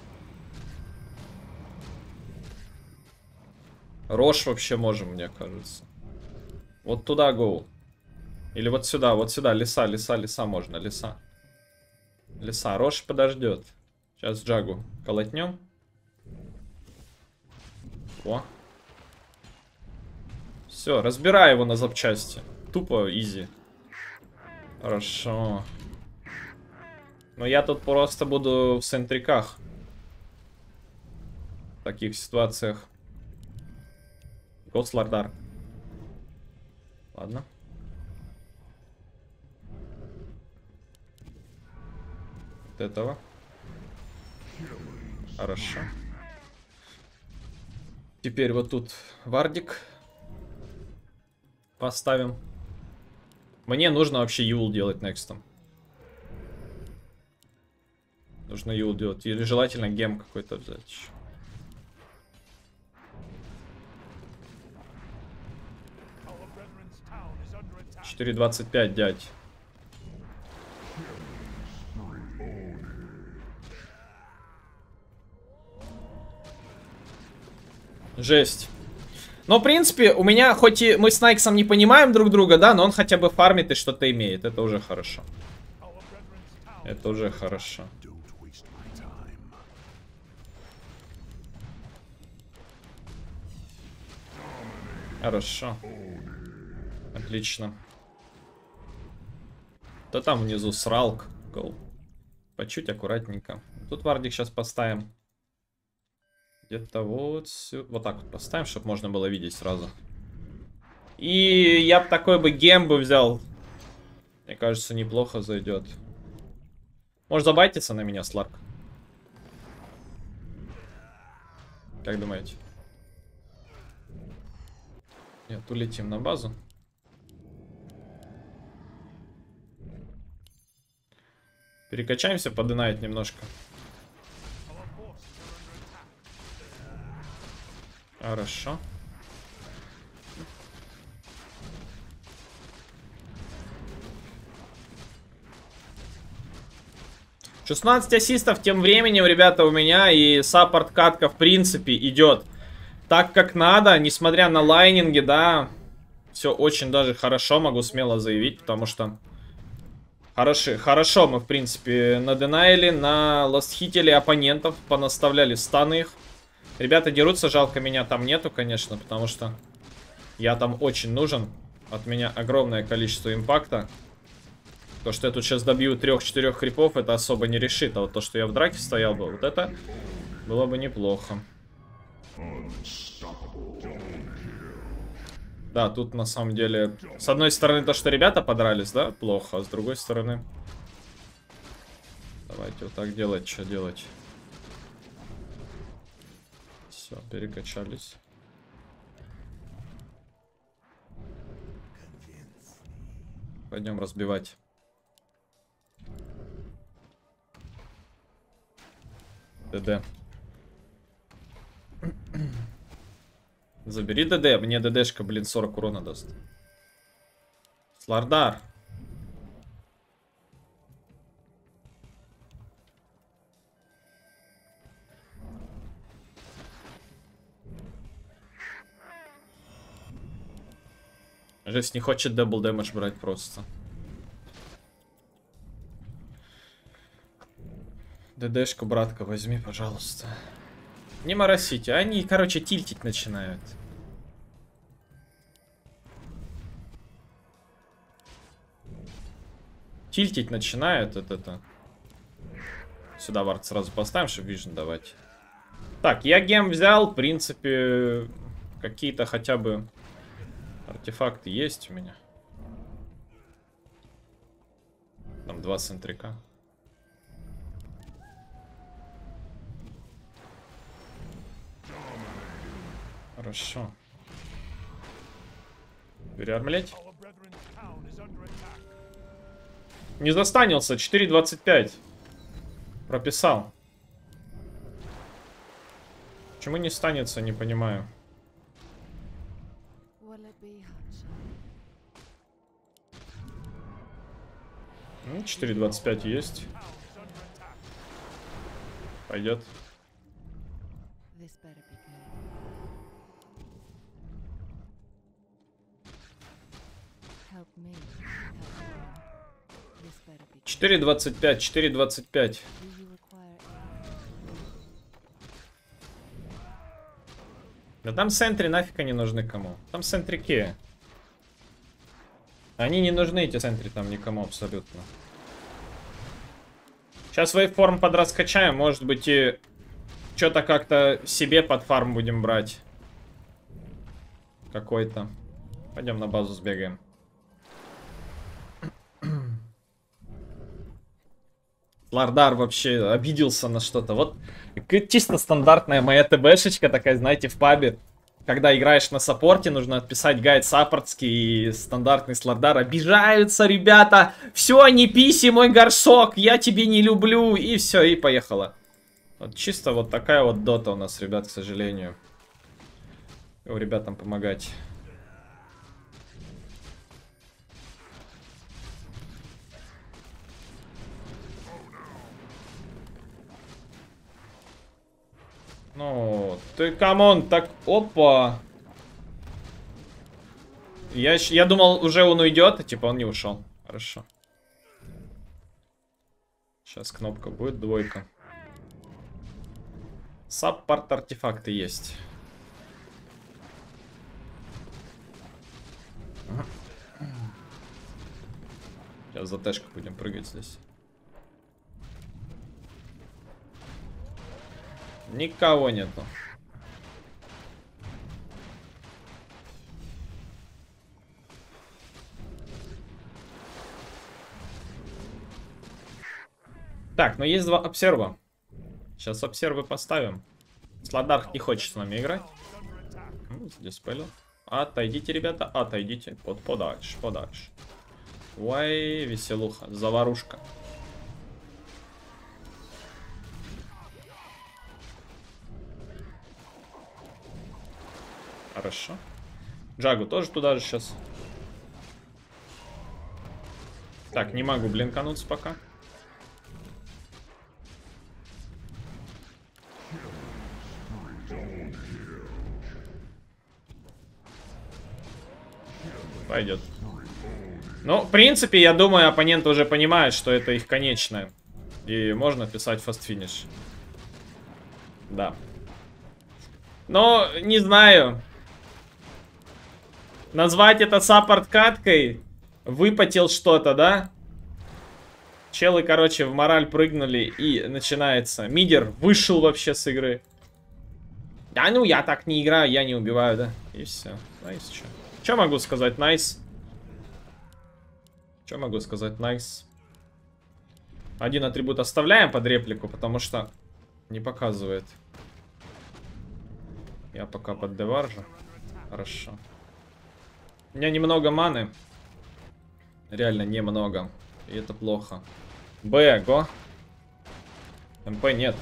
Рош вообще можем, мне кажется. Вот туда гоу. Или вот сюда, вот сюда. Леса, леса, леса можно, леса. Леса. Рош подождет. Сейчас Джагу колотнем. О. Все, разбирай его на запчасти. Тупо изи. Хорошо. Но я тут просто буду в центриках. В таких ситуациях. Гослардар. Ладно. Вот этого. Хорошо. Теперь вот тут вардик поставим. Мне нужно вообще юл делать некстом. Нужно юл делать. Или желательно гем какой-то взять еще. четыре двадцать пять, дядь. Жесть. Но, в принципе, у меня, хоть и мы с Найксом не понимаем друг друга, да, но он хотя бы фармит и что-то имеет. Это уже хорошо. Это уже хорошо. Хорошо. Отлично. Да там внизу сралк. Гол. По чуть аккуратненько. Тут вардик сейчас поставим. Где-то вот сюда. Вот так вот поставим, чтобы можно было видеть сразу. И я бы такой бы гем бы взял. Мне кажется, неплохо зайдет. Может забайтиться на меня, Сларк? Как думаете? Нет, улетим на базу. Перекачаемся, подынает немножко. Хорошо. шестнадцать ассистов тем временем, ребята, у меня. И саппорт катка, в принципе, идет так, как надо. Несмотря на лайнинги, да. Все очень даже хорошо, могу смело заявить. Потому что хороши, хорошо мы, в принципе, наденаили, на ластхитили оппонентов. Понаставляли станы их. Ребята дерутся, жалко, меня там нету, конечно, потому что я там очень нужен. От меня огромное количество импакта. То, что я тут сейчас добью трех-четырех крипов, это особо не решит. А вот то, что я в драке стоял бы, вот это было бы неплохо. Да, тут на самом деле, с одной стороны, то, что ребята подрались, да, плохо. А с другой стороны, давайте вот так делать, что делать. Все, перекачались. Пойдем разбивать. ДД. Забери ДД. Мне ДДшка, блин, сорок урона даст. Слардар. Жесть не хочет дабл дэмэдж брать просто. ДДшку, братка, возьми, пожалуйста. Не моросите. Они, короче, тильтить начинают. Тильтить начинают. Вот это. Сюда вард сразу поставим, чтобы вижн давать. Так, я гем взял. В принципе, какие-то хотя бы артефакты есть у меня. Там два центрика. Хорошо. Переармлеть. Не застанился. четыре двадцать пять. Прописал. Почему не станется, не понимаю. четыре двадцать пять есть. Пойдет. четыре двадцать пять, четыре двадцать пять. Да там сентри нафиг они нужны кому. Там сентрики. Они не нужны, эти сентри, там никому абсолютно. Сейчас вейвформ подраскачаем, может быть и что-то как-то себе под фарм будем брать. Какой-то. Пойдем на базу сбегаем. Лардар вообще обиделся на что-то. Вот чисто стандартная моя ТБшечка такая, знаете, в пабе. Когда играешь на саппорте, нужно отписать гайд саппортский, и стандартный с Лардар. Обижаются, ребята. Все, не писи, мой горшок, я тебе не люблю. И все, и поехала. Вот чисто вот такая вот дота у нас, ребят, к сожалению. О, ребятам помогать. Ну, ты, камон, так, опа. Я, я думал, уже он уйдет, а типа он не ушел. Хорошо. Сейчас кнопка будет, двойка. Саппорт артефакты есть. Сейчас за тэшку будем прыгать здесь. Никого нету. Так, но есть два обсерва. Сейчас обсервы поставим. Сладар не хочет с нами играть. Диспелил. Отойдите, ребята, отойдите. Под подальше, подальше. Ой, веселуха, заварушка. Хорошо. Джагу тоже туда же сейчас. Так, не могу блинкануться пока. Пойдет. Ну, в принципе, я думаю, оппоненты уже понимают, что это их конечное. И можно писать фаст-финиш. Да. Но, не знаю. Назвать это саппорт-каткой. Выпотел что-то, да? Челы, короче, в мораль прыгнули. И начинается. Мидер вышел вообще с игры. Да ну, я так не играю, я не убиваю, да? И все. Найс, что? Что могу сказать? Найс. Что могу сказать? Найс. Один атрибут оставляем под реплику, потому что не показывает. Я пока под деваржу. Хорошо. У меня немного маны. Реально немного. И это плохо. Б, го. МП нет.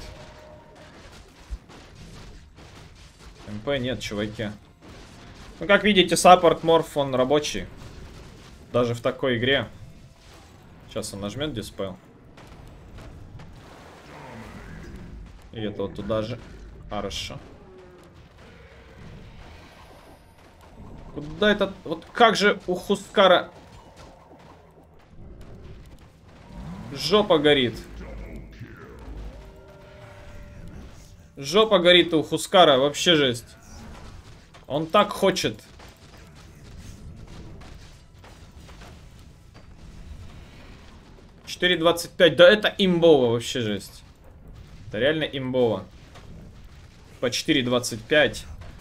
МП нет, чуваки. Ну, как видите, саппорт морф, он рабочий. Даже в такой игре. Сейчас он нажмет диспел. И это вот туда же. Хорошо. Куда этот... Вот как же у Хускара... Жопа горит. Жопа горит у Хускара. Вообще жесть. Он так хочет. четыре двадцать пять. Да это имбово. Вообще жесть. Это реально имбово. По четыре двадцать пять.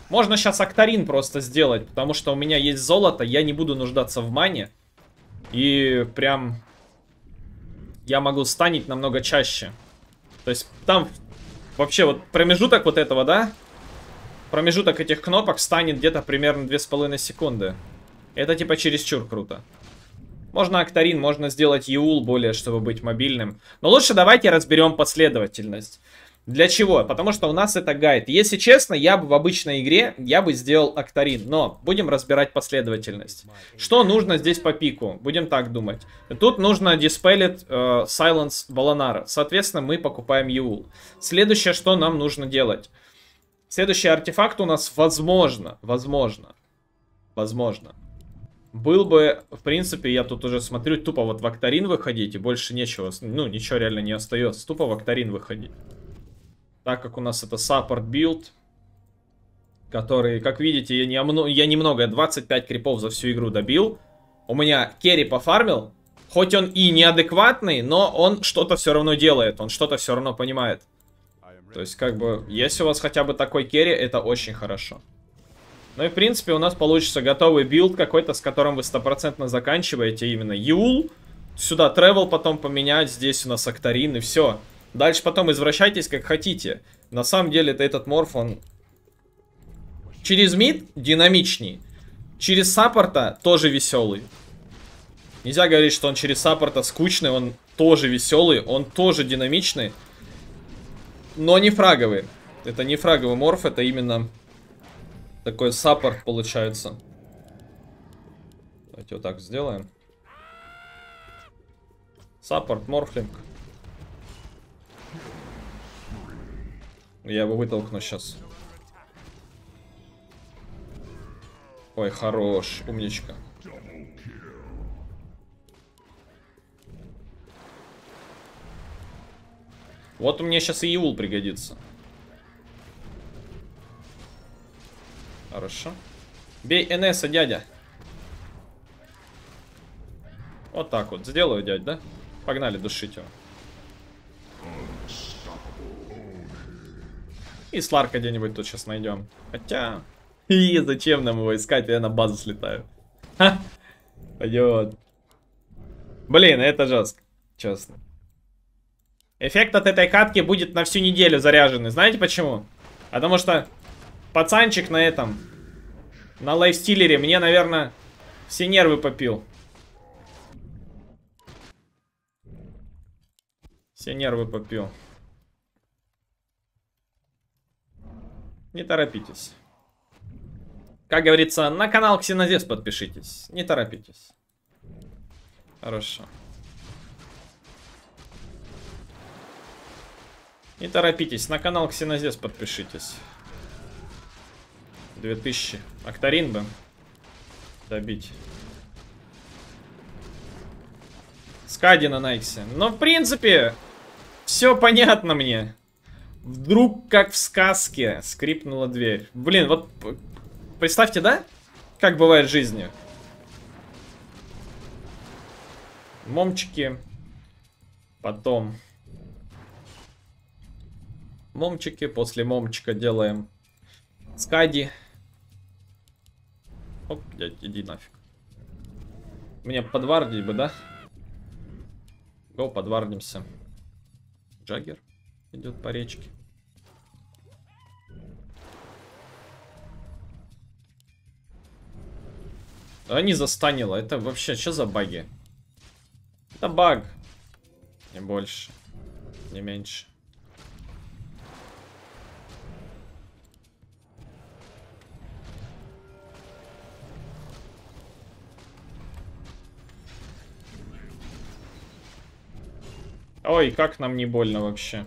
Можно сейчас Актарин просто сделать, потому что у меня есть золото, я не буду нуждаться в мане. И прям я могу станить намного чаще. То есть там вообще вот промежуток вот этого, да? Промежуток этих кнопок станет где-то примерно две с половиной секунды. Это типа чересчур круто. Можно Актарин, можно сделать Юул более, чтобы быть мобильным. Но лучше давайте разберем последовательность. Для чего? Потому что у нас это гайд. Если честно, я бы в обычной игре, я бы сделал Актарин. Но будем разбирать последовательность. Что нужно здесь по пику? Будем так думать. Тут нужно Dispelled uh, Silence Волонара. Соответственно, мы покупаем Юул. Следующее, что нам нужно делать. Следующий артефакт у нас возможно, возможно, возможно. Был бы, в принципе, я тут уже смотрю, тупо вот в Актарин выходить, и больше нечего, ну, ничего реально не остается. Тупо в Актарин выходить. Так как у нас это саппорт билд, который, как видите, я, не, я немного, я двадцать пять крипов за всю игру добил. У меня керри пофармил, хоть он и неадекватный, но он что-то все равно делает, он что-то все равно понимает. То есть, как бы, если у вас хотя бы такой керри, это очень хорошо. Ну и, в принципе, у нас получится готовый билд какой-то, с которым вы стопроцентно заканчиваете именно Юул. Сюда тревел потом поменять, здесь у нас Актарин и все. Дальше потом извращайтесь как хотите. На самом деле, это этот морф, он через мид динамичней. Через саппорта тоже веселый. Нельзя говорить, что он через саппорта скучный, он тоже веселый, он тоже динамичный. Но не фраговый. Это не фраговый морф, это именно такой саппорт получается. Давайте вот так сделаем. Саппорт, морфлинг. Я его вытолкну сейчас. Ой, хорош, умничка. Вот у меня сейчас и Юул пригодится. Хорошо. Бей НСа, дядя. Вот так вот. Сделаю, дядь, да? Погнали душить его. И Сларка где-нибудь тут сейчас найдем. Хотя... И зачем нам его искать? Я на базу слетаю. Ха! Пойдет. Блин, это жестко. Честно. Эффект от этой катки будет на всю неделю заряженный. Знаете почему? Потому что пацанчик на этом, на лайфстиллере, мне, наверное, все нервы попил. Все нервы попил. Не торопитесь. Как говорится, на канал Ксенозес подпишитесь. Не торопитесь. Хорошо. Не торопитесь, на канал Ксенозес подпишитесь. две тысячи. Актарин бы добить. Скади на Найксе. Но, в принципе, все понятно мне. Вдруг, как в сказке, скрипнула дверь. Блин, вот представьте, да? Как бывает в жизни. Момчики. Потом... Момчики, после момчика делаем скади. Оп, блядь, иди нафиг. Мне подвардить бы, да? Го, подвардимся. Джаггер идет по речке. А не застанило. Это вообще, что за баги? Это баг. Не больше. Не меньше. Ой, как нам не больно вообще.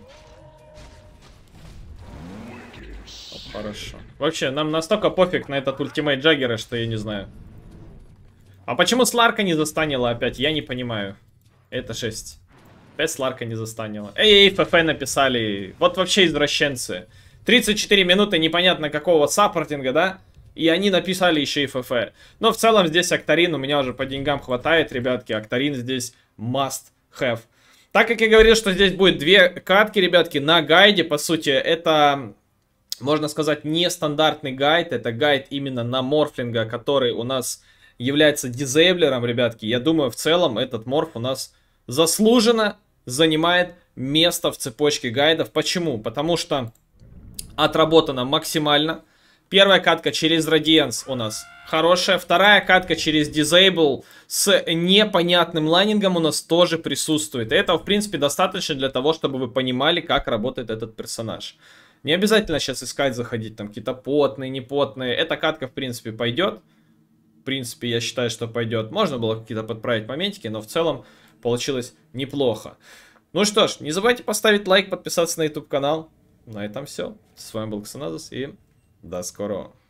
Оп, хорошо. Вообще, нам настолько пофиг на этот ультимейт Джаггера, что я не знаю. А почему Сларка не застанила опять? Я не понимаю. Это шесть. Опять Сларка не застанила. Эй, эй, ФФ написали. Вот вообще извращенцы. тридцать четыре минуты непонятно какого саппортинга, да? И они написали еще и ФФ. Но в целом здесь Актарин у меня уже по деньгам хватает, ребятки. Актарин здесь must have. Так как я говорил, что здесь будет две катки, ребятки, на гайде, по сути, это можно сказать, нестандартный гайд. Это гайд именно на морфлинга, который у нас является дизейблером, ребятки. Я думаю, в целом этот морф у нас заслуженно занимает место в цепочке гайдов. Почему? Потому что отработано максимально. Первая катка через Radiance у нас хорошая. Вторая катка через Disable с непонятным лайнингом у нас тоже присутствует. И этого, в принципе, достаточно для того, чтобы вы понимали, как работает этот персонаж. Не обязательно сейчас искать, заходить там какие-то потные, непотные. Эта катка, в принципе, пойдет. В принципе, я считаю, что пойдет. Можно было какие-то подправить моментики, но в целом получилось неплохо. Ну что ж, не забывайте поставить лайк, подписаться на YouTube канал. На этом все. С вами был Ксеназос и до скорого.